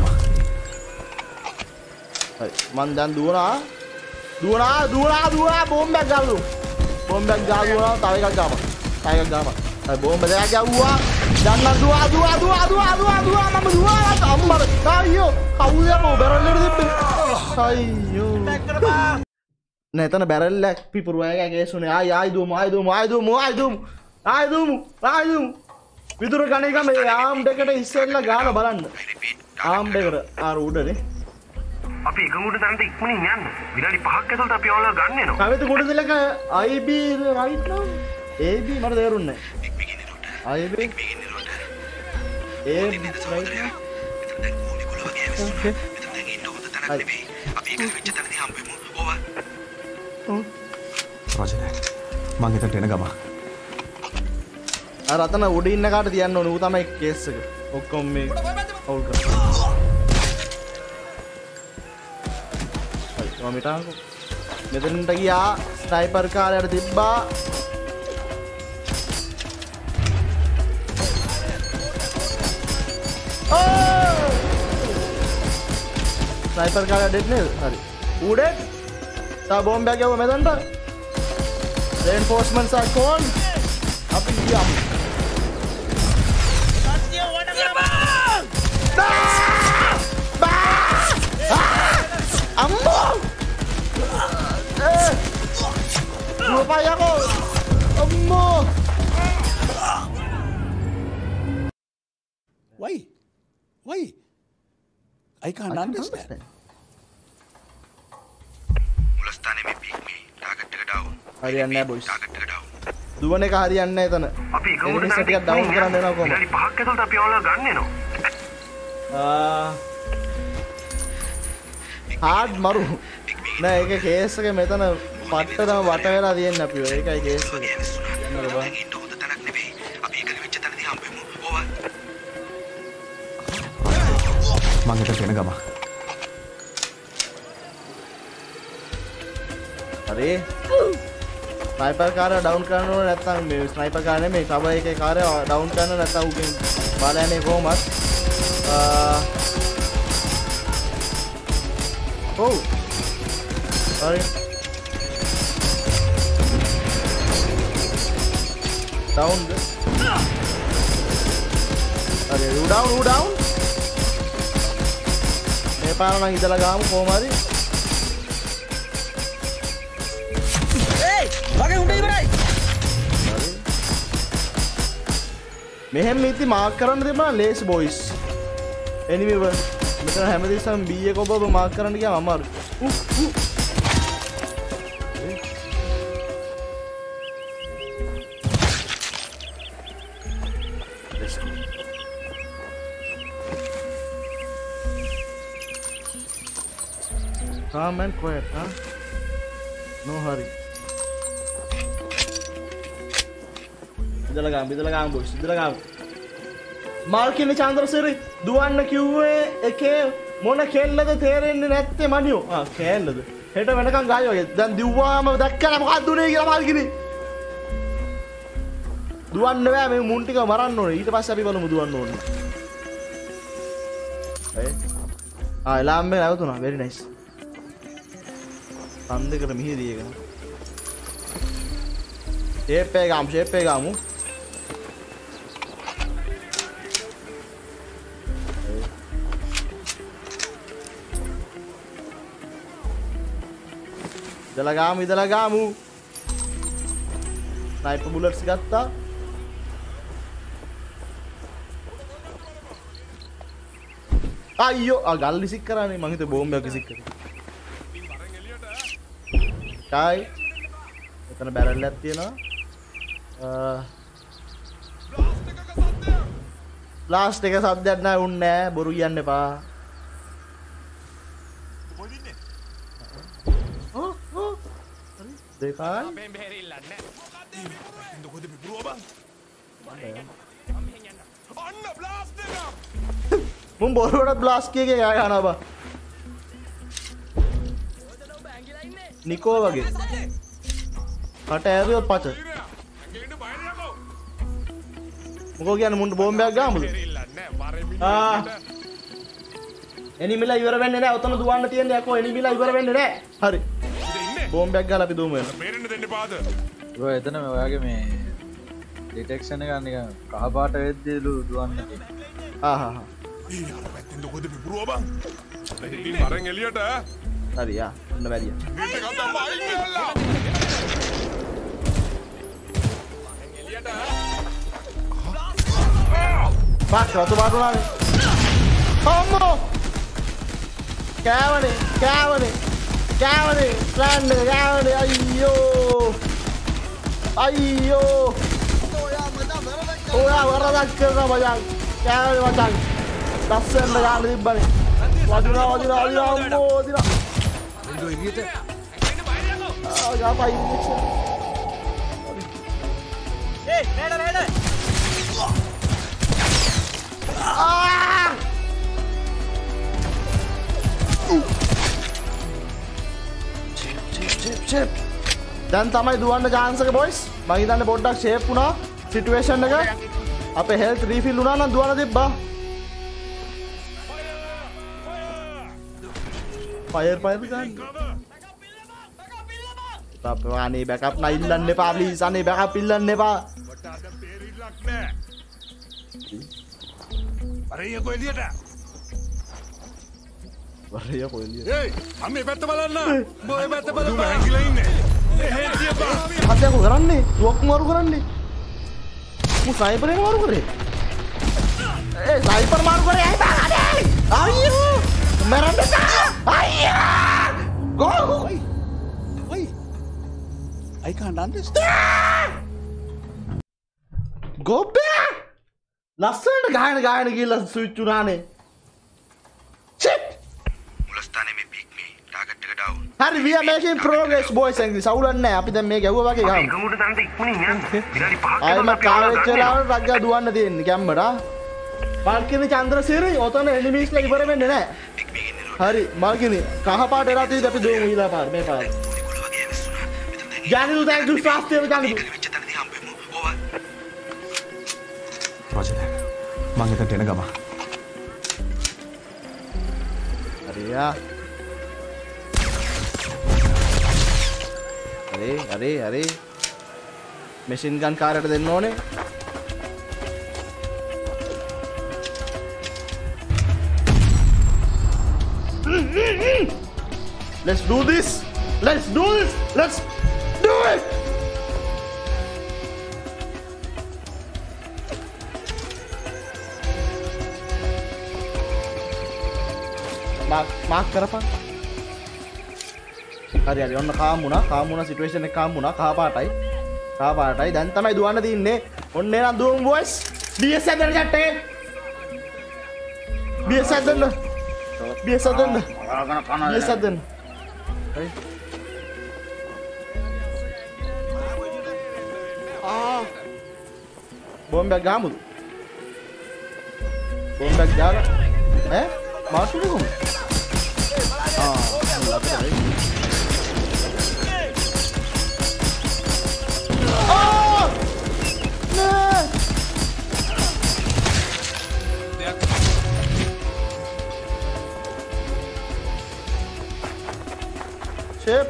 හරි මං දැන් දුවනවා බෝම්බයක් ගාලු බෝම්බයක් ගාලුවා තව එකක් ගාපන් හරි බෝම්බ දෙකක් ගැව්වා දැන් නම් දුවා මම දුවා අම්මර අයියෝ කවුද බැරල් එකට තිබ්බේ අයියෝ නැතන බැරල් එක පිපුරුවා ගේසුනේ ආයි දුමු විදුර ගණේ ගම මේ ආම් දෙකට ඉස්සෙල්ලා ගාලා බලන්න ආම් දෙකට ආර උඩනේ අපි එකමුට තැනට ඉක්මනින් යන්න විනාඩි 5ක් ඇතුළත අපි ඔයාලා ගන්න එනවා කවිත ගොඩදෙලක IB right now AB මට තේරුන්නේ නැහැ IB AB right now අපි එක වෙච්ච තැනදී හම්බෙමු ඕවා රොජර් මං එතනට එන ගම අර අතන උඩ ඉන්න කාට තියන්න ඕනේ ඌ තමයි කේස් එක ඔක්කොම මේ අවුල් කරා මිටාංකෝ මෙතනට ගියා ස්නයිපර් කාරයට තිබ්බා ස්නයිපර් කාරය ඩෙඩ් නේද හරි ඌ ඩෙඩ් තා බෝම්බයක් යවුවා මෙතනට. reinforcements are called. අපි ගියම්. අම්මෝ! lupa ya kok. Ammah. Why? I can't understand. මුලස්ථානේ මේ පික් මේ ටාගට් එක ඩවුන්. හරියන්නේ නැහැ බොයිස්. ටාගට් එක ඩවුන්. දුවන එක හරියන්නේ නැහැ එතන. අපි ගමුද ටිකක් ඩවුන් කරන්න වෙනවා කොහොමද? විනාඩි 5ක් ඇතුළත අපි ඔයාලා ගන්න එනවා. හાર્ඩ් මරු. නෑ ඒක කේස් එක මෙතන පට්ටම වට වෙලා තියෙන්නේ අපි. ඒකයි කේස් එක. නේද බා? ඉන්න හොඳ තැනක් නෙවෙයි. අපි ඒක වෙච්ච තැනදී හම්බෙමු. ඕවා. මං හිත වෙන ගම. හරි. ස්නයිපර් කාරය ඩවුන් කරන්න ඕනේ නැත්නම් මේ ස්නයිපර් කාරය නෙමෙයි කවර් එකේ කාරය ඩවුන් කරන්න නැත්නම් උගෙන් බාලයන්නේ කොහොමද? Oh. Sorry. Down. Okay, you down. මේ පාර නම් ඉඳලා ගාමු කොහොම හරි. Hey, වගේ උඩ ඉවරයි. මෙහෙම ඉති මාක් කරන්න තිබුණා ලේස් බොයිස්. enemy මෙතන හැමදේසම B එක ඔබ මාක් කරන්න ගියාම අමාරුයි. Calm and quiet, huh? No hurry. ඉදලා ගාමු boys. ඉදලා ගාමු. මාල්කින් චන්ද්‍රසිරි දුවන්න කිව්වේ එකේ මොන කෙල්ලද තේරෙන්නේ නැත්තේ මනියෝ. කෑල්ලද? හෙට වෙනකන් ගායෝ. දැන් දිව්වාම දැක්කම මොකක්ද උනේ කියලා මාල්කිනි. දුවන්න බෑ මේ මුන් ටික මරන්න ඕනේ. ඊට පස්සේ අපි බලමු දුවන්න ඕනේ. එලාම් එක නැවතුණා. very nice. අන්දකට මිහිරී එක. ෂේප් එක ගාමු. ඉදලා ගාමු. ස්නයිපර් බුලට්ස් ගත්තා. අයියෝ ගල් විසික් කරානේ මං හිතුවේ බෝම්බයක් විසික් කරේ. ටයි. එතන බැරල් එකක් තියෙනවා. බ්ලාස්ට් එක සද්දයක් නැහැ උන්නේ නැහැ. බොරු කියන්න එපා. දෙකයි. අපෙන් බෙහෙරිල්ලක් නැහැ. මොකද පිපුරුව බං? අන්න බ්ලාස්ට් එක. මුන් බොරුවට බ්ලාස්ට් කීකේ ගා ගන්නවා බා. නිකෝ වගේ. කට ඇරියොත් පච. මොකෝ කියන්නේ මුන්ට බෝම්බයක් ගාමුද? එනිමිලා ඉවර වෙන්නේ නැහැ. ඔතන දුවන්න තියෙන්නේ යකෝ. එනිමිලා ඉවර වෙන්නේ නැහැ. හරි. බෝම්බයක් ගාලා අපි දුවමු එන්න. මේරෙන්න දෙන්න පාද. බ්‍රෝ එතන මේ ඔයාගේ මේ ඩිටෙක්ෂන් එක නිකන් කහ පාට වෙද්දී දුවන්න තියෙනවා. ඊයර පැත්තෙන් කොහෙද පිපුරුව බං? ඉතින් මරන් එළියට ඈ. හරි යා. ඔන්න වැඩිය. මේක ගත්තා මයින් ගල්ලා. එළියට ඈ. පාත් රතු පාටුණානේ. අම්මෝ. කෑවනේ. ප්ලෑන් එක කෑවනේ. අයියෝ. ඔයා වරදක් කරනවා මචං. කෑවනේ මචං. දස්සෙන් ගාන තිබ්බනේ. වදිනවා අම්මෝ වදිනවා. එන්ඩෝ එළියට. යාපා ඉන්ජෙක්ෂන්. රේඩ. ෂේප්. දැන් තමයි දුවන්න chance එක boys. මම හිතන්නේ පොඩ්ඩක් ෂේප් වුණා සිටුේෂන් එක. අපේ හෙල්ත් රීෆිල් වුණා නම් දුවන්න තිබ්බා. ෆයර් ගන්න. අනේ බෑකප් නෑ ඉල්ලන්න එපා ප්ලීස් අනේ බෑකප් ඉල්ලන්න එපා වරේ කොහෙලියට වරේ කොහෙලියට ඒයි අම්මේ පැත්ත බලන්න උඹ ඔය පැත්ත බලන්න හැංගිලා ඉන්නේ එහෙ තියපා අදයක කරන්නේ තුවක්කු මාරු කරන්නේ මු සයිපරේ මාරු කරේ ඒ සයිපර් මාරු කරේ ඇයි බාගනේ අයියෝ මරන්න අයියා go Why? I can't understand. Go back! ලස්සනට ගහන ගිහලා ස්විච් උනානේ. Shit! මුලස්ථානේ මේ පික් මේ ටාගට් එක ඩවුන්. හරි we are making progress boys and girls. අවුලක් නැහැ. අපි දැන් මේ ගැව්වා වගේ ගහමු. ගමුට දන්ට ඉක්මනින් යන්න. විනාඩි 5ක් ආයෙම කාවෙච්ච වෙලාවට රග්ගා දුවන්න තියෙන්නේ ගැම්මට. මල්කිනි චන්ද්‍රසිරි ඔතන එනිමීස් ලා ඉවර වෙන්නේ නැහැ. හරි මල්කිනි කහ පාට එලා තියෙද්දි අපි දුවමු ඊළා පාර මේ පාර. ජානිදු දැන් දුස් ෆාස්ට් එක ජානිදු. Roger. මං එතනට එන ගම. හරියා. හරි. මැෂින් ගන් කාරයට දෙන්න ඕනේ. Let's do this. Let's do it. Mark කරපන්. හරි ඔන්න කාම් වුණා සිටුේෂන් එක කාම් වුණා කහ පාටයි දැන් තමයි දුවන්න තින්නේ ඔන්න එනම් දුවමු බොයිස් BS හදන්න ජට්ටේ BS හදන්න හරි බෝම්බයක් ගහමුද බෝම්බයක් දාලා ඈ මාර්ෂුනේ කොහොමද Ship.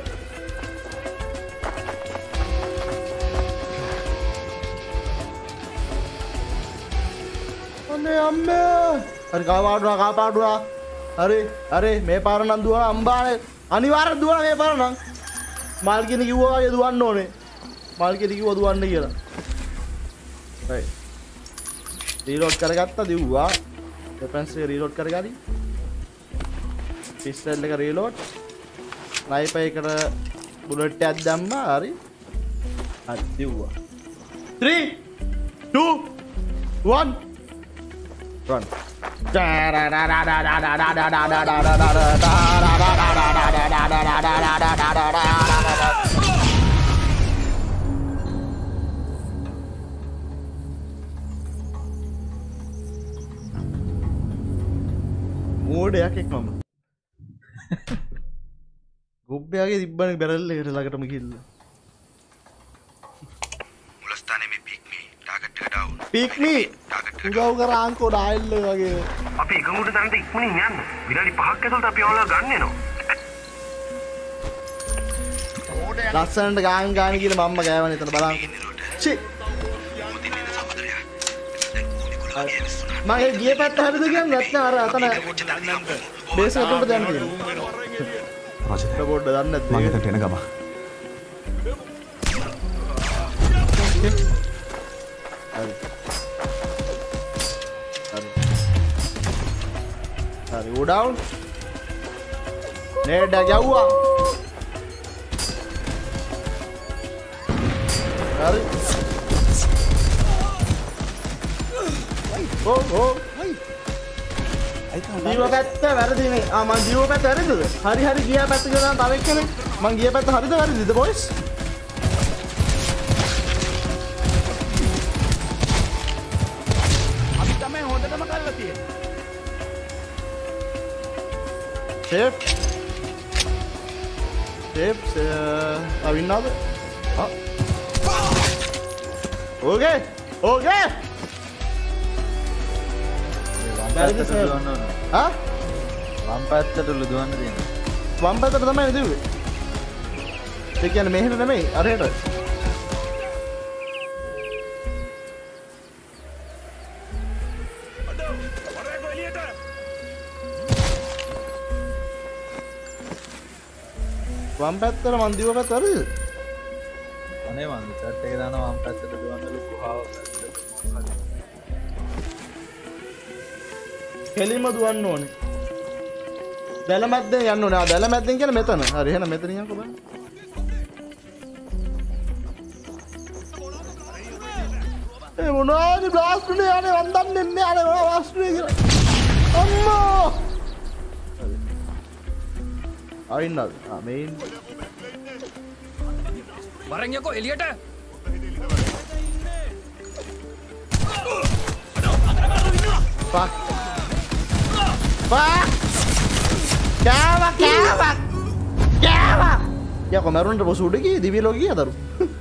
අම්මේ හරි කාපාඩුනා හරි මේ පාර නම් දුවන අම්බානේ අනිවාර්යෙන් දුවන මේ පාර නම් මාල්කිනි කිව්වා වගේ දුවන්න ඕනේ මාල්කිනි කිව්වා දුවන්න කියලා හරි රීලෝඩ් කරගත්තා දිව්වා වෙපන්ස් එක රීලෝඩ් කරගනි පිස්ටල් එක රීලෝඩ් ස්නයිපර් එකට බුලට් එකක් දැම්මා හරි හරි දිව්වා 3 2 1 run මෝඩයක් එක්කම ගොබ්බයාගේ තිබ්බනේ බැරල් එකට ළඟටම ගිහිල්ලා මුලස්ථානේ මේ පික්මි ටාගට් එක ඩවුන් පික්මි උදව් කරා අංකෝ ඩයල් වගේ අපි එකමුට දන්ට ඉක්මනින් යන්න විනාඩි 5ක් ඇතුළත අපි ඔයාලා ගන්න එනවා ලස්සනට ගාන් කියලා මම්ම ගෑවනේ එතන බලන්න චි මගේ ගිය පැත්ත හරිද කියන්නේ නැත්නම් අර අතන බේස් එකට දැන් තියෙනවා රජේ පොඩ්ඩ දන්නේ නැත්නම් මම එතනට එන ගම හරි උඩවුන් නේඩ ගැව්වා හරි ඕ දීව පැත්ත වැරදිනේ මං දීව පැත්ත වැරදිද හරි ගියා පැත්ත ගියා තව එක්කනේ මං ගියා පැත්ත හරිද වැරදිද බොයිස් අපි තමයි හොඳටම කරලා තියෙන්නේ Shape අවින්නාද ඕකේ වැරදි සර් ආ වම් පැත්තට දුවන්න දෙන්න වම් පැත්තට තමයි දුවේ ඒ කියන්නේ මෙහෙම නෙමෙයි අරහෙට. වම් පැත්තට මන් දිව පැත්ත හරිද? අනේ මන් චැට් එක දානවා වම් පැත්තට දුවන්නලු කොහාව කෙලින්ම දුවන්න ඕනේ. දැල මැද්දෙන් යන්න ඕනේ. ආ දැල මැද්දෙන් කියන්නේ මෙතන. හරි එහෙනම් මෙතන යන්නකෝ බලන්න. ඒ මොනවාද බ්ලාස්ට් උනේ අනේ වන්දන් දෙන්නේ අනේ බ්ලාස්ට් උනේ කියලා. අම්මෝ. ආයින්නද? ආ මේන්. වරන් යකෝ එළියට. Fuck. Fuck. Kava. Ya komerun terus udah ki di biologi ya taruh.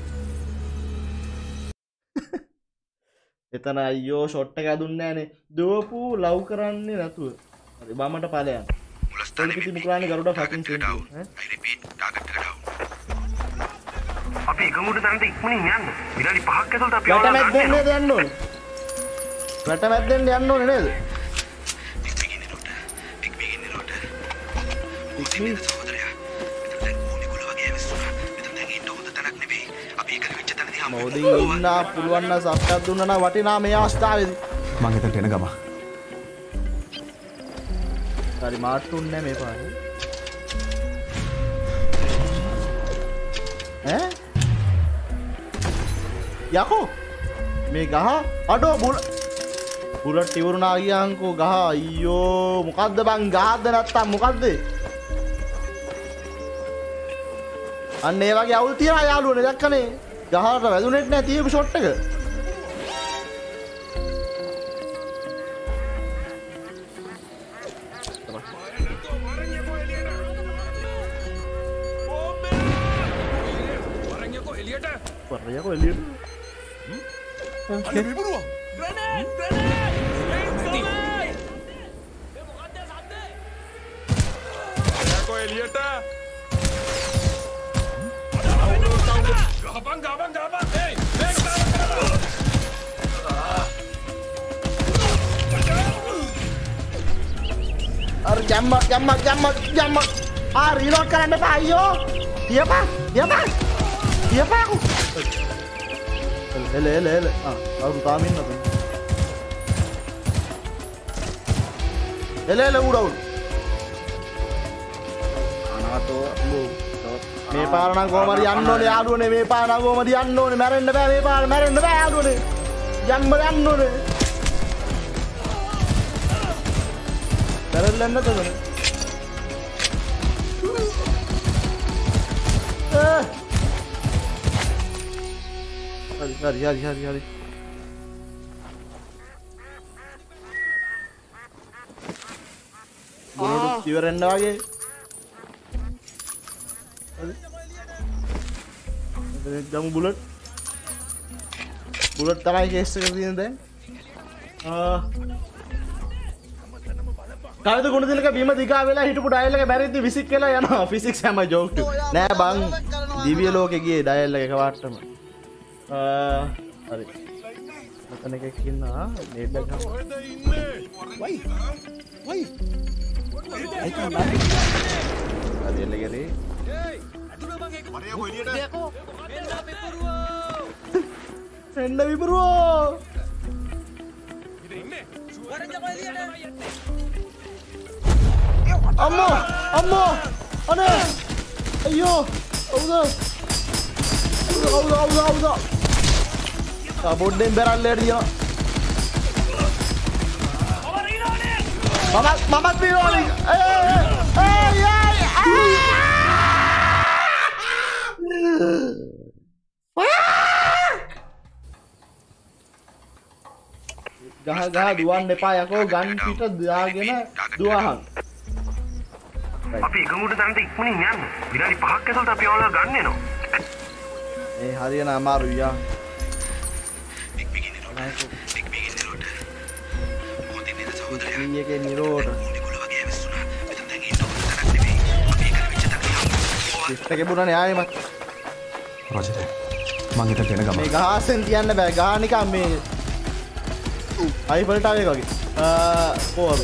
එතන අයියෝ ෂොට් එක දුන්නේ නැහනේ. දුවපු ලව් කරන්නේ නැතුව. හරි බාමට ඵලයන්. මුලස්ථානේ පිටි මුකුරානේ Garuda fucking simple. I repeat target එක down. අපි එකමුඩ තැනට ඉක්මනින් යන්න. විනාඩි 5ක් ඇතුළත අපි වැට මැද්දෙන් නේද යන්න ඕනේ. වැට මැද්දෙන් යන්න ඕනේ නේද? මොදින් ඉන්න පුළුවන් නම් සබ්ස්ක්‍රයිබ් දුන්නා නම් වටිනා මේ අවස්ථාවේදී මං එතනට එන ගම. හරි මාට්ටුන්නේ මේ පාරේ. ඈ? යකෝ මේ ගහ අඩෝ බුලට් ඉවරුණා ගියාන්කෝ ගහ අයියෝ මොකද්ද බං ගහද්ද නැත්තම් මොකද්ද? අන්න ඒ වගේ අවුල් තියනවා යාළුවනේ දැක්කනේ. ගහට වැදුනෙත් නෑ තියපු ෂොට් එක. වරයකෝ එළියට. අනේ විපරුවා. ග්‍රැනේඩ් මොකද්ද සද්දේ? වරයකෝ එළියට. Gabang. Hey, අර ජම්ම. ආ රීලෝඩ් කරන්න එපා අයියෝ. තියපන්. එල. අවුරු තාම ඉන්නද? එල උඩවුල්. අනාතෝ මේ පාර නම් කොහොම හරි යන්න ඕනේ යාළුවනේ මේ පාර නම් කොහොම හරි යන්න ඕනේ මැරෙන්න බෑ මේ පාර මැරෙන්න බෑ යාළුවනේ යන්න ඕනේ මැරෙන්න නැතද හරි බොරුට ඉවරෙන්න වගේ jamu bulat තමයි කේස් එක තියෙන දැන් කායිද ගුණ දිනක බීම දිගා වෙලා හිටපු ඩයල් එක බැරිද්දි විසික් වෙලා යනවා ෆිසික්ස් හැම ජෝක් නෑ බං දිව්‍ය ලෝකේ ගියේ ඩයල් එක එකපාරටම හරි මෙතන එකක් ඉන්නවා නේඩ් එක වයි අයිකා බෑ හරි එල්ලගරේ එන්න විපරුවෝ අම්මෝ අනේ අයියෝ අවුද බොඩ්ඩෙන් බැරල්ලට දියනවා මමත් විරෝලි ගහ දුවන්න එපා යකෝ ගන් පිට දාගෙන දුවහන් අපි එකමුඩ තැනට ඉක්මනින් යන්න විනාඩි 5ක් ඇතුළත අපි ඔයාලා ගන්න එනවා මේ හරියන අමාරුයි යා මේකේ නිරෝධ ඉස්සක බුණානේ ආයෙමත් රොජර් මං එතනට එන ගමන් මේ ගහසෙන් තියන්න බෑ ගහ නිකන් මේ අයිෆල් ටවර් එක වගේ කොහොමද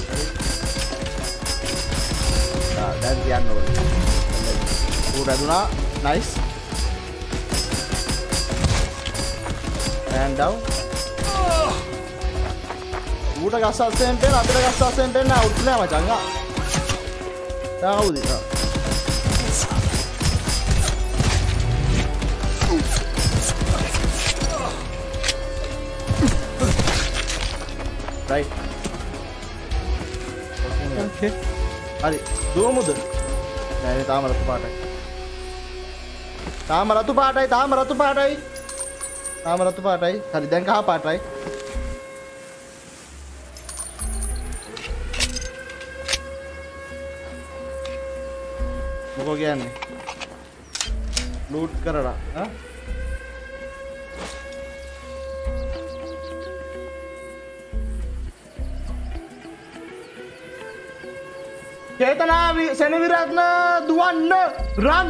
දැන් තියන්න ඕනේ ඌ රැඳුණා නයිස් and down ඌට ගස්සස්සෙන් පේන අපිට ගස්සස්සෙන් පේන අවුට් නෑ මචං කවුද right okay හරි දුවමුද නෑ තාම රතු පාටයි තාම රතු පාටයි හරි දැන් කහ පාටයි මොකෝ කියන්නේ ලූට් කරලා ඈ චේතනා සෙනවිරත්න දුවන්න රන්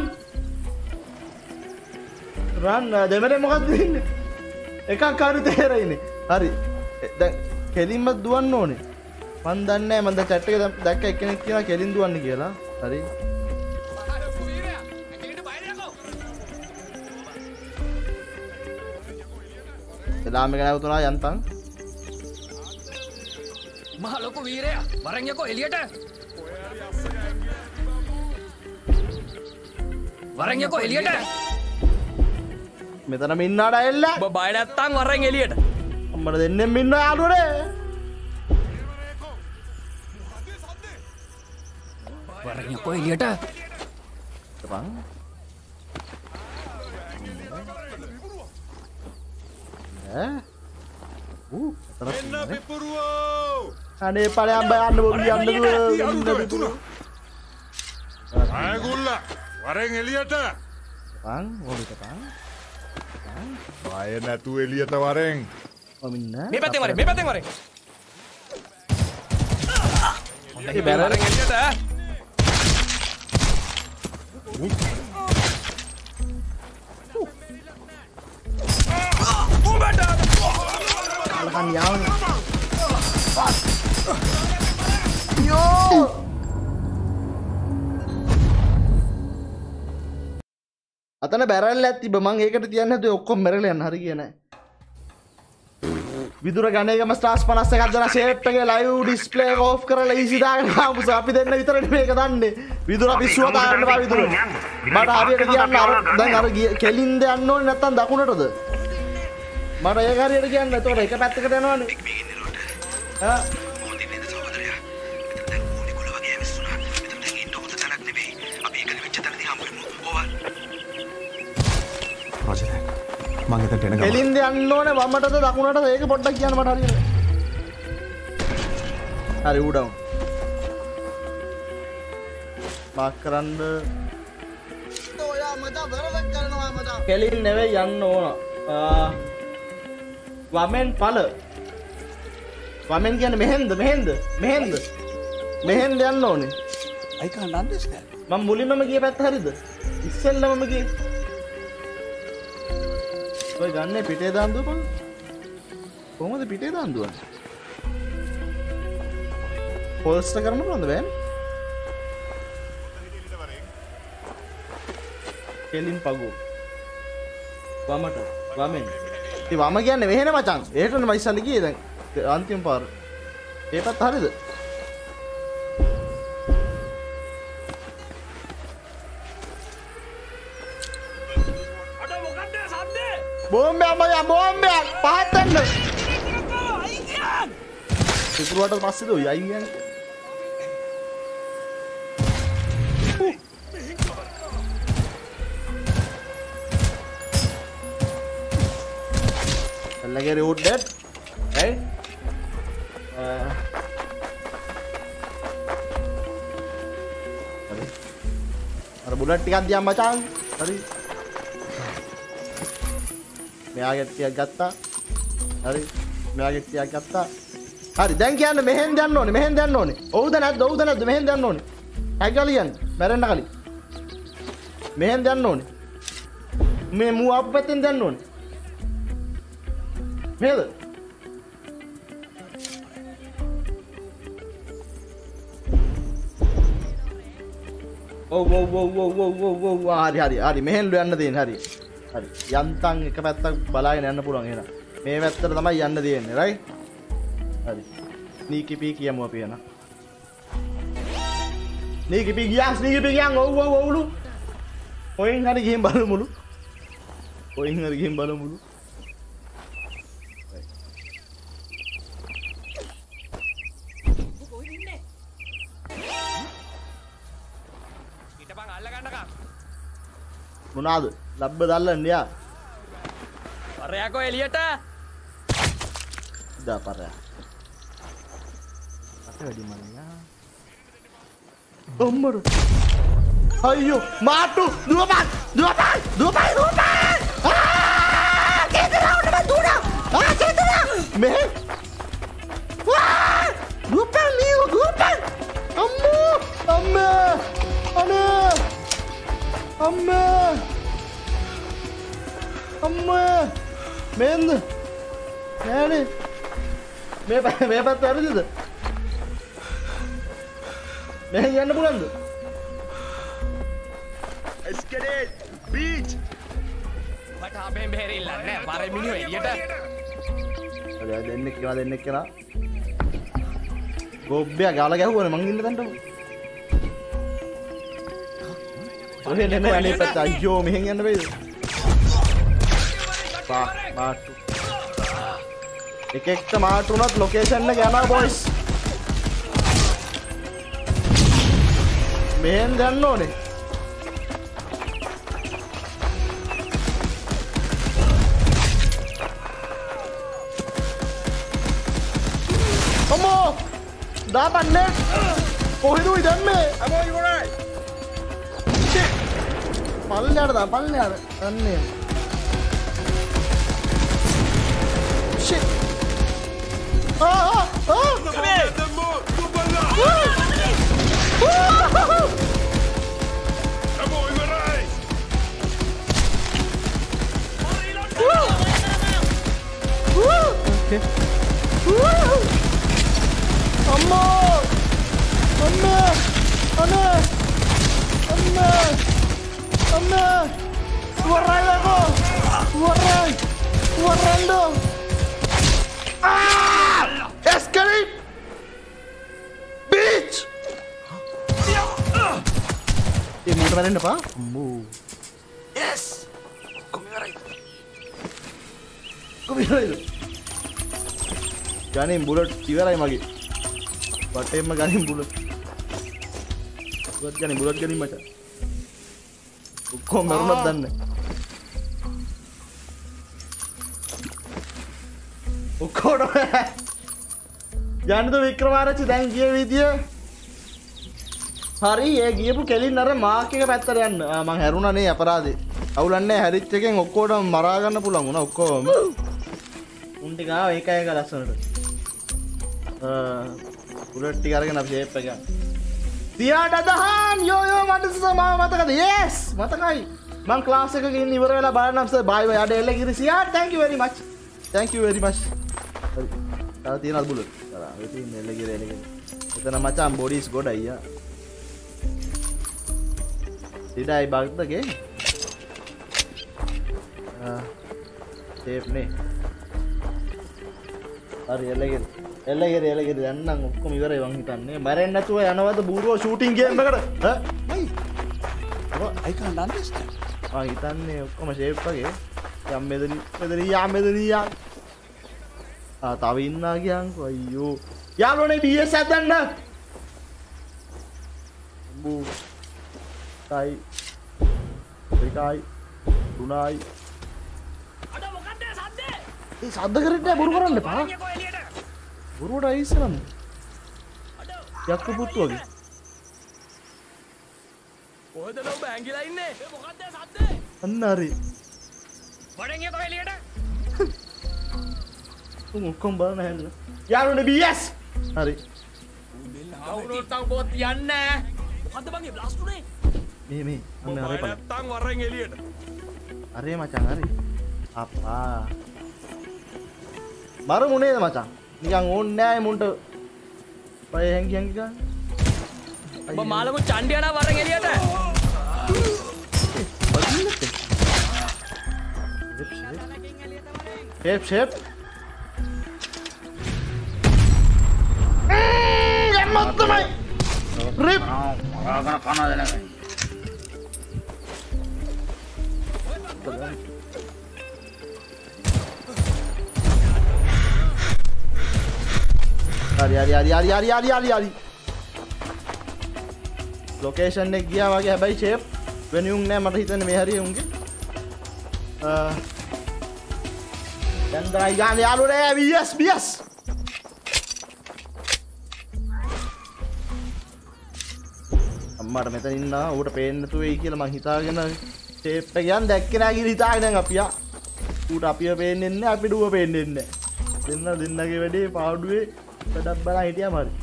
දෙමරේ මොකක්ද වෙන්නේ එකක් හරි තේරෙන්නේ හරි දැන් කෙලින්ම දුවන්න ඕනේ මන් දන්නේ නැහැ මන් දැන් chat එක දැක්ක එක්කෙනෙක් කියනවා කෙලින් දුවන්න කියලා හරි එලාම එක නැවතුණා යන්තම් මහ ලොකු වීරයා වරන් යකෝ එළියට මෙතනම ඉන්නාට ඇල්ල ඔබ බය නැත්තම් වරන් එළියට අම්මට දෙන්නෙම ඉන්න යාළුවනේ වරන් යකෝ එළියට තපන් එන්න පිපුරුවෝ අනේ ඵලයන් බයන්න බොරු යන්න දුව ආයගුල්ලා වරෙන් එළියට පන් ඕලිට පන් බය නැතු එළියට වරෙන් ඔමින්න මේ පැත්තෙන් වරෙන් හොඳයි බැරරෙන් එළියට Alhan yawn. Yo. අතන බැරල් එකක් තිබ්බ මං ඒකට තියන්නේ නැතුව ඔක්කොම මැරලා යන්න හරි ගියේ නැහැ. විදුර ගණේකම ස්ටාර්ස් 51ක් දාලා ෂේප් එකේ ලයිව් ඩිස්ප්ලේ එක ඕෆ් කරලා ඊසි දාගෙන ආපුස අපි දෙන්න විතරනේ මේක දන්නේ. විදුර පිස්සුව දාන්න බා විදුර. මට හරියට කියන්න අර දැන් අර කෙලින්ද යන්න ඕනේ නැත්තම් දකුණටද? මට ඒක හරියට කියන්න. එතකොට එක පැත්තකට යනවනේ. ආ රොජර් මං එතනට එන ගමන් කෙලින්ද යන්න ඕනේ වමටද දකුණටද ඒක පොඩ්ඩක් කියන්න මට හරියට. හරි ඌ ඩවුන්. මාක් කරන්න. ඔයා මචං වැරදක් කරනවා මචං. කෙලින් නෙවෙයි යන්න ඕන. වමෙන් පළ. වමෙන් කියන්නේ මෙහෙන්ද යන්න ඕනේ. I can't understand. මම මුලින්මම ගිය පැත්ත හරිද? ඉස්සෙල්ලමම ගියේ. ඔය ගන්නේ පිටේ දාන් දුවපන්. කොහොමද පිටේ දාන් දුවන්නේ? පෝස්ට් කරන්න පුළුවන්ද බෑන්? කෙලින් පගෝ. වමට වමෙන්. ඉතින් වම කියන්නේ මෙහෙනේ මචං. එහෙටනේ මම ඉස්සල්ලි ගියේ දැන් අන්තිම පාර. ඒ පැත්ත හරිද? බෝම්බයක් පහත් වෙන්න. පිටුරට පස්සේද ඔය අයින් යන්නේ. Like root dead, right? අර බුලට් ටිකක් දියම් මචං. හරි. මෙයාගේ ටිකක් ගත්තා. හරි. මෙයාගේ ටිකක් ගත්තා. හරි. දැන් කියන්නේ මෙහෙන් යන්න ඕනේ. ඔව්ද නැද්ද? මෙහෙන් යන්න ඕනේ. හැග්ගල කියන්නේ. මැරෙන්න කලින්. මෙහෙන් යන්න ඕනේ. මේ මූ ආපු පැත්තෙන් දැන්න ඕනේ. මේද? ඔව් හරි මෙහෙන් යන්න තියෙන්නේ හරි. හරි. යන්තම් එක පැත්තක් බලාගෙන යන්න පුළුවන් එහෙනම්. මේ පැත්තට තමයි යන්න තියෙන්නේ right? හරි. නීකි පී කියමු අපි එන. නීකි පී ගියන් ඔව්ලු. කොයින් හරි ගිහින් බලමුලු. මොනාද? ලබ්බ දල්ලන්න යා. පරයකෝ එළියට. දා පරය. අත වැඩි මනියා. අම්මර. අයියෝ මාටු දුවපන්. චේතනා උඩ මන් දුවනවා. චේතනා. මෙහෙ. දුවපන්. අම්මා. අම්මා මෙන්න නෑනේ මේ පැත්ත හරිද මෙහෙන් යන්න පුළුවන්ද escalate beach මට අපෙන් බැහැරිල්ල නෑ බර මිනිහෝ එළියට දෙන්නෙක් කෙනා ගොබ්බයා ගාලා ගැහුවනේ මං ඉන්න තැනට ඔහෙ නේ අනේ පැත්ත අයියෝ මෙහෙන් යන්න බෑද මාටු එකෙක්ට මාටු උනත් ලොකේෂන් එක යනවා බොයිස් මෙහෙන් ගන්න ඕනේ අම්මෝ දාපන්නේ කොහෙද උයි දැම්මේ අම්මෝ ඉවරයි පල්ලයට අන්නේ shit Warrai dong. Escape! Bitch! Ini mau kemana pak? Yes! Kau itu? Ganim bullet, kiwarai magi. Batem mah ganim bullet. Buat ganim bullet ganim macam. Kau merunat dan. ඔක්කොටම යන්නද වික්‍රමාරච්චි දැන් ගිය විදිය හරි ඒ ගියපු කෙලින් අර මාක් එක පැත්තට යන්න මං හැරුණා නේ අපරාධේ අවුලන්නේ හැරිච් එකෙන් ඔක්කොටම මරා ගන්න පුළුවන් වුණා ඔක්කොම උන් ටික ආව ඒක ලස්සනට බුලට් ටික අරගෙන අපි ෂේප් එක ගන්න 38 යෝ මට මතකද yes මතකයි මං ක්ලාස් එක ගිහින් ඉවර වෙලා බලන්නම් සර් බයි බයි අඩ එල්ලගිරි සියාට් thank you very much Kalau tiada bulat, kalau itu ini lagi. Itu nama macam body is good aja. Tidak ibang tu ke? Safe ni. Hari lagi. Annang hukum ibarat bang hitan ni. Maren na tu yang nama tu buru shooting game berada. Apa? I can't understand. Hitan ni hukum safe pakai. Yang medeni. තව ඉන්නා ගියන්කෝ අයියෝ යාළුවනේ BS හදන්න බූ ටයි දෙකයි තුනයි අද මොකද්ද සද්දේ ඒ සද්ද කරන්නේ බොරු කරන්න එපා බොරුවට අයිසනම් යක්කු පුත්තු වගේ කොහෙද ලොබ ඇංගිලා ඉන්නේ මොකද්ද සද්දේ අන්න හරි වඩෙන් යකෝ එළියට Hukum balna handle. Yaar udah BS. Hari. Kau tang buat Yanne. Ada bang ya blast tu ni. Me. Ame hari pala. Tang wareng Elliot. අරේ මචං අරේ. අප්පා. බර මොනේද මචං? නිකන් ඕන්නේ නැහැ මුන්ට. පය හැංගි ගන්න. ඔබ මාළමු චණ්ඩියනා වරන් එළියට. ෂේප්. ගම්මත් තමයි. රිප්. ආගන කනද නැහැ. හරි. ලොකේෂන් එක ගියා වගේ හැබැයි ෂේප් වෙනියුන් නෑ මට හිතන්නේ මේ හරිය උන්ගේ. දැන් දරයි ගන්න යාළුවනේ BS. අම්මට මෙතන ඉන්නා ඌට පේන්න නැතුව වෙයි කියලා මං හිතාගෙන ෂේප් එක යන් දැක්කේ නෑ කියලා හිතාගෙන දැන් අපියා ඌට අපිව පේන්නේ නැහැ අපිට ඌව පේන්නේ නැහැ. දෙන්නගේ වැඩේ පාඩුවේ වැඩක් බලා හිටියාම හරි.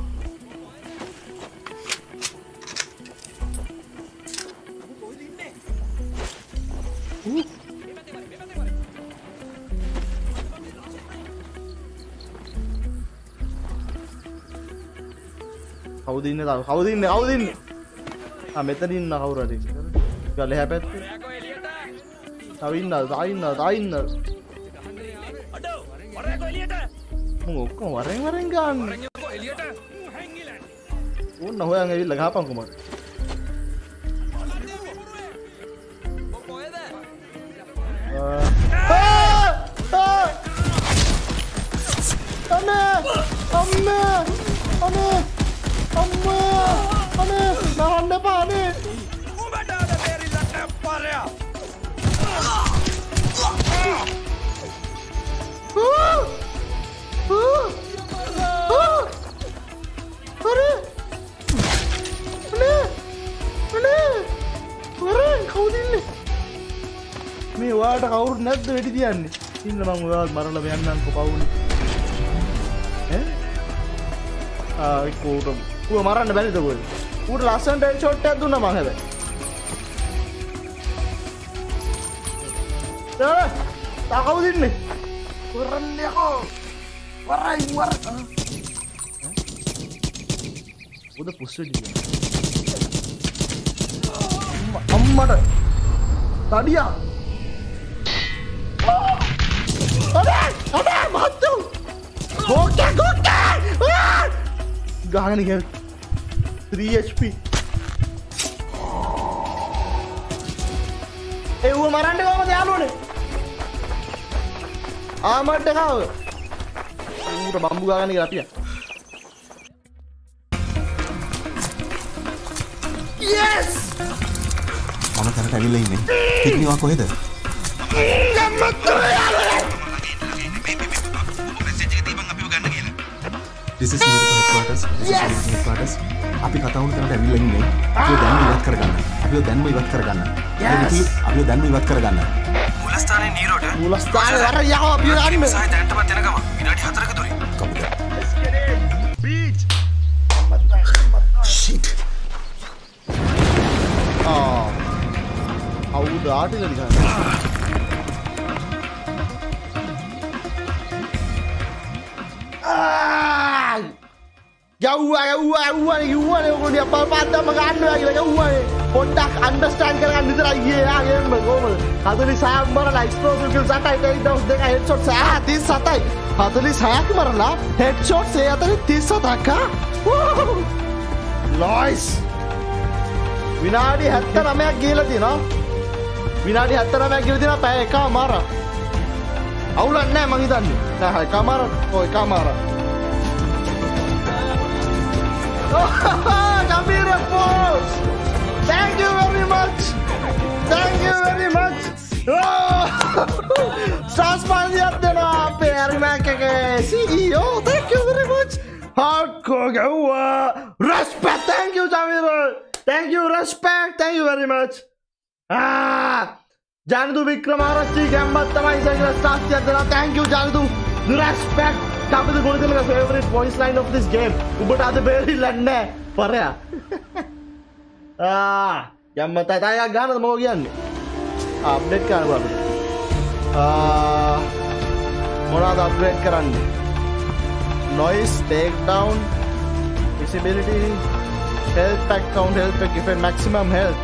කවුද ඉන්නේ? ආ මෙතන ඉන්න කවුරු හරි. ගල එහා පැත්තේ. තව ඉන්නවා. මම ඔක්කොම වරෙන් ගන්න. ඕන්න හොයන් ඇවිල්ලා ගහපන්කො මට. Nahan epa ane. උඹට අද බේරිලා නැප්පරයා. මේ ඔයාලට කවුරුත් නැද්ද වෙඩි තියන්නේ? ඉන්න මං ඔයාලට මරලා යන්නම්කො පවුනේ. ඌට මරන්න බැරිද කොහෙද? ඌට ලස්සනට ෂොට් එකක් දුන්නා මං හැබැයි. තා කවුද ඉන්නේ? කරන්නේ යකෝ. වරයි. උද පුස්සෙඩි. අම්මට තඩියා. අනේ මහත්තයෝ. ගෝකේ. ගහගෙන ගියා 3 HP. ඒ ඌව මරන්න කොහමද යාළුවනේ? ආමඩ් එකව. ඌට බම්බු ගාගෙන ගියා අපියා. Yes! මම කරට ඇවිල්ලා ඉන්නේ. ටික්නිවා කොහෙද? This is Miracle Headquarters. Yes! Headquarters. අපි කතා වුණ තැනට ඇවිල්ලා ඉන්නේ. අපිව දැන්ම ඉවත් කරගන්න. අපිව දැන්ම ඉවත් කරගන්න. මුලස්ථානයේ නීරෝට. මුලස්ථානේ වර යහව අපිව ගන්න. සාය දැන්ටමත් එනකම විනාඩි 4ක දුරින්. කවුද? Let's get it. Beach. Shit. කවුද ආටිලරි ගන්න? යව්වා ඔයගොල්ලෝ අපපාද්දම ගන්නවා කියලා යව්වා. පොඩ්ඩක් අන්ඩර්ස්ටෑන්ඩ් කරගන්න විතරයි ගියේ යාගෙම කොහමද? 46ක් මරලා එක්ස්ප්ලෝසිව් කිල්ස් 8යි ටේක්ඩවුන්ස් 2යි හෙඩ්ෂොට්ස් 37යි. 46ක් මරලා හෙඩ්ෂොට්ස් ඒ අතරේ 37ක් නයිස්. විනාඩි 79ක් ගිහලා තියෙනවා. පැය එකමාර. අවුලක් නැහැ මං හිතන්නේ. නෑ එකමාර එකමාර. Gambira Force! Thank you very much! Stars Yadena Permakake CEO, thank you very much! Hardcore Gawa! Respect! Thank you, Jamira! Thank you very much! Janadu Vikramarasti Gambattama is a Stars Yadena, thank you, Janadu! Respect! Tapi the golden favorite voice line of this game. But ada beri lanne, parya. Yang mata tanya gana mau gian. Update කරන්න අපිට. මොනවද අප්ග්‍රේඩ් කරන්නේ? noise, takedown, visibility, health pack count, health pack effect, maximum health.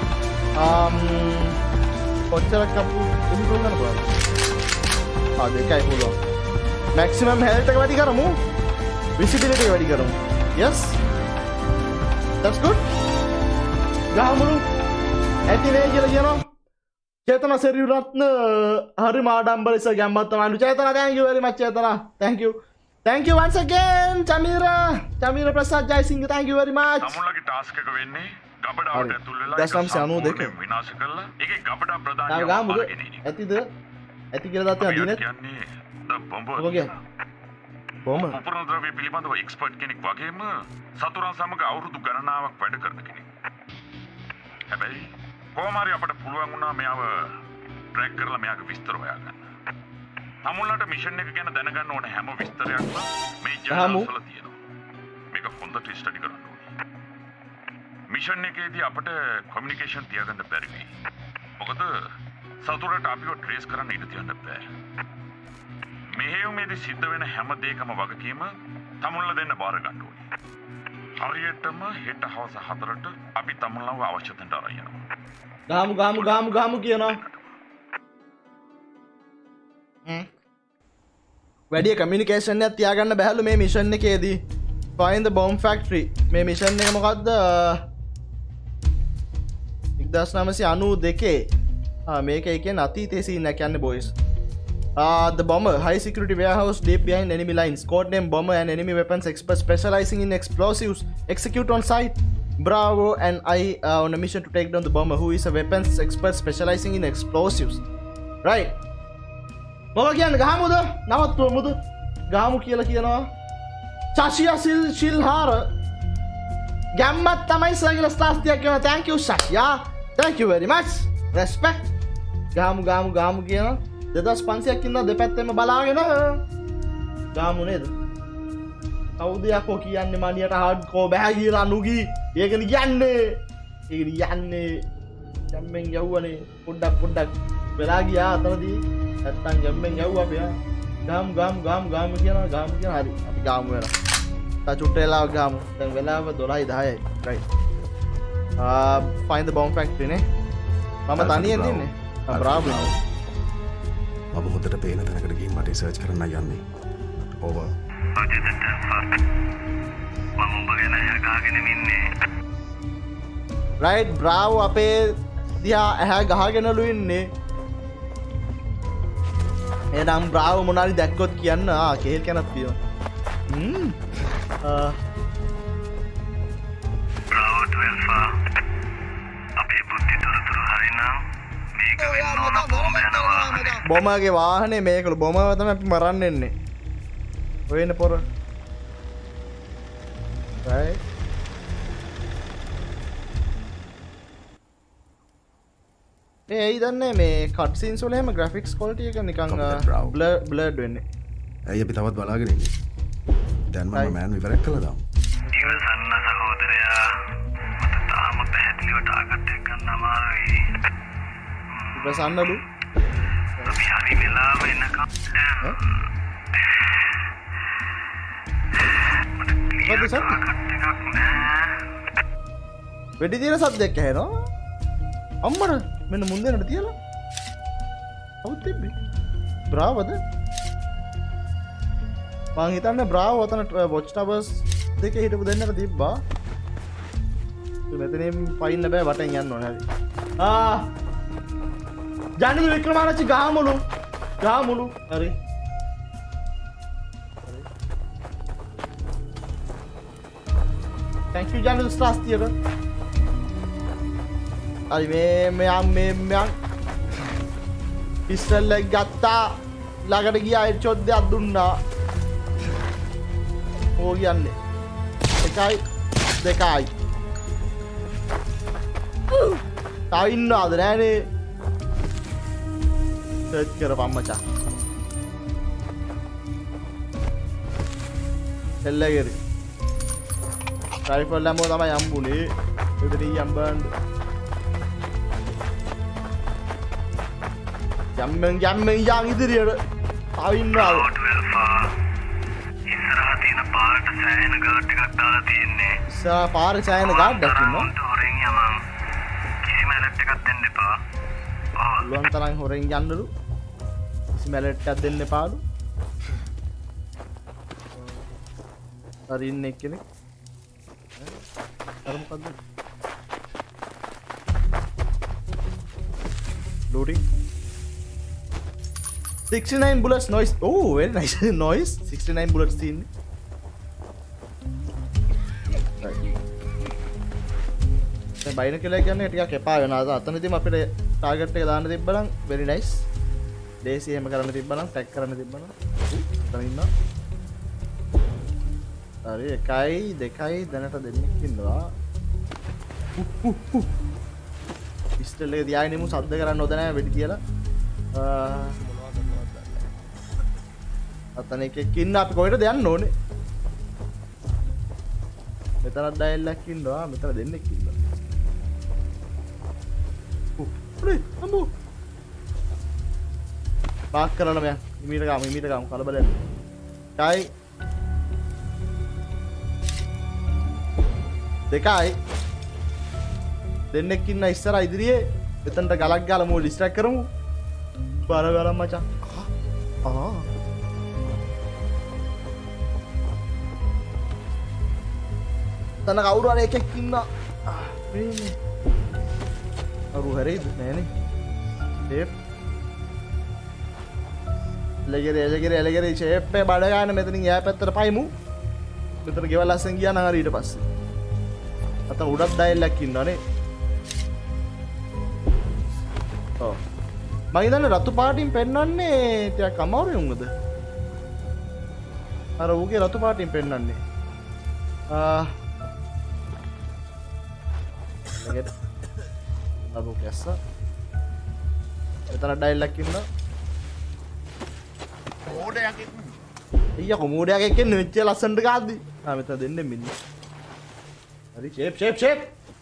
කොච්චරක් අපි ඉම්ප්‍රූව් කරන්න පුළුවන්ද? දෙකයි පුළුවන්. maximum health එක වැඩි කරමු. visibility එක වැඩි කරමු. yes, that's good. ගහමුලු ඇති වේ කියලා කියනවා. චේතන සෙරියුරත්න හරි මාඩම්බරස ගැම්මත් තමයි. Chetana thank you very much Chetana. thank you once again Chamira Prasad Jayasinghe thank you very much. සමුල්ලගේ ටාස්ක් එක වෙන්නේ ගබඩාවට ඇතුල් වෙලා ඒක සම්පූර්ණයෙන් විනාශ කරලා ඒකේ ගබඩා ප්‍රධානියව අරගෙන ඉන්නේ. ඇතිද? ඇති කියලා දාතේ දිනේ. කියන්නේ බොම්බ. බොම්බ. උපකරණ ද්‍රව්‍ය පිළිබඳව එක්ස්පර්ට් කෙනෙක් වගේම සතුරන් සමග අවුරුදු ගණනාවක් වැඩ කරන කෙනෙක්. හැබැයි කොහොම හරි අපිට පුළුවන් වුණා මෙයාව ට්‍රැක් කරලා මෙයාගේ විස්තර හොයාගන්න. තමුල්ලට මිෂන් එක ගැන දැනගන්න ඕන හැම විස්තරයක්ම මේ ජර්නල්ස් වල තියෙනවා. මේක හොඳට ස්ටඩි කරන්න ඕනේ. මිෂන් එකේදී අපිට කොමියුනිකේෂන් තියාගන්න බැරි වෙයි. මොකද සතුරට අපිව ට්‍රේස් කරන්න ඉඩ තියන්න බෑ. මෙහෙයුමේදී සිද්ධ වෙන හැම දෙයකම වගකීම තමුල්ල දෙන්න බාර ගන්න ඕනේ. හරියටම හෙට හවස 4ට අපි තමුල්ලව අවශ්‍ය තැනට අරන් යනවා. ගාමු කියනවා. වැඩි කමියුනිකේෂන් එකක් තියාගන්න බැහැලු මේ මිෂන් එකේදී. find the bomb factory. මේ මිෂන් එක මොකද්ද? 1992 මේක එකෙන් අතීතයේ සීන් එකක් යන්නේ boys. The bomber, high security warehouse deep behind enemy lines. Codename Bomber, an enemy weapons expert specializing in explosives, execute on site. Bravo and I are on a mission to take down the bomber, who is a weapons expert specializing in explosives. Right. Mama කියන්නේ ගහමුද? නවත්වමුද? ගහමු කියලා කියනවා. Shashia Shilhar. ගැම්මත් තමයි සගල ස්ටාර්ස් තියක් කියනවා. Thank you Shashia. Thank you very much. Respect. ගහමු කියනවා. 2500ක් ඉන්නවා දෙපැත්තෙම බලාගෙන. ගහමු නේද? කවුද යකෝ කියන්නේ මනියට හાર્ඩ්කෝ බෑ කියලා නුගී. ඒකනේ කියන්නේ. ජම්මෙන් යවුවනේ. පොඩ්ඩක් වෙලා ගියා අතනදී. නැත්තම් ජම්මෙන් යවුවා අපි. ගාමු කියනවා. හරි. අපි ගාමු වෙනවා. තා චුට්ට වෙලාවක් ගාමු. දැන් වෙලාව 12:10යි. right. Find the bomb factory නේ. මම තනියෙන් ඉන්නේ. බ්‍රාවෝ. මම හොඳට පේන තැනකට ගිහින් මට රිසර්ච් කරන්න යන්නේ. over. right bravo අපේ දිහා ඇහැ ගහගෙනලු ඉන්නේ. එහෙනම් bravo මොනාරි දැක්කොත් කියන්න. කේල් කනක් තියෙනවා. bravo 12 අපේ බුද්ධි තොරතුරු හරිනම් මේක වෙන්න ඕන බෝම්බ යනවා. බොමගේ වාහනේ මේකලු බොමව තමයි අපි මරන්න එන්නේ. ඔයන පොර. right. ඇයි දන්නේ මේ කට් සීන්ස් වල හැම ග්‍රැෆික්ස් ක්වොලිටි එක නිකන් බ්ලර්ඩ් වෙන්නේ. ඇයි අපි තවත් බලාගෙන ඉන්නේ? දැන් මම මෑන් විවරක් කළා දාමු. ඉවසන්න සහෝදරයා. මට තාම පැහැදිලිව ටාගට් එක ගන්න අමාරුයි. ඉවසන්නලු. අපි හරි වෙලාව එනකම් වෙඩි තියෙන සද්දයක් ඇහෙනවා. අම්මර මෙන්න මුන්දෙනට තියලා. අවුත් තිබ්බේ. බ්‍රාවෝද? මං හිතන්නේ බ්‍රාවෝ ඔතන වොච් ටවර්ස් දෙකේ හිටපු දෙන්නට තිබ්බා. මෙතනින් පයින්න බෑ වටෙන් යන්න ඕනේ හරි. ජානු වික්‍රමාරච්චි ගහමුලු. හරි. Thank you ජානු ස්ටාර්ස් තියක. හරි මේ පිස්ටල් එක ගත්තා. ළඟට ගියා හෙඩ්ෂොට් දෙකක් දුන්නා. ඕ කියන්නේ 1යි 2යි. තා ඉන්නවද නෑනේ. සර්ච් කරපම් මචං. එල්ලගිරි. රයිෆල් ලැම්බෝ තමයි යම්බුනේ. එතන යම්බන්. යම්මෙන් යන් ඉදිරියට තව ඉන්නවා ඉස්සරහා තියෙන පාරට සෑහෙන ගාඩ් එකක් දාලා තියෙන්නේ. ඉස්සරහා පාරේ සෑහෙන ගාඩ් එකක් ඉන්නවා. හොරෙන් යමන්. කිසිම ඇලර්ට් එකක් දෙන්න එපා. ලුවන් තරම් හොරෙන් යන්නලු. කිසිම ඇලර්ට් එකක් දෙන්න එපාලු. හරි ඉන්නේ කෙනෙක්. අර මොකද්ද? Loading. 69 bullets noise. Oh, very nice noise. 69 bullets in. දැන් බයින කියලා කියන්නේ ටිකක් එපා වෙනවා. අතනදීම අපිට ටාගට් එක දාන්න තිබ්බනම් very nice. දේසි එහෙම කරන්න තිබ්බනම් ටැග් කරන්න තිබ්බනම් අතන ඉන්නවා. හරි 1 2 දැනට දෙන්නෙක් ඉන්නවා. පිස්ටල් එක තියාගෙන ඉමු සද්ද කරන්න හොඳ නැහැ වෙඩි කියලා. අතන එකෙක් ඉන්න අපි කොහෙටද යන්න ඕනේ? මෙතනක් ඩයල්ලක් ඉන්නවා මෙතන දෙන්නෙක් ඉන්නවා. අම්බෝ පාක් කරලා මම ඉමීට ගාමු කලබල වෙන්න. ටයි දෙකයි දෙන්නෙක් ඉන්න ඉස්සරහ ඉදිරියේ මෙතනට ගලක් ගාලා මෝ ඩිස්ට්‍රැක්ට් කරමු. බාර ගාලා මචං. තන කවුරු හරි එකෙක් ඉන්නවා. මේ කවුරු හරි නෑනේ. ෂේප්. එලගෙරේ ෂේප් එක බඩ ගන්න මෙතනින් එහා පැත්තට පයිමු. මෙතන ගෙවල් අස්සෙන් ගියා නම් හරි ඊට පස්සේ. අතන උඩක් ඩයල්ලක් ඉන්නවනේ. ඔව්. මම ඉතින් රතු පාටින් පෙන්වන්නේ ටිකක් අමාරුයි උන්ගද? අර ඌගේ රතු පාටින් පෙන්වන්නේ. ලගෙට. නබු කැස්ස. එතන ඩයල්ලක් ඉන්නවා. මෝඩයක් එක්ක. ඊයකෝ මෝඩයක් එක්ක එන්නේ මෙච්චර ලස්සනට ගාද්දි. මෙතන දෙන්නේ මිනිහ. හරි shape.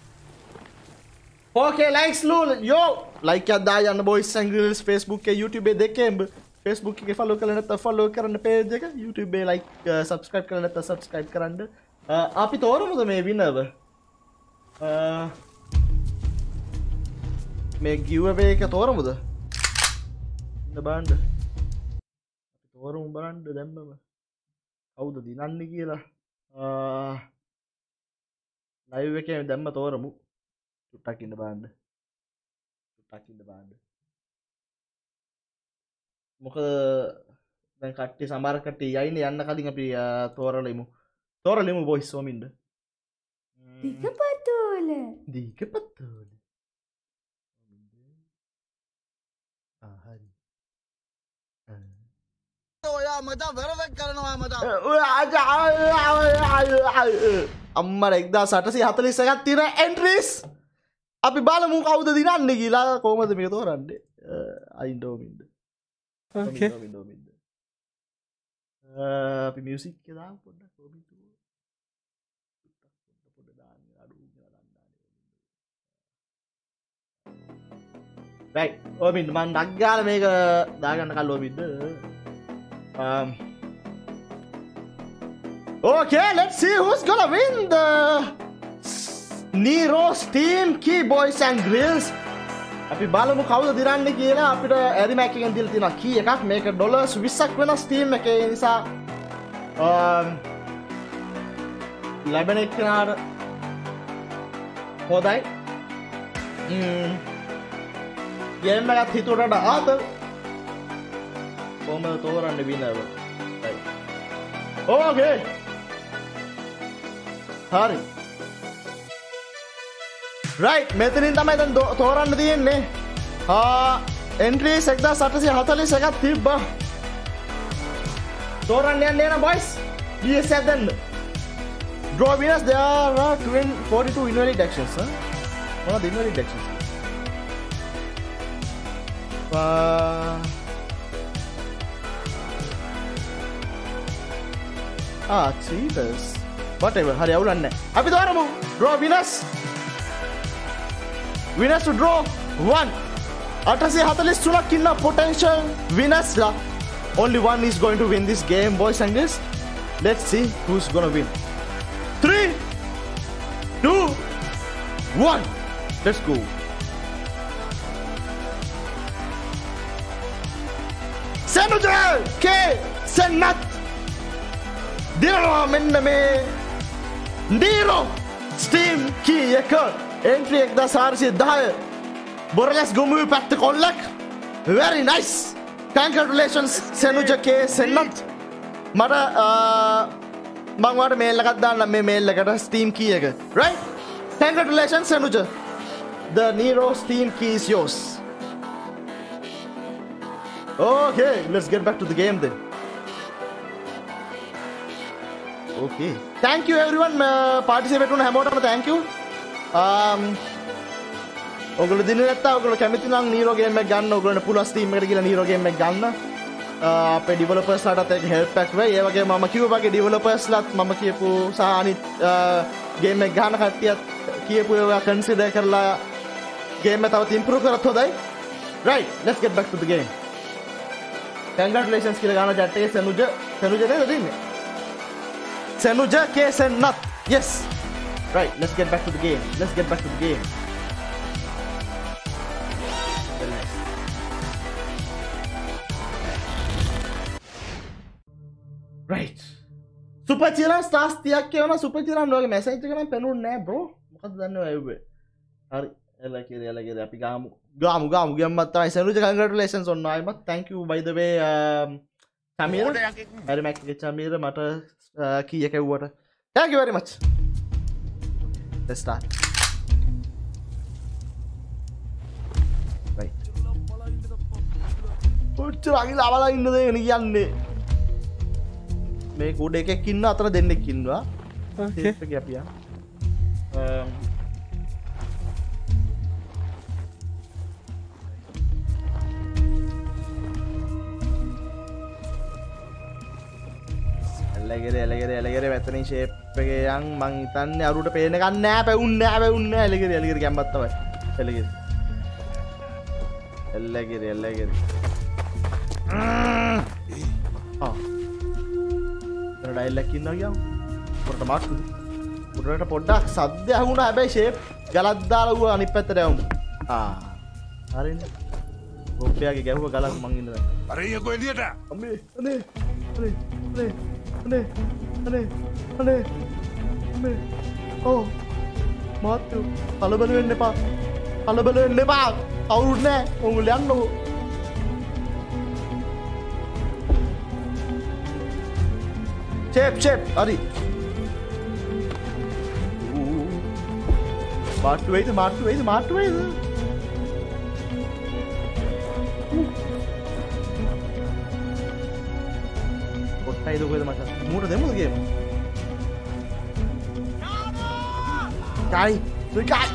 Okay, likes lul. Yo, like එකක් දාලා යන්න boys and girls Facebook එකේ YouTube එකේ දෙකේම Facebook එකේ follow කරලා නැත්නම් follow කරන්න page එක YouTube එකේ like subscribe කරලා නැත්නම් subscribe කරන්න. අපි තෝරමුද මේ winner? මේ giveaway එක තෝරමුද? ඉන්න බලන්න. අපි තෝරමු බලන්න දැම්මම. කවුද දිනන්නේ කියලා. live එකේ දැම්ම තෝරමු. චුට්ටක් ඉන්න බලන්න. මොකද දැන් කට්ටිය සමහර කට්ටිය යයිනේ යන්න කලින් අපි තෝරලෙමු boys සෝමින්ද. දීකපතෝල. හරි. ඔයා මචං වැරදක් කරනවා මචං. අම්මර 1841ක් තියෙන entries. අපි බලමු කවුද දිනන්නේ කියලා. කොහමද මේක තෝරන්නේ? අයින්ඩෝමින්ද. Okay. අපි මියුසික් එක දාමු පොඩ්ඩක් කොමින්ට් එක. පොඩ්ඩක් දාන්න අඩු වෙනවා දාන්න. right. ඔමින්ද මම ඩක් ගාලා මේක දාගන්න කල් ඔමින්ද. Okay, let's see who's gonna win the Nero's Team Key Boys and Grills. අපි බලමු කවුද දිරන්නේ කියලා. අපිට ඇරිමැක් එකෙන් දීලා තියෙනවා කී එකක්. මේක ඩොලර්ස් 20ක් වෙන Steam එකේ නිසා ලැබෙන එකනට හොඳයි. ගේම් එකත් හිතුවට ආතල් කොහමද තෝරන්නේ විනර්? ඕකේ. හරි. right මෙතනින් තමයි දැන් තෝරන්න තියෙන්නේ. entries 1841ක් තිබ්බා. තෝරන්න යන්න එන boys. DS එක දෙන්න. draw winners there are 42 invalid actions. මොනවද invalid actions? cheaters. whatever. හරි අවුලක් නැහැ. අපි තෝරමු draw winners. Winners to draw 1. 843ක් ඉන්න potential winners ලා. Only one is going to win this game, boys and girls. Let's see who's gonna win. 3, 2, 1. Let's go. Senuja K Senat Diro menna me Diro Steam key එක entry 1410 Borales ගොමුවේ පැත්ත කොල්ලක්. Very nice. Congratulations Senuja K Senat. මට මම ඔයාලට මේල් එකක් දාන්නම් මේ මේල් එකට Steam key එක. Right? Congratulations Senuja. The Nero Steam key is yours. Okay, let's get back to the game then. Okay. Thank you everyone participate වුණ හැමෝටම thank you. ඔයගොල්ලෝ දිනේ නැත්නම් ඔයගොල්ලෝ කැමති නම් Nero game එක ගන්න. ඔයගොල්ලෝ පුළුවන් Steam එකට ගිහලා Nero game එක ගන්න. අපේ developers ලාටත් ඒක help එකක් වෙයි. ඒ වගේම මම කිව්වා වගේ developers ලාත් මම කියපු සහ අනිත් game එක ගන්න කට්ටියත් කියපු ඒවා consider කරලා game එක තවත් improve කරත් හොඳයි. Right, let's get back to the game. Congratulations කියලා ගන්න chat එකේ Senuja නේද දෙන්නේ? Senuja K Senat. Yes. Right, let's get back to the game. Let's get back to the game. Right. Super Chiran stars 30ක් කියවන Super Chiran වගේ message එක නම් පෙනුන්නේ නැහැ bro. මොකද දන්නේ ඔය ඇව්වේ. හරි. එලා කිරි අපි ගාමු ගියම්මත් තමයි. Senuja congratulations on ආයිමත්. Thank you by the way Samir. Very much Samir මට key එක ඇව්වට. Thank you very much. Let's start. Right. කොච්චර අගිලා අවලා ඉන්නද කියන්නේ? මේ කෝඩ් එකක් ඉන්න අතර දෙන්නෙක් ඉන්නවා. ටෙස්ට් එක අපි යන්න. එලගෙර වැතනින් ෂේප් එකේ යන් මං හිතන්නේ අරුට පේන ගන්න නෑ පැවුන්නේ එලගෙර ගැම්මත් තමයි. එලගෙර. ඩයිල්ලක් ඉන්නවා කියමු. පොරට මාක්කුද? පොරට පොඩ්ඩක් සද්ද ඇහුණා හැබැයි ෂේප් ගලක් දාලා ඌ අනිත් පැත්තට යවමු. හරිනේ. ගොප්පයාගේ ගැහුව ගලක් මං ඉන්න දැන්. අරේ යකෝ එළියට. අනේ. ඕ. මාත්තු කලබල වෙන්න එපා. කවුරුත් නෑ. ඔයගොල්ලෝ යන්නකෝ. Chep, hurry. Mark to wait. What I do with my more of them game. Guy, we got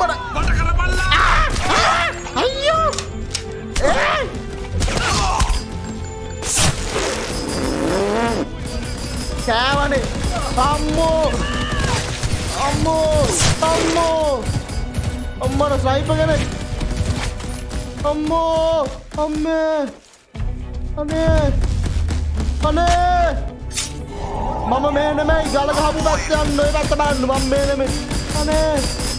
කෑවනේ අම්මෝ අම්මට ස්නයිපර් කෙනෙක් අම්මේ අනේ මම මේ නෙමෙයි ගල ගහපු පැත්ත යන්න ඔය පැත්ත බලන්න මම මේ නෙමෙයි අනේ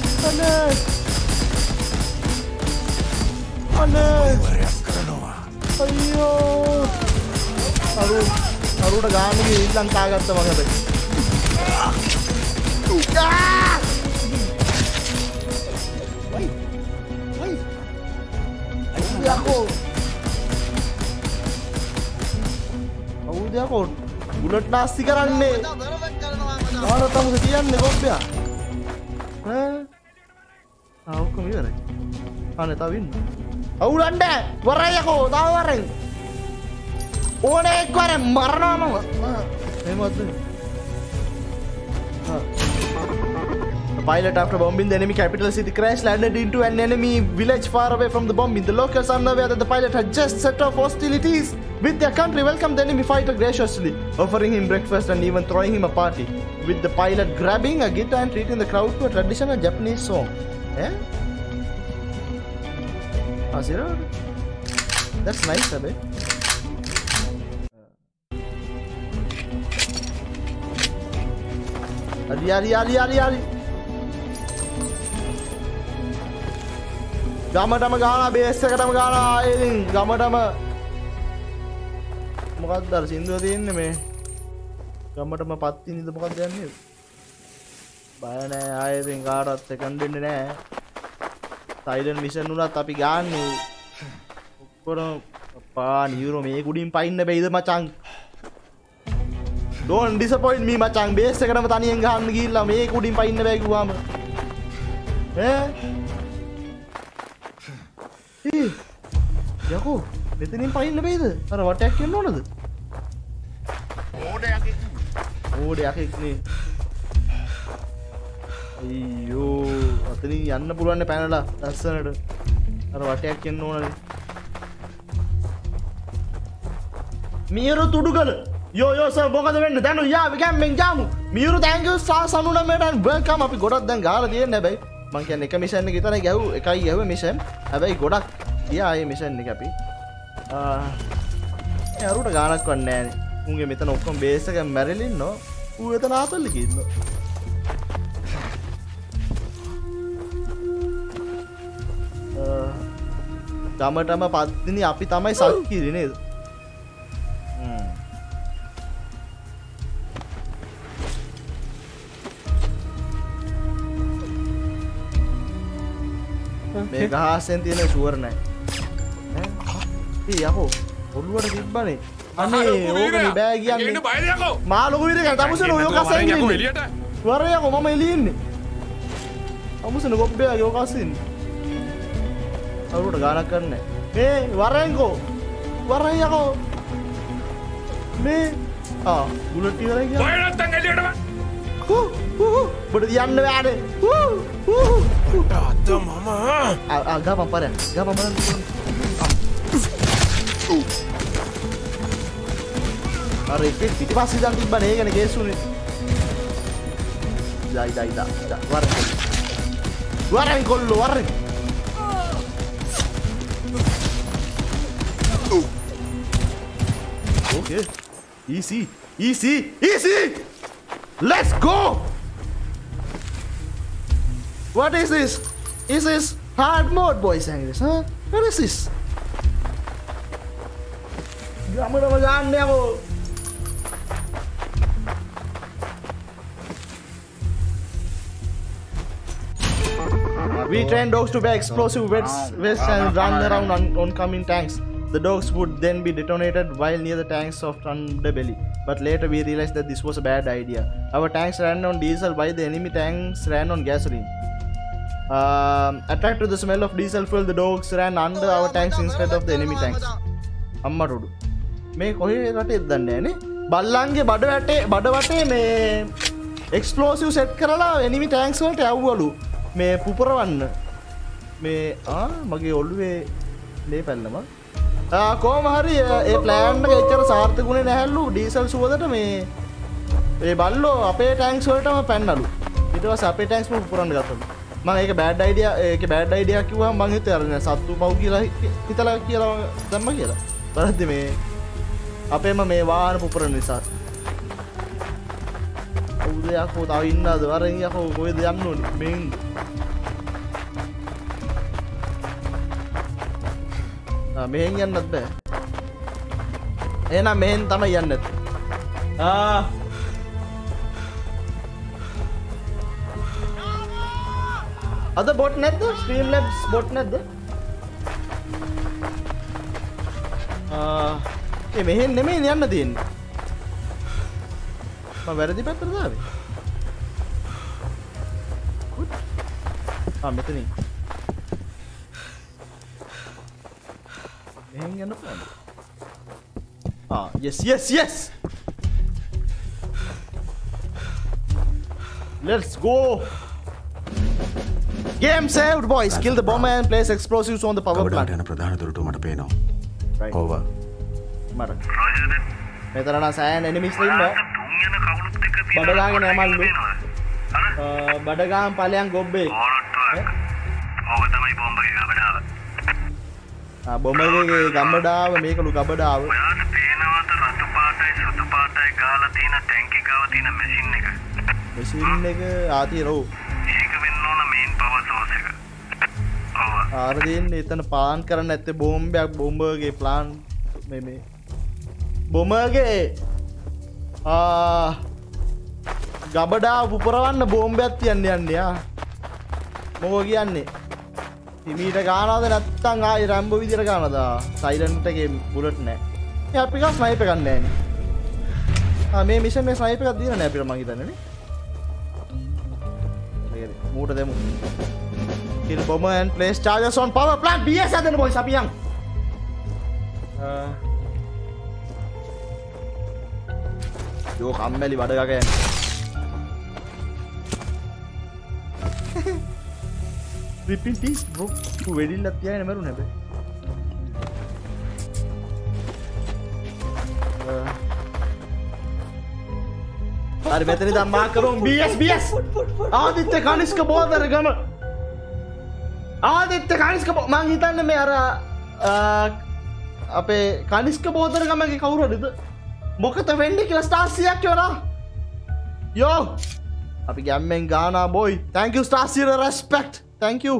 අයියෝ අරුට ගාමිගේ ඊළඟ තාගත්ත මගද යකෝ බුලට් නාස්ති කරන්නේ ආර තමයි කියන්නේ කොබ්බයා ඔක්කොම ඉවරයි අනේ තව ඉන්න අවුලන්න වරයි යකෝ තව වරෙන් ඕනේ එක්වර මරනවා මම එහෙමද The pilot, after bombing the enemy capital city, crash landed into an enemy village far away from the bombing. The locals, unaware that the pilot had just set off hostilities with their country, welcomed the enemy fighter graciously, offering him breakfast and even throwing him a party. With the pilot grabbing a guitar and treating the crowd to a traditional Japanese song. Zero? That's nice, Abe. Ali. Gamatama gana, base එකටම ගාන ආයේ ඉතින් ගමටම මොකක්ද අර සින්දුව තියෙන්නේ මේ ගමටම පත්තිනිද මොකක්ද යන්නේ බය නැහැ ආයේ ඉතින් කාටවත් සෙකන්ඩ් දෙන්නේ නැහැ සයිලන්ට් මිෂන් උනත් අපි ගාන්නේ ඔක්කොම අප්පා නියුරෝ මේ කුඩින් පයින්න බැයිද මචං don't disappoint me මචං බේස් එකටම තනියෙන් ගහන්න ගිහිල්ලා මේ කුඩින් පයින්න බෑ කිව්වම යකෝ මෙතනින් පයින්න බැයිද අර වටයක් යන්න ඕනද ඕඩයක් නේ අයියෝ අතනින් යන්න පුළුවන් නේ පැනලා ලස්සනට අර වටයක් යන්න ඕනද මියරු තුඩුකල යෝ සර් මොකද වෙන්නේ දැන් යා we can make jamu මියරු thank you සනුන මේට and welcome අපි ගොඩක් දැන් ගහලා තියෙන්නේ හැබැයි මං කියන්නේ එක මිෂන් එක විතරයි ගැහුව එකයි ගැහුවේ මිෂන් හැබැයි ගොඩක් ගියා ඒ මිෂන් එක අපි අරුට ගානක් වන්නේ නෑනේ උන්ගේ මෙතන ඔක්කොම බේස් එක මැරිලා ඉන්නෝ ඌ එතන ආතල්ලි කින්නෝ ගමටම පත්තිනි අපි තමයි සක්කිරි නේද මේ ගහසෙන් තියෙන ෂුවර් නැහැ ඈ යකෝ ඔළුවට තිබ්බනේ අනේ ඕකනේ බෑ කියන්නේ මා ලොකු විදිහට තමුසන ඔය කසෙන් ඉන්නේ වරේ යකෝ මම එළියේ ඉන්නේ තමුසන ගොබ්බේ යෝ කසින් අවුරුට ගානක් කරන්නේ මේ වරෙන්කෝ වරේ යකෝ මේ බුලට් ඉවරයි කියන්නේ බය නැත්තම් එළියටම බොඩ යන්න බෑනේ Ada mama. Gampang pada. Gampang pada. Are itu pasti jangan tiba nih kan guys ini. Ida. Warin kollo warin. Okay. Easy. Let's go. What is this? Is this hard mode, boys and girls? Huh? What is this? We train dogs to bear explosive vests and run around on oncoming tanks. The dogs would then be detonated while near the tanks of underbelly. But later we realized that this was a bad idea. Our tanks ran on diesel while the enemy tanks ran on gasoline. Attracted to the smell of diesel fuel, the dogs ran under our tanks instead of the enemy tanks. Amma rodu. මේ කොහේ රටේද දන්නේ නැනේ. බල්ලන්ගේ බඩ වටේ මේ එක්ස්ප්ලෝසිව් සෙට් කරලා enemy tanks වලට යවවලු. මේ පුපුරවන්න. මේ මගේ ඔළුවේ ලේ පැල්ලම. කොහොම හරි ඒ ප්ලෑන් එක එච්චර සාර්ථකුනේ නැහැලු ඩීසල් සුවදට මේ ඒ බල්ලෝ අපේ ටැන්ක්ස් වලටම පැන්නලු. ඊට පස්සේ අපේ ටැන්ක්ස් පුපුරන්න ගත්තලු. මම ඒක බෑඩ් අයිඩියා කිව්වම මං හිතුවේ අර සත්තු පව් කියලා හිතලා කියලා දැම්ම කියලා. බලද්දි මේ අපේම මේ වාහන පුපුරන නිසා. කවුද යකෝ තව ඉන්නවද? වරෙන් යකෝ කොහෙද යන්න ඕනේ? මෙන් මෙහෙන් යන්නත් බෑ. එහෙනම් මෙහෙන් තමයි යන්නේ. අද බොට් නැද්ද? Streamlabs බොට් නැද්ද? ඒ මෙහෙන් නෙමෙයි යන්න තියෙන්නේ. මම වැරදි පැත්තට දාවේ. මෙතනින්. මෙහෙන් යන්න පුළුවන්. Yes. Let's go. Game saved, boys. Kill the bomber and place explosives on the power plant. යන ප්‍රධාන දොරටුව මට පේනවා. Over. මට. මෙතන නම් සෑහෙන එනිමිස් ඉන්නවා. බඩගාගෙන යමල්ලු. බඩගාම් ඵලයන් ගොබ්බේ. ඕක තමයි බෝම්බගේ ගබඩාව. බොමගේ ගම්බඩාව මේකලු ගබඩාව. ඔයාට පේනවද රතු පාටයි සුදු පාටයි ගාලා තියෙන ටැංකි ගාව තියෙන මැෂින් එක? මැෂින් එක ආතිරෝ. ඒක වෙන්න ඕන මේන් පවර් සෝස් එක. ආර දෙන්නේ එතන පාන් කරන්න නැත්තේ බෝම්බයක් බෝම්බර්ගේ ප්ලාන් මේ බොමගේ ගබඩාව පුපුරවන්න බෝම්බයක් තියන්න යන්නේ ආ. මොකෝ කියන්නේ? හිමීට ගානවද නැත්තම් ආයි රැම්බෝ විදියට ගානවද? සයිලන්ට් එකේ බුලට් නැහැ. ඒ අපි ගා ස්නයිපර් ගන්න නැහැ නේ. මේ මිෂන් මේ ස්නයිපර් එකක් දීලා නැහැ අපිට මං හිතන්නේ නේ. හරි මූට දෙමු. kill bomber and place charges on power plant. BS හදන්න boys අපි යන්. යෝ කම්මැලි බඩ ගග යන්නේ. Ripping teeth bro. වෙඩිල්ලක් තියාගෙන මරුනේ හැබැයි. හරි මෙතන ඉඳන් මාක් කරමු BS ආදිත්‍ය කනිෂ්ක බෝදර ගම. ආදිත්‍ය කනිෂ්ක මං හිතන්නේ මේ අර අපේ කනිෂ්ක බෝදර ගමගේ කවුරු හරිද? මොකද වෙන්නේ කියලා ස්ටාර් 100ක් කියනවා. යෝ අපි ගැම්මෙන් ගානා boy. Thank you star 0 respect. Thank you.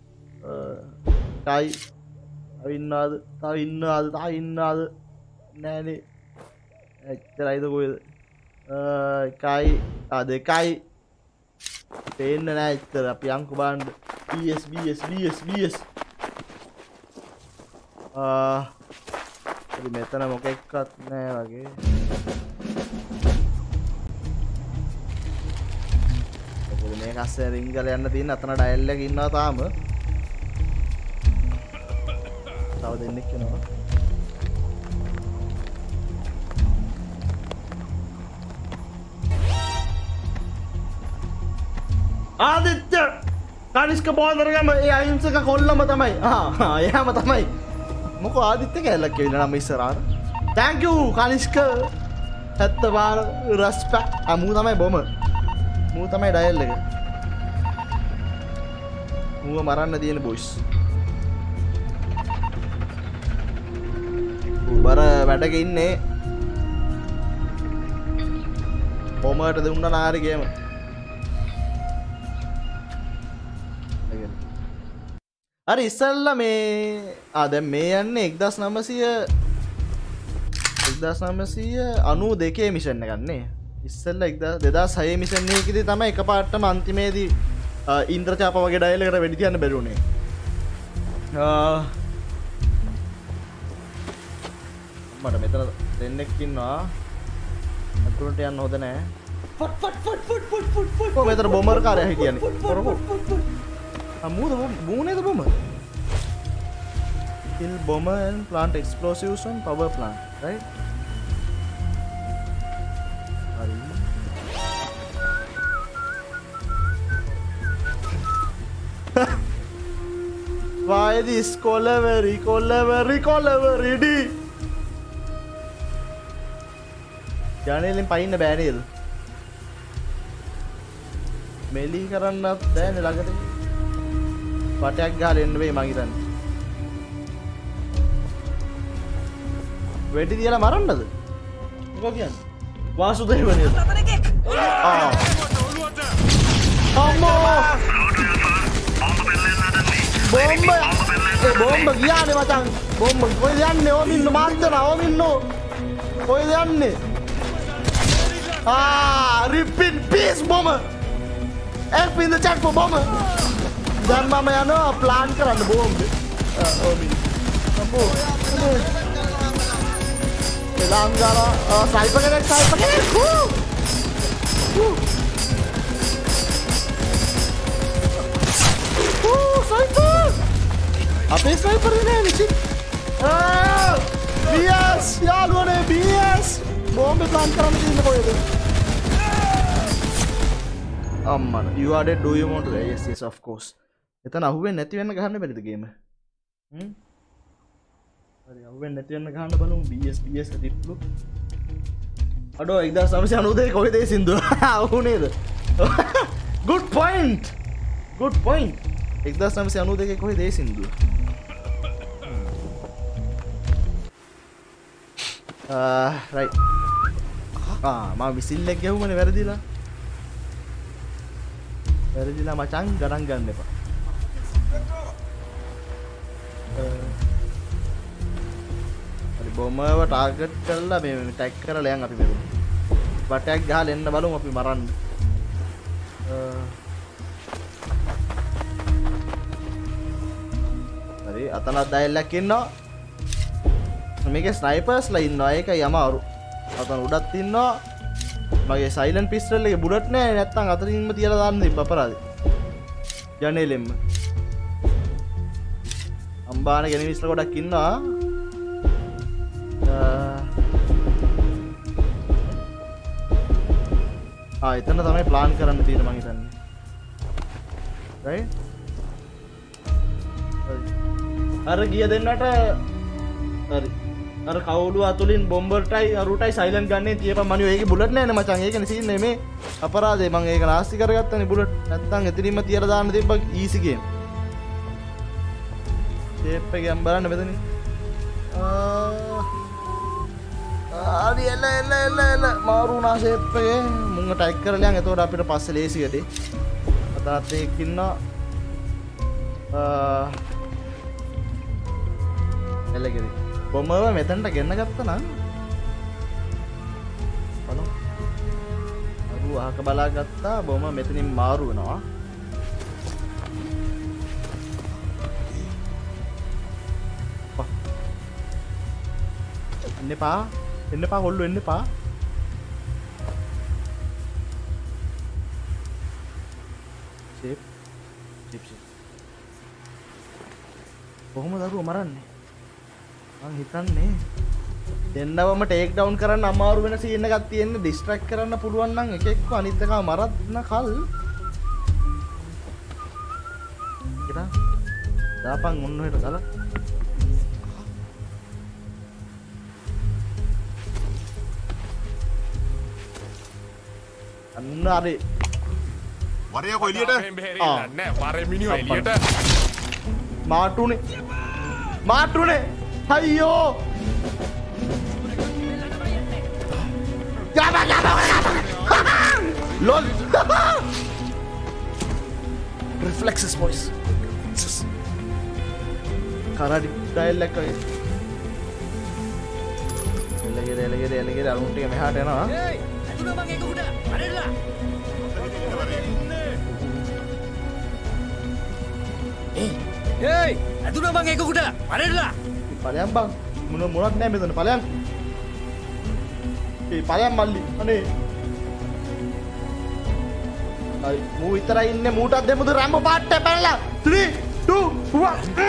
Kai ඉන්නවද? තව ඉන්නවද? නෑනේ. එච්චරයිද කොහෙද? එකයි දෙකයි පේන්න නෑ එච්චර. අපි යන්කෝ බලන්න. BS හරි මෙතන මොකෙක්වත් නෑ වගේ. මේක අස්සේ රින්ගල යන්න තියෙන අතන ඩයල් එක ඉන්නවා තාම. තව දෙන්නෙක් යනවා. ආදිත්‍ය කනිෂ්ක බෝදරගම ඒ අහිංසක කොල්ලම තමයි. එයාම තමයි. මොකෝ ආදිත්‍ය කැලක් කියලා නම් ඉස්සරහට. Thank you Kanishka. ඇත්තවාර respect. මූ තමයි බොම. මූ තමයි ඩයල් එක. මූව මරන්න තියෙන boys. බර වැඩක ඉන්නේ. බොමට දුන්නා නාරි ගේම. අර ඉස්සල්ලා මේ දැන් මේ යන්නේ 1992 මිෂන් එකක් නේ. ඉස්සල්ලා 2006 මිෂන් එකේදී තමයි එකපාරටම අන්තිමේදී ඉන්ද්‍රචාප වගේ ඩයල් එකට වෙඩි තියන්න බැරි වුණේ. මට මෙතන දෙන්නෙක් ඉන්නවා. අතුරට යන්න හොඳ නෑ. ෆට් මෙතන බොමර් කාර්යය හිටියනේ. කරකෝ. මූනේද බොම? Kill bomber and plant explosives on power plant, right? Why this Collavery D? ජානේලෙන් පයින්න බෑ නේද? මෙලි කරන්නත් බෑනේ ළඟට. වටයක් ගහලා එන්න වෙයි මං හිතන්නේ. වෙඩි තියලා මරන්නද? මොකෝ කියන්නේ? වාසුදේව නේද? අම්මෝ! බෝම්බ ගියානේ මචං. බෝම්බ කොහෙද යන්නේ? ඕම ඉන්න මාන්තර ඕම ඉන්නෝ. කොහෙද යන්නේ? Rip in peace bomber. F in the chat for bomber. දැන් මම යනවා ප්ලාන් කරන්න බෝම්බ. ඕමි. අම්මෝ. එලාම් ගාලා සයිපර් කෙනෙක්. සයිපර්. අපේ සයිපර් නේ නිචි. BS යාළුවනේ BS. බෝම්බ ප්ලාන් කරන්න තියෙන්නේ කොහෙද? අම්මන you are dead. Do you want to? Yes of course. එතන අහුවෙන්නේ නැති වෙන්න ගහන්න බැරිද ගේම? හරි අහුවෙන්නේ නැති වෙන්න ගහන්න බලමු. BS රිප්ලු. අඩෝ 1992 කොහෙද ඒ සින්දුව? අහු නේද? good point. 1992 කොහෙද ඒ සින්දුව? right. මම විසිල් එක ගැහුවනේ වැරදිලා. වැරදිලා මචං ගණන් ගන්න එපා. හරි බොමව ටාගට් කරලා මේ ටැග් කරලා යන් අපි මෙතන. බටයක් ගහලා එන්න බලමු අපි මරන්න. හරි අතනක් ඩයල්ලක් ඉන්නවා. මේකේ ස්නයිපර්ස්ලා ඉන්නවා. ඒකයි අමාරු. අතන උඩත් ඉන්නවා. මගේ සයිලන්ට් පිස්ටල් එකේ බුලට් නෑ. නැත්තම් අතනින්ම තියලා දාන්න තිබ්බ අපරාදේ. ජනේලෙම්ම. අම්බාන ගෙනවිස්ලා ගොඩක් ඉන්නවා. එතන තමයි ප්ලාන් කරන්න තියෙන මං හිතන්නේ. right? අර ගිය දෙන්නට හරි. අර කවුළු අතුලින් බොම්බර්ටයි අරුටයි සයිලන්ට් ගන්නේ තියපන් මනියෝ ඒකේ බුලට් නෑනේ මචං. ඒකනේ සීන් මේ අපරාධේ මං ඒක නාස්ති කරගත්තනේ බුලට්. නැත්තම් එතනින්ම තියලා දාන්න තිබ්බ ඊසි ගේම්. ෂේප් එකෙන් බලන්න මෙතනින්. ආරි එල මාරුණා ෂේප් එකේ මුංග ටයිප් කරලා යන්. එතකොට අපිට පස්සේ ලේසි වැඩේ. අතනත් එක්ක ඉන්නවා. එලගෙරි බොම්බව මෙතනට ගෙන්න ගත්තා නම් බලමු. අරු අහක බලා ගත්තා. බොම්බ මෙතනින් මාරු වෙනවා. එන්න එපා හොල්ලු එන්න එපා. ෂේප් කොහොමද දරුවෝ මරන්නේ? මං හිතන්නේ දෙන්නවම ටේක් ඩවුන් කරන්න අමාරු වෙන සීන් එකක් තියෙන්නේ. ඩිස්ට්‍රැක්ට් කරන්න පුළුවන් නම් එක එක්ක අනිත් එකව මරන්න කල් ඉතින් දාපන් මොන්න හෙට ගල. අන්න හරි. වරයකෝ එළියට. නෑ වරේ මිනිහෝ එළියට. මාටුනේ අයියෝ. ලොල්. reflexes boys. කරාටි ඩයල් එක වගේ. එලගෙර අරුන් ටික මෙහාට එනවා. ඇතුළේ මං ඒක උඩ අරෙලා. ඇතුළේ මං ඒක උඩ අරෙලා. ඵලයන් බං මොනවත් නෑ මෙතන ඵලයන්. ඵලයන් මල්ලි අනේ. අයි මූ විතරයි ඉන්නේ. මූටත් දෙමුද රැම්බෝ පාට් එක පැනලා 3 2 1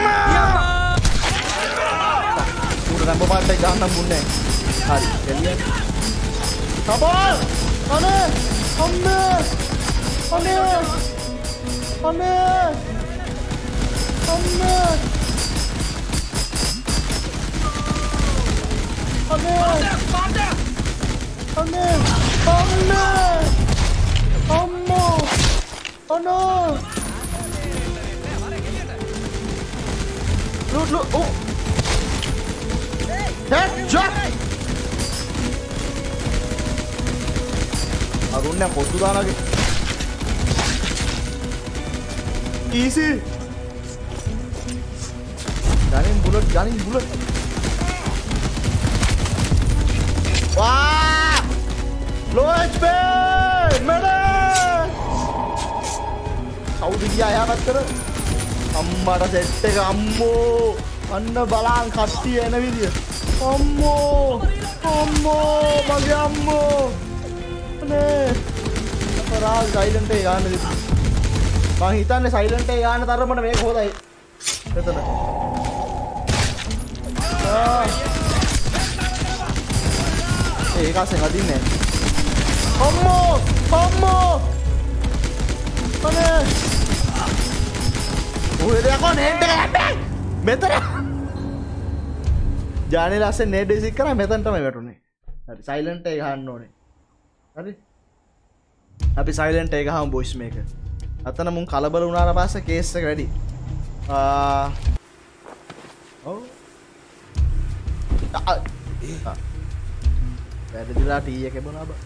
මූට රැම්බෝ පාට් එක ගන්න මුන්නේ. හරි එළිය. සබෝල් අනේ අම්මේ අනේ අනේ අම්මේ Look, oh! Headshot! අරුන්න කොටු දානගේ. Easy! ගනින් bullet. Wah! Low HP! Medic! කවුද ගියා යාවත් කර? අම්මට සෙට් එක අම්මෝ! අන්න බලන් කට්ටිය එන විදිය. අම්මෝ! මගේ අම්මෝ! අනේ! අපරාධ සයිලන්ට් එක ගන්න දෙන්න. මං හිතන්නේ සයිලන්ට් එක ගන්න තරමට මේක හොදයි. එතන. ඒකසෙන් අදින්නේ. අම්මෝ! අනේ! ඔය දෙයක් නේඩ් එක හැබැයි මෙතන ජානේ ලස්සන නේඩ් එක කරා මෙතන තමයි වැටුනේ. හරි සයිලන්ට් එක ගහන්න ඕනේ. හරි අපි සයිලන්ට් එක ගහමු බොයිස් මේක. අතන මුන් කලබල වුණාට පස්සේ කේස් එක වැඩි. ඔව් වැරදිලා ටී එක බොනවා බා.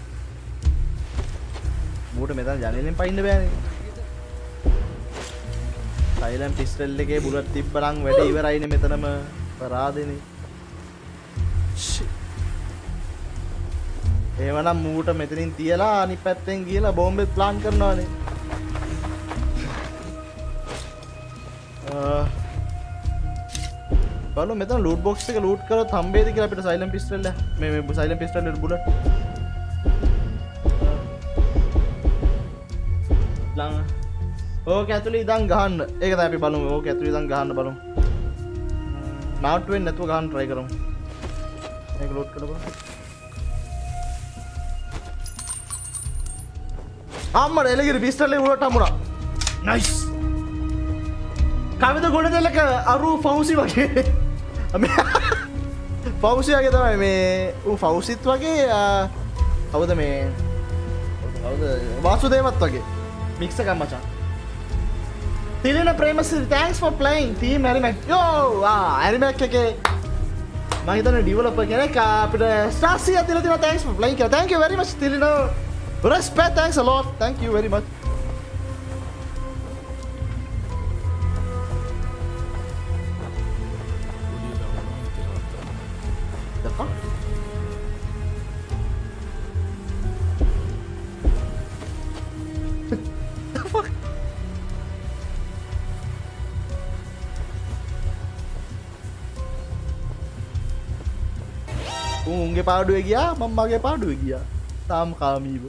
මූට මෙතන ජනෙලෙන් පයින්න බෑනේ. සයිලන්ට් පිස්ටල් එකේ බුලට් තිබ්බනම් වැඩ ඉවරයිනේ මෙතනම පරාදෙනේ. එහෙමනම් මූට මෙතනින් තියලා අනිත් පැත්තෙන් ගිහලා බෝම්බෙත් ප්ලාන් කරනවානේ. බලමු මෙතන ලූට් බොක්ස් එක ලූට් කරලා හම්බෙයිද කියලා අපිට සයිලන්ට් පිස්ටල් එක. මේ සයිලන්ට් පිස්ටල් වල බුලට්. ළඟ. ඕක ඇතුලේ ඉඳන් ගහන්න. ඒක තමයි අපි බලමු. ඕක ඇතුලේ ඉඳන් ගහන්න බලමු. මාවුට් වෙන්නේ නැතුව ගහන්න try කරමු. මේක ලූට් කරලා බලමු. අම්මර එලගිරි පිස්ටල් එක උඩට හම්බුණා. නයිස්. කවිද ගොඩ දෙලක අරු ෆෞසි වගේ. ෆෞසි වගේ තමයි මේ ඌ ෆෞසිත් වගේ කවුද මේ කවුද වාසුදේවත් වගේ මික්ස් එකක් මචං. Thilina Premasiri thanks for playing team Arimac. yo Arimac එකේ මම හිතන්නේ ඩෙවලොපර් කෙනෙක් අපිට ස්ටාර්සිය තියලා තියෙනවා thanks for playing කියලා. thank you very much Thilina. respect, thanks a lot. Thank you very much. The fuck? The fuck? උන්ගේ පාඩුවේ ගියා මම මගේ පාඩුවේ ගියා. තාම කාමීව.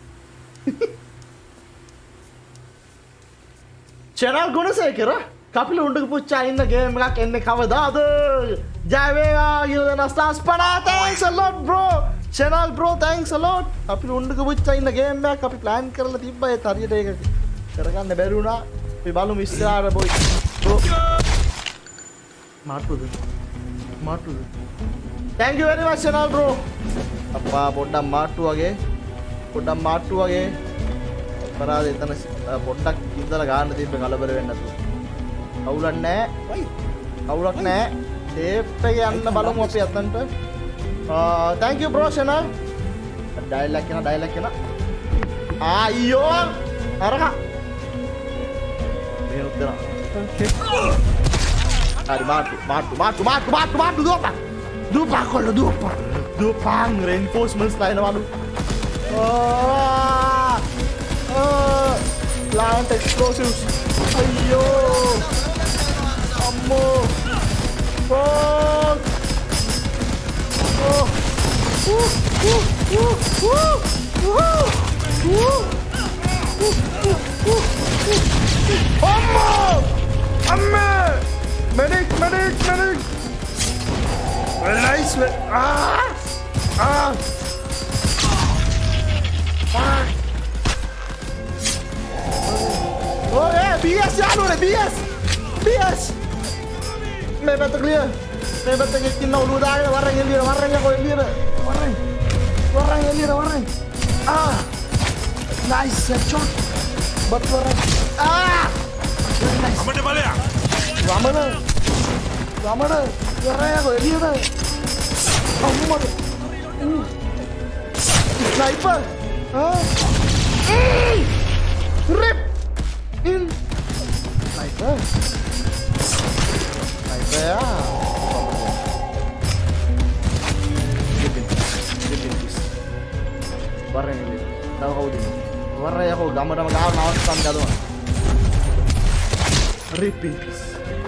චැනල් ගුණසේකර කපිල උණ්ඩක පුච්චා ඉන්න ගේම් එකක් එන්නේ කවදාද? ජය වේවා කියලා දෙන stars 50 thanks a lot bro. channel bro thanks a lot. Kapila උණ්ඩක පුච්චා ඉන්න ගේම් එකක් අපි plan කරලා තිබ්බා ඒ හරියට ඒක කරගන්න බැරි වුණා. අපි බලමු ඉස්සරහට boy. bro මාටුද? thank you very much channel bro. අප්පා පොඩ්ඩක් මාට්ටු වගේ පරාද එතන පොඩ්ඩක් ඉඳලා ගන්න තිබ්බ කලබල වෙන්න නැතුව. කවුලක් නැහැ. ටේප් එක යන්න බලමු අපි අතන්ට. thank you bro channel. Dialogue එන. අයියෝ අරක. මෙහෙත් දෙනවා. හරි මාට්ටු දුපා කොල්ල දුපා reinforcements ලයිනවලු. plant explosives. Ayyo ammo fuck. Ammo medic nice oh yeah, BS yaalo re BS. Me bata clear. Me bata kitin na uluda na warang ko elira. Warang. Nice headshot. But warang. Nice. Amade balaya. Ramana. Warang ko elira. Amade. Sniper. Rip. In sniper ya. Warna ini tahu kau ini warna ya kau gambar nama kau nawas kan kau rip in peace.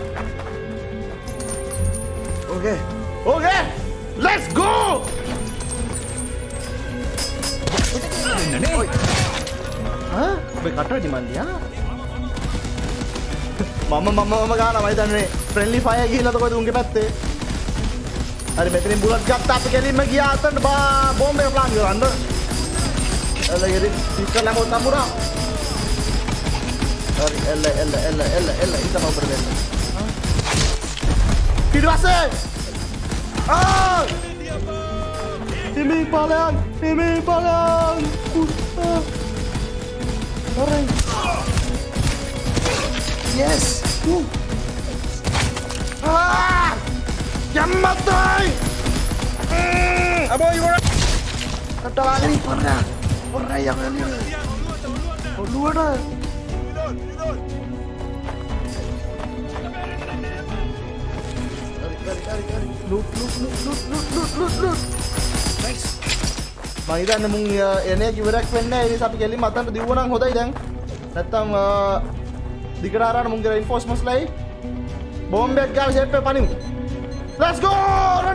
Okay let's go. Hah? Berkata di mana dia? Mama gana මම හිතන්නේ friendly fire ගිහිල්ලාද කොහෙද උන්ගේ පැත්තේ. හරි මෙතනින් බුලට් ගත්තා අපි ගෙලින්ම ගියා අතට බෝම්බ එක ප්ලාන් කරන්න. එල්ල ඉස්සලා මොකද අමුරා. හරි එල්ල ඉතම උඩ දෙන්න. පිටවසේ. Ini palang. Orang. Yes. Jam mati. Aboy, Katakan pernah yang ini. Lu ada. Loot. Nice. මම හිතන්නේ මුන් එන එක ඉවරක් වෙන්නේ නැහැ. ඒ නිසා අපි කෙලින්ම අතන්ට දිව්ව නම් හොඳයි දැන්. නැත්තම් දිගට ආරාන මුන්ගේ රයින්ෆෝස්මන්ට්ස් ලයි. බෝම්බයක් ගාලා ෂේප් එක පනිමු. Let's go! Run!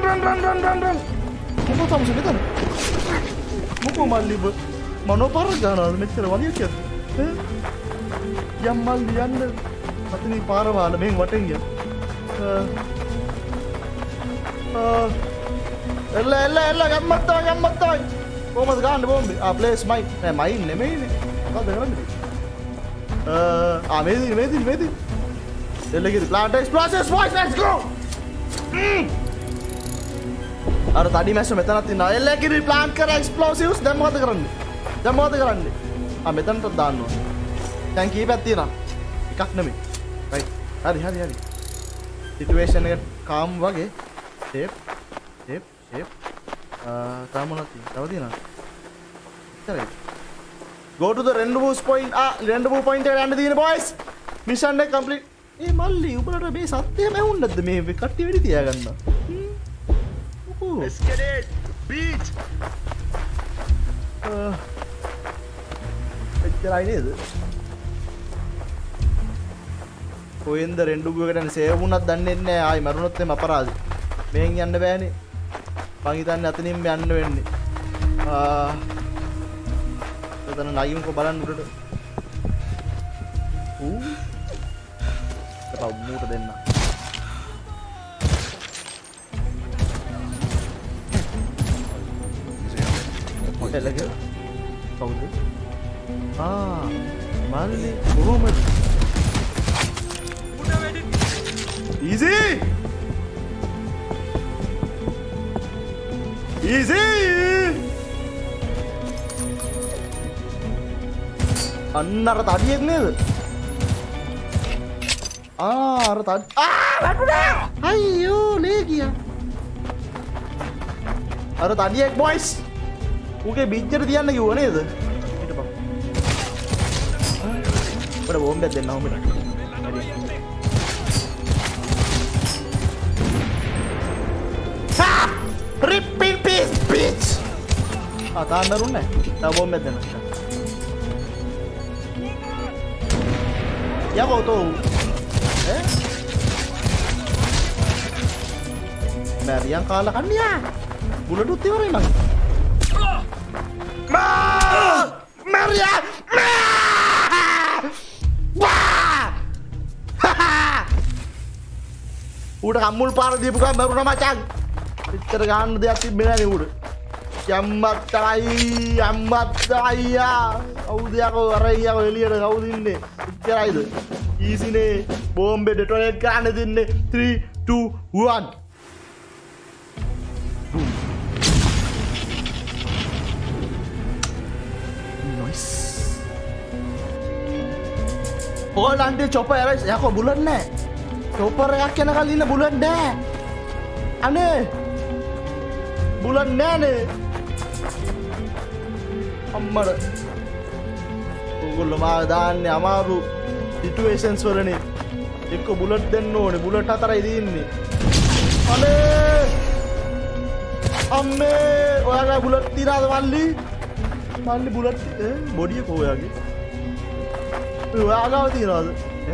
මොකෝ තමයි මෙතන? මොකෝ මල්ලිබ මනෝ පාර ගන්නවා මෙච්චර වලිය කියන්නේ. යම් මල්ලි යන්න මතනි පාර වල මෙන් වටෙන් ගියා. එල්ල ගම්මත්තයි. කොහමද ගන්න බෝම්බේ? ප්ලේස් මයි. නෑ මයි නෙමෙයිනේ. මොකද කරන්නේ? මේදී. එල්ලගේ plant explosives boys let's go! අර තඩි මැස්ස මෙතනත් ඉන්නවා. එල්ලගේ ප්ලාන්ට් කර එක්ස්ප්ලෝසිව්ස් දැන් මොකද කරන්නේ? මෙතනට දාන්න ඕනේ. දැන් කීපයක් තියෙනවා. එකක් නෙමෙයි. right. හරි. සිටුේෂන් එක කාම් වගේ. ෂේප්. තාම නැති. තව තියෙනවා. ඉතරයි. Go to the rendezvous point. Rendezvous point එකට යන්න තියෙන boys. Mission එක complete. ඒ මල්ලි උඹලට මේ සත්‍යම ඇහුන්නේ නැද්ද මේ කට්ටිය වෙඩි තියාගන්න? Let's get it. Beach. එච්චරයි නේද? කොහෙන්ද rendezvous එකට යන්නේ සේව් වුණත් දන්නේ නැහැ. ආයි මරුණොත් එම අපරාධයි. මෙහෙන් යන්න බෑනේ. මං හිතන්නේ අතනින් යන්න වෙන්නේ. එතන නගිමුකෝ බලන්න උඩට. මූට දෙන්න. එලක කවුද? මල්ලි කොහොමද? easy අන්නර තඩියෙක් නේද? අර තඩ වැටුණා. අයියෝ ලේ ගියා. අර තඩියෙක් බොයිස්. ඌගේ බිජ්ජට තියන්න කිව්ව නේද? හිටපන්. අපිට බෝම්බයක් දෙන්න ඕමෙට. Rip in peace, bitch! තාන්න රුන්නේ. තව බෝම්බයක් දෙන්න. යකෝ තෝ. මැරියන් කාලා කන්නියා. බුලටුත් ඉවරයි මං. මැරියා! ඌට කම්මුල් පාර දීපු ගමන් මරුණා මචං. ඉතර ගන්න දෙයක් තිබ්බේ නැහැ නේ ඌට. යම්මත්තයි කවුද යකෝ අරයියෝ එළියට කවුද ඉන්නේ? ඉච්චරයිද? ඊසිනේ බෝම්බේ ඩෙටොනේට් කරන්න දෙන්නේ 3 2 1 nice. ඕලන්ටි චොපර් එරයිස් යකෝ බුලට් නැහැ. චොපර් එකක් යනකල් ඉන්න බුලට් නැහැ. අනේ බුලට් නැහනේ. අම්මර ඕගොල්ලෝ මාව දාන්නේ අමාරු සිටුේෂන්ස් වලනේ. එක්ක බුලට් දෙන්න ඕනේ. බුලට් 4යි දින්නේ. අම්මේ ඔයාලා බුලට් තියනද මල්ලි? මල්ලි බුලට් බොඩිය කො ඔයාගේ? ඔයාගාව තියනවද?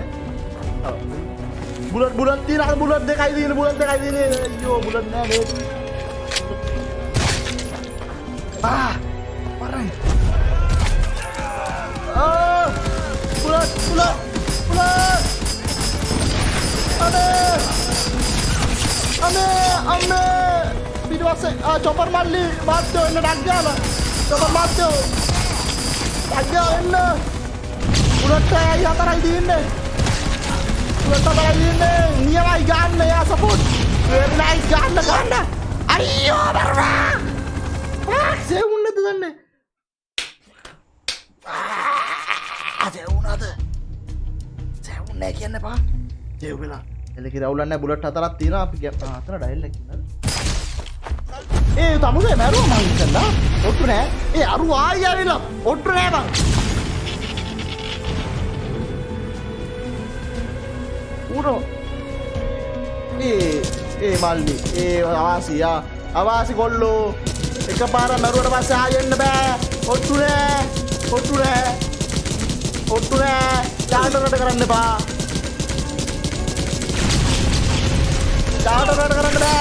බුලට් තියනද? බුලට් දෙකයි දින්නේ. අයියෝ බුලට් නෑ මේ. Parang. Bulat. Ame. Video ase. Chopper malli. Matto enna daggala. Chopper matto. Dagga enna. Bulat ay hatarai dinne. Niyamai ganna ya support. Very nice ganna. Ayyo barra. Save වුණේ නැද්ද දන්නේ? සේව් වුණාද? සේව් වුණේ කියන්නේ පා. සේව් වෙලා. එලකි රවුලක් නැහැ බුලට් 4ක් තියෙනවා අපි අතන ඩයල් එකක් ඉන්නද? ඒ තමුසේ මැරුවා මං ඉස්සෙල්ලා. ඔට්ටු නෑ. ඒ අරු ආයි ආවිලා. ඔට්ටු නෑ බං. උරෝ. ඒ මල්ලි. ඒ අවාසියා. අවාසි කොල්ලෝ. එකපාර මැරුවට පස්සේ ආයෙ එන්න බෑ. ඔට්ටු නෑ. ඔට්ටු නෑ. ඔට්ටු නෑ. චාටරට කරන්න එපා. චාටරට කරන්න බෑ.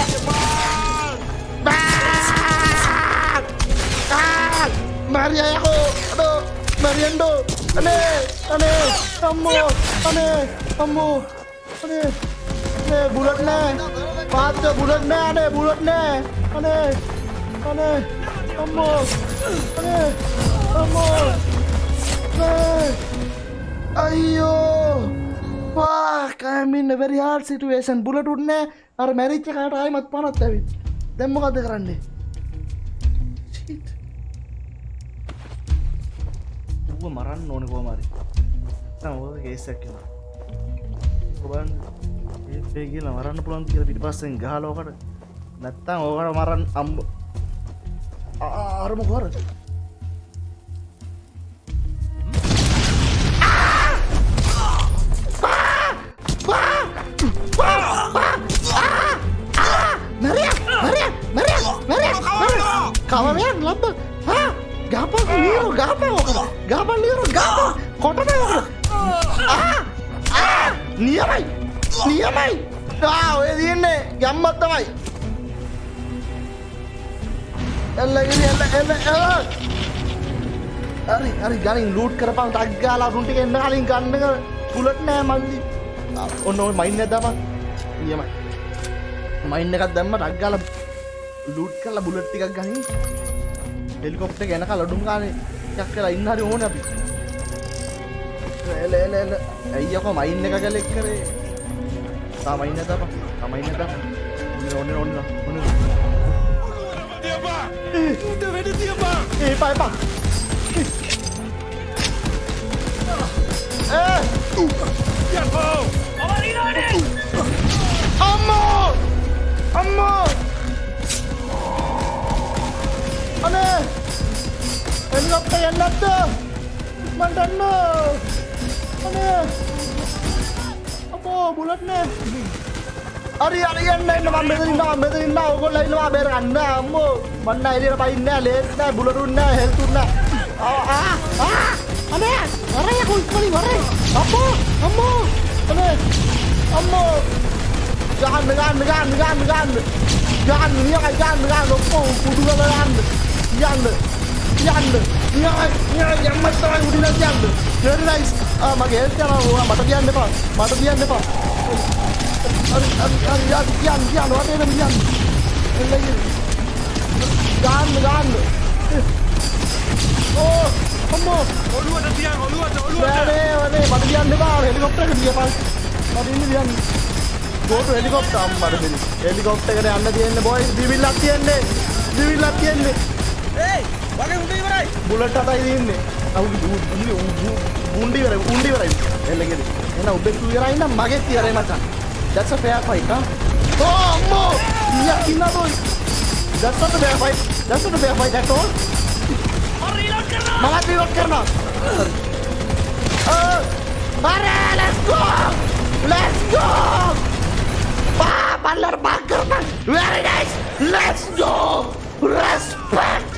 Maria aku, aduh, Mariando, aneh, ammo, aneh, bulat nih, patah bulat nih, aneh, ammo, ayo, wah, I'm in a very hard situation, bulat udah, ar marriage kayak ada ayat panat tapi, demo kata kerande. ඌව මරන්න ඕනේ කොහොම හරි. නැත්නම් ඕක කේස් එකක් වෙනවා. ඔබන් ඒ කියලා මරන්න පුළුවන් කියලා පිටිපස්සෙන් ගහලා ඕකට. නැත්නම් ඕකට මරන්න අම්බ. අර මොකද? Maria. Kawan lambak. Hah? Gapa liru, gapa kota na niyamai ini gammat tamai ella ari galing loot karapang taggala runti ke enna galing ganna bullet naha malli onno mine එක දාපන් niyamai mine එකක් දැම්ම taggala loot කරලා bullet ටිකක් ගනින් हेलीकॉप्टर के ना का लडूम गाने क्या करा इन्ना रे होने अभी ले अय्या को माइन ने का क्या लेकर रे ता माइन ने ता होने dia pak udah beda dia pak pak ya kau awarino ni ammo aneh helikopter yang datang mandano aneh apa bulatnya ari yang lain nama beterin aku lain nama beranda ammo mana ini apa ini lihat bulatnya helikopternya aneh warai aku kali warai apa ammo aneh ammo jangan lopo kudu galan yande yang mata udah nanti yande very nice mage health yana mata diyanne pa yan wate nem yan lagi gan oh ammo oluwata wate mata diyanne pa helicopter එක දිය පස් මට ඉන්න දියන්න go to helicopter අම්මට දෙන්න helicopter එකට යන්න තියෙන්නේ boys දිවිල්ලක් තියෙන්නේ hey වගේ උඩ ඉවරයි බුලට් අතයි තියෙන්නේ උණ්ඩි ඉවරයි එල්ලගෙද එන ඔබෙත් ඉවරයි නම් මගෙත් ඉවරයි මචං that's a fair fight huh oh ammo yakinna boy that's not a fair fight at all මම reload කරනවා अरे let's go Baller Bagger very nice let's go respect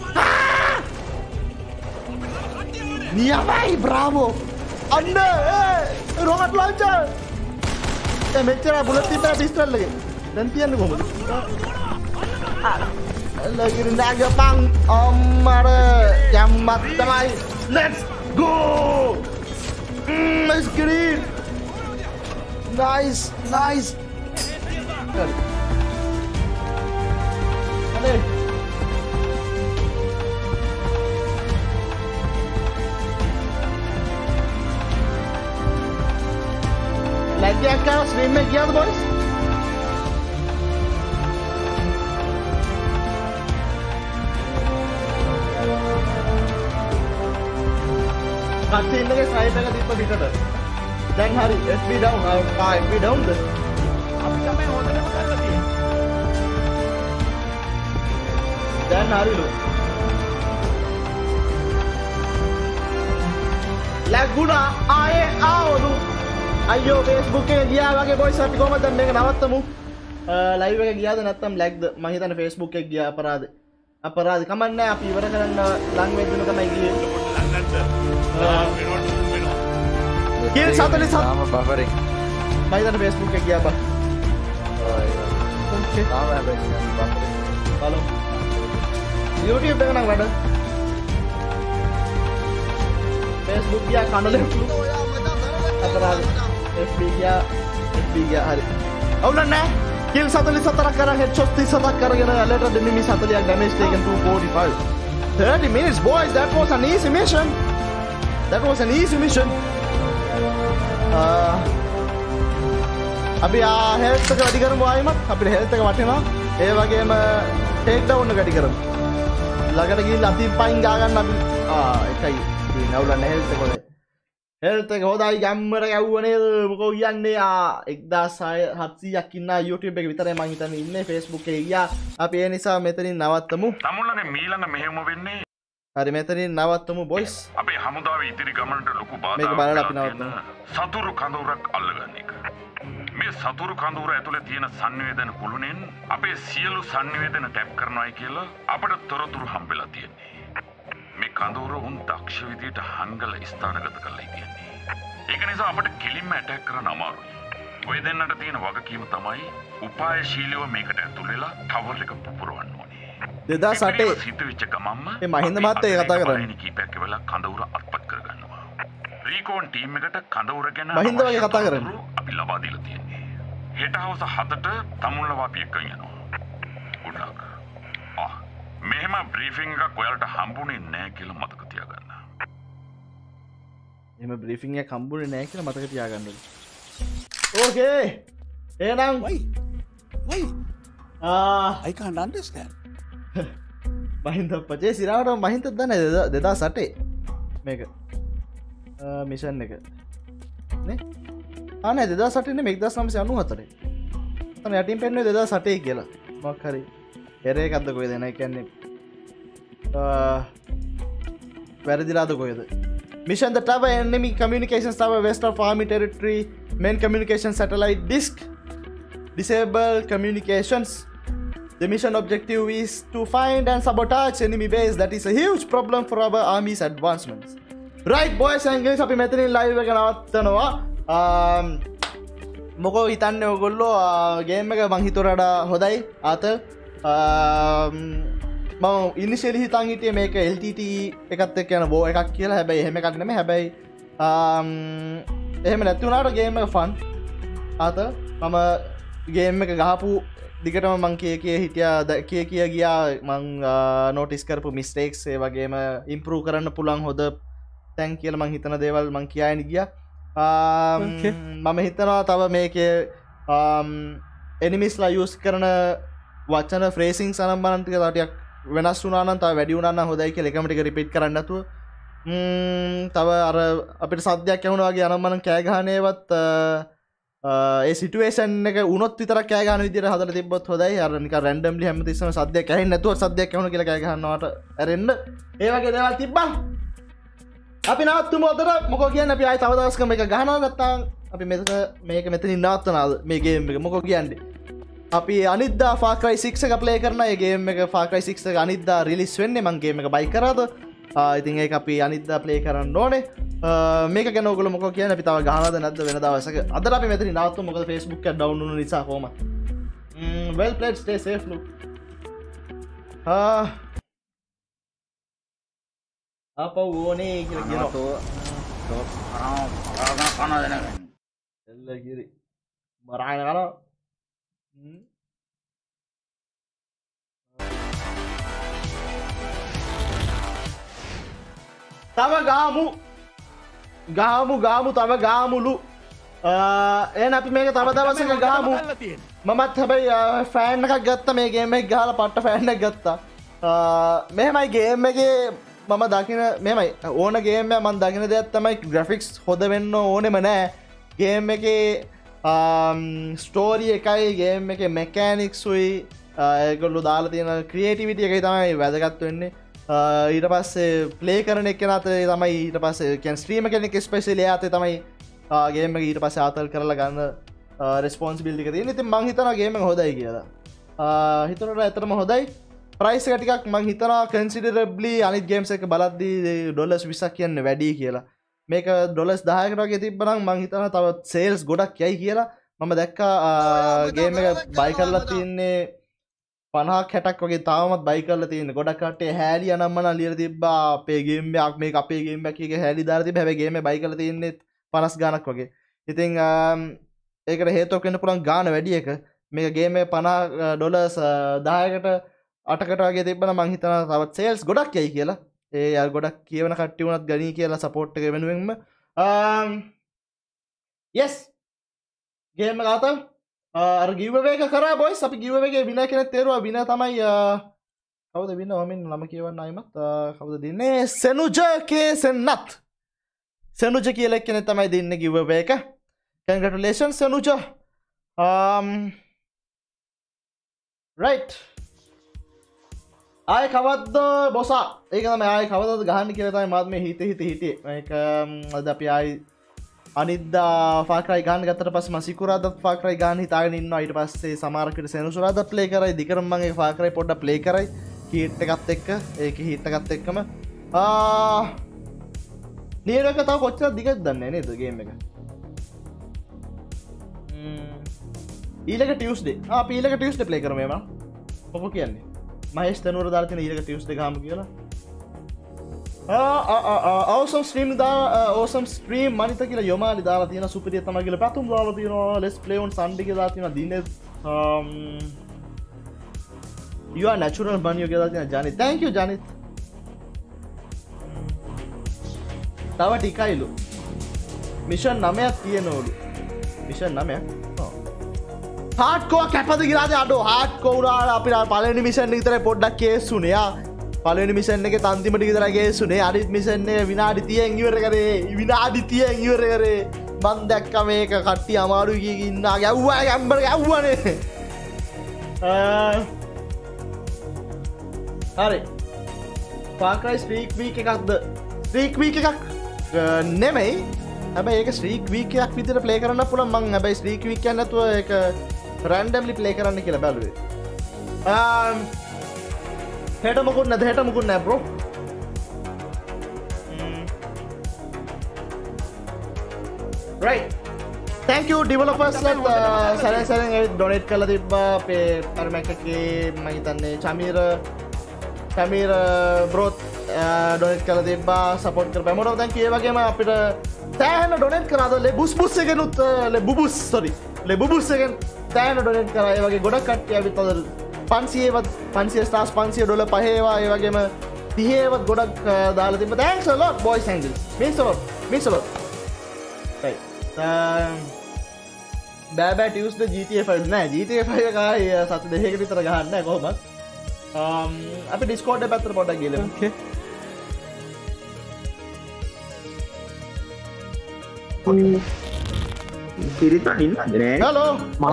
Niyamai bravo anda rocket launcher meccera bullet tipe pistol lagi dan tiyan කොහොමද lagi rendaga pang amara jammat tamai let's go let's get it nice good Ade lagi akan stream में किया था boys kasih ini guys saya tengah tipe bitter dan hari FB down FB down deh apa yang hotelnya bukan lagi දැන් හරිලු ලැගුණා ආයේ ආවලු අයියෝ Facebook එකේ ගියා වගේ boys අපි කොහමද දැන් මේක නවත්තමු ලයිව් එක ගියාද නැත්නම් ලැග්ද මම හිතන්නේ Facebook එක ගියා අපරාධ කමන්නේ අපි ඉවර කරන්න ලං වෙද්දින තමයි ගියේ කිල් 47 තාම බෆරින් මම හිතන්නේ Facebook එක ගියා බා තාම හැබැයි බෆරින් බලමු YouTube එක නම් වැඩ Facebook ගියා කනලෙප්පු අපරාධ FB ගියා හරි අවුල නැහැ kill 47ක් කරන් headshot 37ක් කරගෙන later the enemy 40ක් damage taken 245 30 minutes boys that was an easy mission අපි health එක වැඩි කරමු ආයෙමත් අපිට health එක වටිනවා ඒ වගේම take down එක වැඩි කරමු ළඟට ගිහිල්ලා අතින් පයින් ගා ගන්න අපි එකයි තියෙන අවුල නැහැ health එක හොඳයි health එක හොඳයි ගැම්මර ගැව්වනේ මොකෝ කියන්නේ 1700ක් ඉන්න YouTube එක විතරයි මම හිතන්නේ ඉන්නේ Facebook එකේ ගියා අපි ඒ නිසා මෙතනින් නවත්තමු තමුන්ලගේ මීළඟ මෙහෙයුම වෙන්නේ හරි මෙතනින් නවත්තමු boys අපේ හමුදාවේ ඉදිරි ගමනට ලොකු මේක බලලා අපි නවත්තමු සතුරු කඳවුරක් අල්ලගන්න එක මේ සතුරු කඳවුර ඇතුලේ තියෙන සංවේදන කුළුණෙන් අපේ සියලු සංවේදන ටැප් කරනවායි කියලා අපිට තොරතුරු හම්බෙලා තියෙන්නේ මේ කඳවුර උන් දක්ෂ විදියට හංගල ස්ථානගත කරලා තියෙන්නේ. ඒක නිසා අපිට කිලින්ම ඇටැක් කරන්න අමාරුයි. ඔය දෙන්නට තියෙන වගකීම තමයි උපායශීලීව මේකට ඇතුල් වෙලා ටවර් එක පුපුරවන්න ඕනේ. 2008 සිතුවිච්ච ගමම්ම මේ මහින්ද මහත්තයා කතා කරන්නේ. කීපයක් වෙලා කඳවුර අත්පත් කරගන්නවා. රීකෝන් ටීම් එකට කඳවුර ගැන මහින්ද වගේ කතා කරන්නේ. අපි ලබා දීලා තියෙන්නේ. හෙට හවස 7ට තමුන්ලව අපි එක්ක යනවා. good luck. මෙහෙම බ්‍රීෆිං එකක් ඔයාලට හම්බුනේ නැහැ කියලා මතක තියාගන්න. එහෙම බ්‍රීෆිං එකක් හම්බුනේ නැහැ කියලා මතක තියාගන්න. ඕකේ. එහෙනම් why I can't understand. Mahinda පචේ සිරාවට Mahinda දන්නේ 2008 මේක මිෂන් එක නේ ආනේ 2008 නේ මේක 1994 තන යටින් පෙන්නුවේ 2008 කියලා මොකක් හරි එරේ එකක්ද කොහෙද එන කියන්නේ වැරදිලාද කොහෙද mission the tower enemy communications tower west of army territory main communication satellite disk disable communications the mission objective is to find and sabotage enemy base that is a huge problem for our army's advancements right boys and girls අපි මෙතනින් live එක නවත්තනවා මොකෝ හිතන්නේ ඔයගොල්ලෝ ගේම් එක මං හිතුවට වඩා හොඳයි ආත මම ඉනිශියලි හිතන් හිටියේ මේක LTT එකත් එක්ක යන බෝ එකක් කියලා හැබැයි එහෙම එකක් නෙමෙයි හැබැයි එහෙම නැති වුණාට ගේම් එක ෆන් ආත මම ගේම් එක ගහපු දිගටම මං කිය හිටියා කිය ගියා මං නෝටිස් කරපු මිස්ටේක්ස් ඒ වගේම ඉම්ප්‍රූව් කරන්න පුළුවන් හොඳ තැන් කියලා මං හිතන දේවල් මං කියයින් ගියා මම හිතනවා තව මේකේ එනිමිස්ලා යූස් කරන වචන ෆ්‍රේසිං සනම්බනන් ටික තව ටිකක් වෙනස් වුණා නම් තව වැඩි වුණා නම් හොඳයි කියලා එකම ටික රිපීට් කරන්න නැතුව තව අර අපිට සද්දයක් ඇහුණා වගේ අනම්මනම් කෑ ගහනේවත් ඒ සිටුේෂන් එක වුණොත් විතරක් කෑ ගහන විදිහට හදලා තිබ්බොත් හොඳයි අර නිකන් රැන්ඩම්ලි හැමතිස්සම සද්දයක් ඇහෙන්නේ නැතුව සද්දයක් ඇහුණා කියලා කෑ ගහනවාට ඇරෙන්න ඒ වගේ දේවල් තිබ්බා අපි නවත්තුමු අතට මොකෝ කියන්නේ අපි ආයි තව දවසක මේක ගහනවා නැත්නම් අපි මේක මෙතනින් නවත්තනවාද මේ ගේම් එක මොකෝ කියන්නේ අපි අනිද්දා Far Cry 6 එක ප්ලේ කරනවා ඒ ගේම් එක Far Cry 6 එක අනිද්දා රිලීස් වෙන්නේ මම ගේම් එක බයි කරාද ඉතින් ඒක අපි අනිද්දා ප්ලේ කරන්න ඕනේ මේක ගැන ඔයගොල්ලෝ මොකෝ කියන්නේ අපි තව ගහනවද නැද්ද වෙන දවසක අදට අපි මෙතනින් නවත්තුමු මොකද Facebook එක ඩවුන් වුණ නිසා කොහමද well played stay safe look අප ඕනේ කියලා කියනවා එල්ල කිරි මරාගෙන කරා තව ගාමු තව ගාමුලු එන අපි මේක තව දවසක ගාමු මමත් හැබැයි ෆෑන් එකක් ගත්තා මේ ගේම් එක ගහලා පට්ට ෆෑන් එකක් ගත්තා මෙහෙමයි ගේම් එකේ මම දකින මෙමයි ඕන ගේම මන් දකින දෙයක් තමයි ග්‍රෆික්ස් හොද වෙන්න ඕනෙම නෑ ගේම් එකේ ස්ටෝරිය එකයි ගේම් එක මෙකෑනික්ස් වයි ඒගොල්ලෝ දාලා තියෙන ක්‍රියේටිවිටි එකයි තමයි වැදගත් වෙන්නේ. ඊට පස්සේ ප්ලේ කරන එක්කෙනා අතරේ තමයි ඊට පස්සේ කියන්නේ ස්ට්‍රීමර් කෙනෙක් ස්පෙෂලි එයාට තමයි ගේම් එක ඊට පස්සේ ආතල් කරලා ගන්න රෙස්පොන්සිබිලිටි එක තියෙන. ඉතින් මං හිතනවා ගේම් එක හොඳයි කියලා. හිතනට ඇත්තටම හොඳයි. ප්‍රයිස් එක ටිකක් මං හිතනවා කන්සිඩරබ්ලි අනිත් ගේම්ස් එක බලද්දී $20ක් කියන්නේ වැඩි කියලා. මේක $10කට වගේ තිබ්බනම් මං හිතනවා තව සේල්ස් ගොඩක් යයි කියලා. මම දැක්කා ගේම් එක බයි කරලා තියන්නේ 50-60ක් වගේ තාමත් බයි කරලා තියෙන්නේ. ගොඩක් කට්ටිය හැලි අනම්මන ලියලා තිබ්බා අපේ ගේම් එකක් මේක අපේ ගේම් එකක් කිය හැලි දාලා තිබ්බා. හැබැයි ගේම් එක බයි කරලා තියෙන්නේ 50 ගාණක් වගේ. ඉතින් ඒකට හේතුවක් වෙන්න පුළුවන් ගාණ වැඩි එක. මේක ගේම් එක $10කට 8කට වගේ තිබ්බනම් මං හිතනවා තවත් සේල්ස් ගොඩක් යයි කියලා. ඒ ගොඩක් කියවන කට්ටිය වුණත් ගනී කියලා සපෝට් එක වෙනුවෙන්ම yes ගේම් එක ආතල් අර giveaway එක කරා boys. අපි giveaway එකේ විනර් කෙනෙක් තේරුවා. විනර් තමයි කවුද විනර්? මම නම කියවන්න ආයිමත් කවුද දෙන්නේ? සෙනුජ කේසෙන්නත්. සෙනුජ කියලා කෙනෙක් තමයි දෙන්නේ giveaway එක. congratulations සෙනුජ. right ආය කවද්ද බොසා? ඒක තමයි ආය කවදද ගහන්න කියලා තමයි මාත් මේ හිතේ මේක අද අපි ආයි අනිද්දා ෆාර් ක්‍රයි ගන්න ගත්තට පස්සේ මම සිකුරාදා ෆාර් ක්‍රයි ගන්න හිතාගෙන ඉන්නවා. ඊට පස්සේ සමහරකට සෙනසුරාදා ප්ලේ කරයි. දිගටම මම ඒ ෆාර් ක්‍රයි පොඩ්ඩක් ප්ලේ කරයි හීට් එකත් එක්ක. ඒක හීට් එකත් එක්කම නියර් එක තව කොච්චර දිගද දන්නේ නේද ගේම් එක. ඊළඟ ටියුස්ඩේ අපි ඊළඟ ටියුස්ඩේ ප්ලේ කරමු එමා. මොකෝ කියන්නේ? මහේෂ් තනුවර දාලා තියෙන ඊළඟ ටියුස්ඩේ ගාමු කියලා. awesome stream awesome stream මනිත කියලා යොමාලි දාලා තියෙන සුපිරිය තමයි කියලා පැතුම් දාලා තියෙනවා. let's play on Sunday කියලා දාලා තියෙනවා. Dinesh you are natural man කියලා දාලා තියෙනවා. ජානිත් thank you ජානිත්. තව ටිකයිලු මිෂන් 9ක් තියෙනවලු. මිෂන් 9ක් හාඩ්කෝර් කැපද කියලාද අඩෝ හාඩ්කෝර් උනාලා අපිට පළවෙනි මිෂන් එක විතරයි පොඩ්ඩක් කේස්ුනේ. පළවෙනි මිෂන් එකේ අන්තිමට විතරයි කේස්ුනේ. අනිත් මිෂන් එක විනාඩි 30න් ඉවර කරේ. විනාඩි 30න් ඉවර කරේ. මං දැක්කා මේක කට්ටිය අමාරුයි කිය ඉන්නා ගැව්වා ගැම්බර ගැව්වනේ. හරි. Far Cry Streak Week එකක්ද? Streak Week එකක් නෙමෙයි. හැබැයි ඒක Streak Week එකක් විදිහට ප්ලේ කරන්න පුළුවන්. මං හැබැයි Streak Week කියන්නේ නැතුව ඒක randomly play කරන්න කියලා බැලුවේ. හෙට මොකුත් නැහැ bro. right thank you developers let සරෙන් donate කරලා තිබ්බා අපේ පරමැක් එකේ මම හිතන්නේ චමීර bro donate කරලා තිබ්බා support කරපෑ මොනවා thank you. ඒ වගේම අපිට තෑහෙන donate කරාද ලෙබුස් එකෙනුත් ලෙබුබුස් එකෙන් තෑහෙන donate කරා. ඒ වගේ ගොඩක් කට්ටිය ඇවිත් අද 500වත් 500 stars $500 පහේවා. ඒ වගේම 30වත් ගොඩක් දාලා තිබ්බා. thanks a lot boys and girls. means a lot right බෑ Tuesday GTA 5 නෑ. GTA 5 එක ආයේ සති දෙකකට විතර ගහන්න නෑ කොහොමත්. අපි Discord එක පැත්තට පොඩ්ඩක් ගිහලා okay පිරිත් ඉන්නද නෑ. හලෝ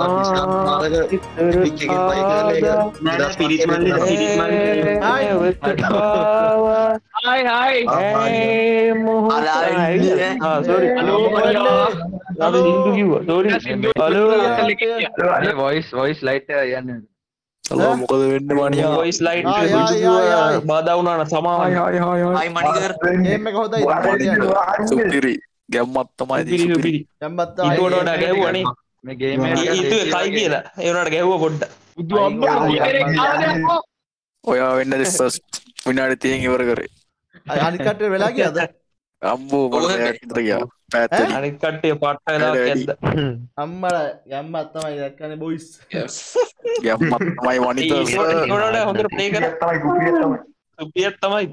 voice light යන්නේ. හලෝ මොකද වෙන්නේ මණියා? voice light බාධා වුණා න සමායි. හායි මණිකර් ගේම් එක හොදයි. සුපිරි ගැම්මත් තමයි දීපිරි. ගැම්මත් ඊටට වඩා ගැහුවානේ. මේ ගේම් එක ඊට එකයි කියලා. ඒ වුණාට ගැහුවා පොඩ්ඩක්. බුදු අම්මා ඔයා වෙන්නද ෆස්ට් විනාඩි 30න් ඉවර කරේ. අනිත් කට්ටිය වෙලා ගියාද? අම්බෝ මම විතර ගියා. පැත්තේ අනිත් කට්ටිය පාට්ට වෙලා කැද්ද. අම්මලා ගැම්මත් තමයි දැක්කනේ බොයිස්. ගැම්මත් තමයි වනිත. ඒ වුණාට හොඳට ප්ලේ කරා. සුපිරියක් තමයි.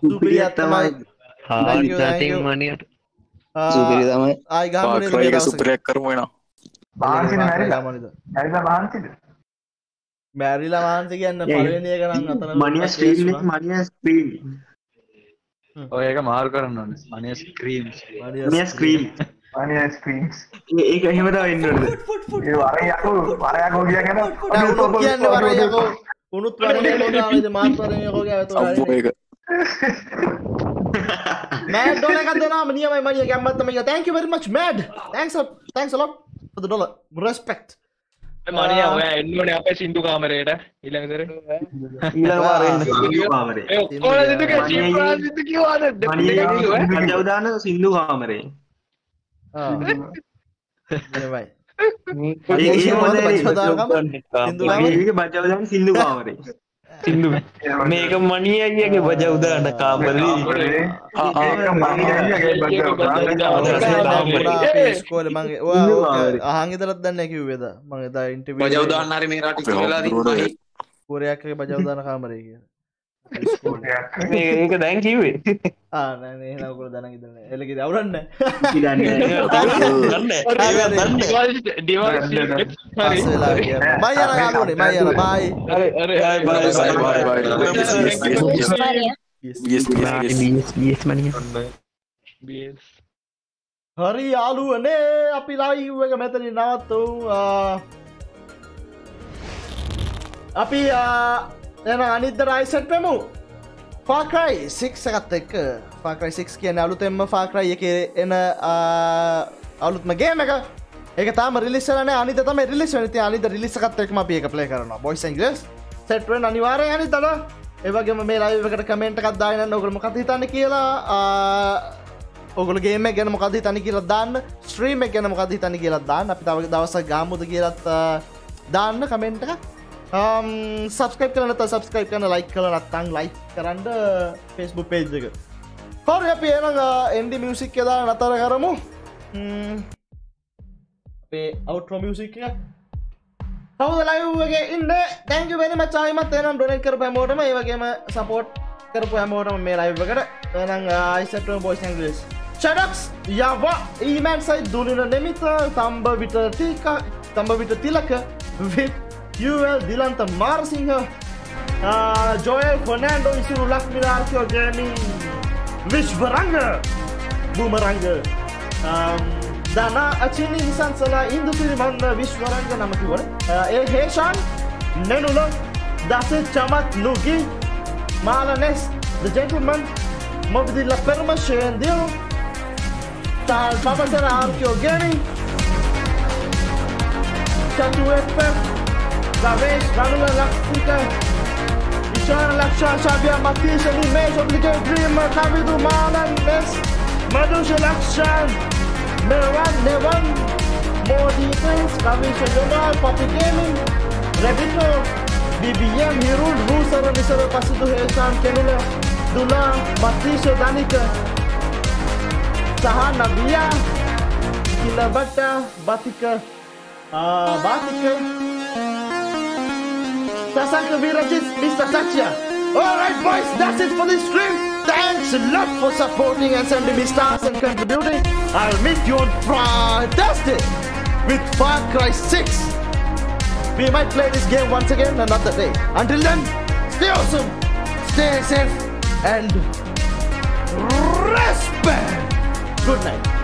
හායි මනියට සුපිරි තමයි. ආයි ගහමුනේ මේ දවස්. සුපිරියක් කරමු එනවා. මහන්සිද මැරිලා මහන්සිද? මැරිලා මහන්සි කියන්න පළවෙනි එක නම් අතන මනියා ස්ට්‍රීම් එක මනියා ස්ක්‍රීම්. ඔය එක මාරු කරන්න ඕනේ. මනියා ස්ක්‍රීම්ස්. මනියා ස්ක්‍රීම්ස්. ඒක එහෙම තමයි වෙන්න ඕනේ. ඒ වරයකෝ කියගෙන කියන්නේ වරයකෝ උනුත් වරේ මොනාවේද මාත් වරේ යකෝ ගාව තෝ මේක Mad dollar එකක් දෙනවා නියමයි මනිය ගැම්මත් තමයි thank you very much Mad thanks a lot for the dollar respect මනිය ඔයා එන්න ඕනේ අපේ සින්දු කාමරේට ඊළඟ සැරේ ඊළඟ වාරේ සින්දු කාමරේ ඔක්කොම සින්දු කිව්වාද මනිය බජව් දාන සින්දු කාමරේ සින්දු කාමරේ සින්දු මේක මණී අයියගේ බජව් දාන කාමරේ ඉස්කෝලේ මම ඔයා අහන් ඉදලත් දන්නේ නැහැ කිව්වේද මම එදා ඉන්ටර්විව් බජව් දාන්න හරි මේ රට ඉස්සෙල්ලා දිනුනේ කොරියාකගේ බජව් දාන කාමරේ කියලා මේක දැන් කිව්වේ නෑ නේ එහෙනම් ඔයගොල්ලෝ දැනන් ඉදන්නේ එලකේ අවුරන්නේ හරි යාළුවනේ අපි ලයිව් එක මෙතනින් නවත්තමු අපි එන අනිද්ද රයිසට් වෙමු Far Cry 6 එකත් එක්ක Far Cry 6 කියන්නේ අලුතෙන්ම Far Cry එකේ එන අලුත්ම ගේම් එක ඒක තාම රිලීස් වෙලා නැහැ අනිද්දා තමයි රිලීස් වෙන්නේ ඉතින් අනිද්දා රිලීස් එකත් එක්කම අපි ඒක ප්ලේ කරනවා boys and girls සෙට් වෙන අනිවාර්යෙන් අනිද්දාද ඒ වගේම මේ ලයිව් එකට කමෙන්ට් එකක් දාගෙන යන්න ඕගොල්ලෝ මොකක්ද හිතන්නේ කියලා ඔගොල්ලෝ ගේම් එක ගැන මොකක්ද හිතන්නේ කියලා දාන්න ස්ට්‍රීම් එක ගැන මොකක්ද හිතන්නේ කියලා දාන්න අපි තව දවසක් ගාමුද කියලාත් දාන්න කමෙන්ට් එකක් subscribe කරන්න නැත්නම් subscribe කරන්න like කරලා නැත්නම් like කරන්න Facebook page එක. හරි අපි එහෙනම් indie music එක දාලා නතර කරමු. අපේ outro music එක. කවුද live එකේ ඉන්නේ? Thank you very much ආයිමත් එහෙනම් donate කරපු හැමෝටම ඒ වගේම support කරපු හැමෝටම මේ live එකට. එහෙනම් iSet boys and girls. Shadows Yava Iman Sai Dulina Nemita Tamba Vita Tilaka with UL Dilanta Marsinha Joel Fernando Isuru Lakshmi Arthur Gaming Vishvaranga Boomeranga Dana Achini Sansala Indusiri Manda Vishvaranga Namakivara Heshan Nenula Dasit Chamat Nugi Malanes The Gentleman Mobdilla Perma Shendil Tal Papasara Arthur Gaming Chatu FF Ravesh, Ranula Laksika, Ishana Laksha, Shabia, Matisha, Nimesh, Obligate Dreamer, Kavidu, Malan, Ness, Madusha Lakshan, Meran, Nevan, more details, Kavisha Jomal, Poppy Gaming, Rebito, BBM, Hirul, Rusara, Nisara, Pasidu, Heshan, Kenula, Dula, Matisha, Danika, Sahana, Via, Kilabata, Batika, Batika, Sasaka Virajit, Mr. Satya. Alright boys, that's it for this stream. Thanks a lot for supporting and sending me stars and contributing. I'll meet you on Friday with Far Cry 6. We might play this game once again another day. Until then, stay awesome, stay safe and respect. Good night.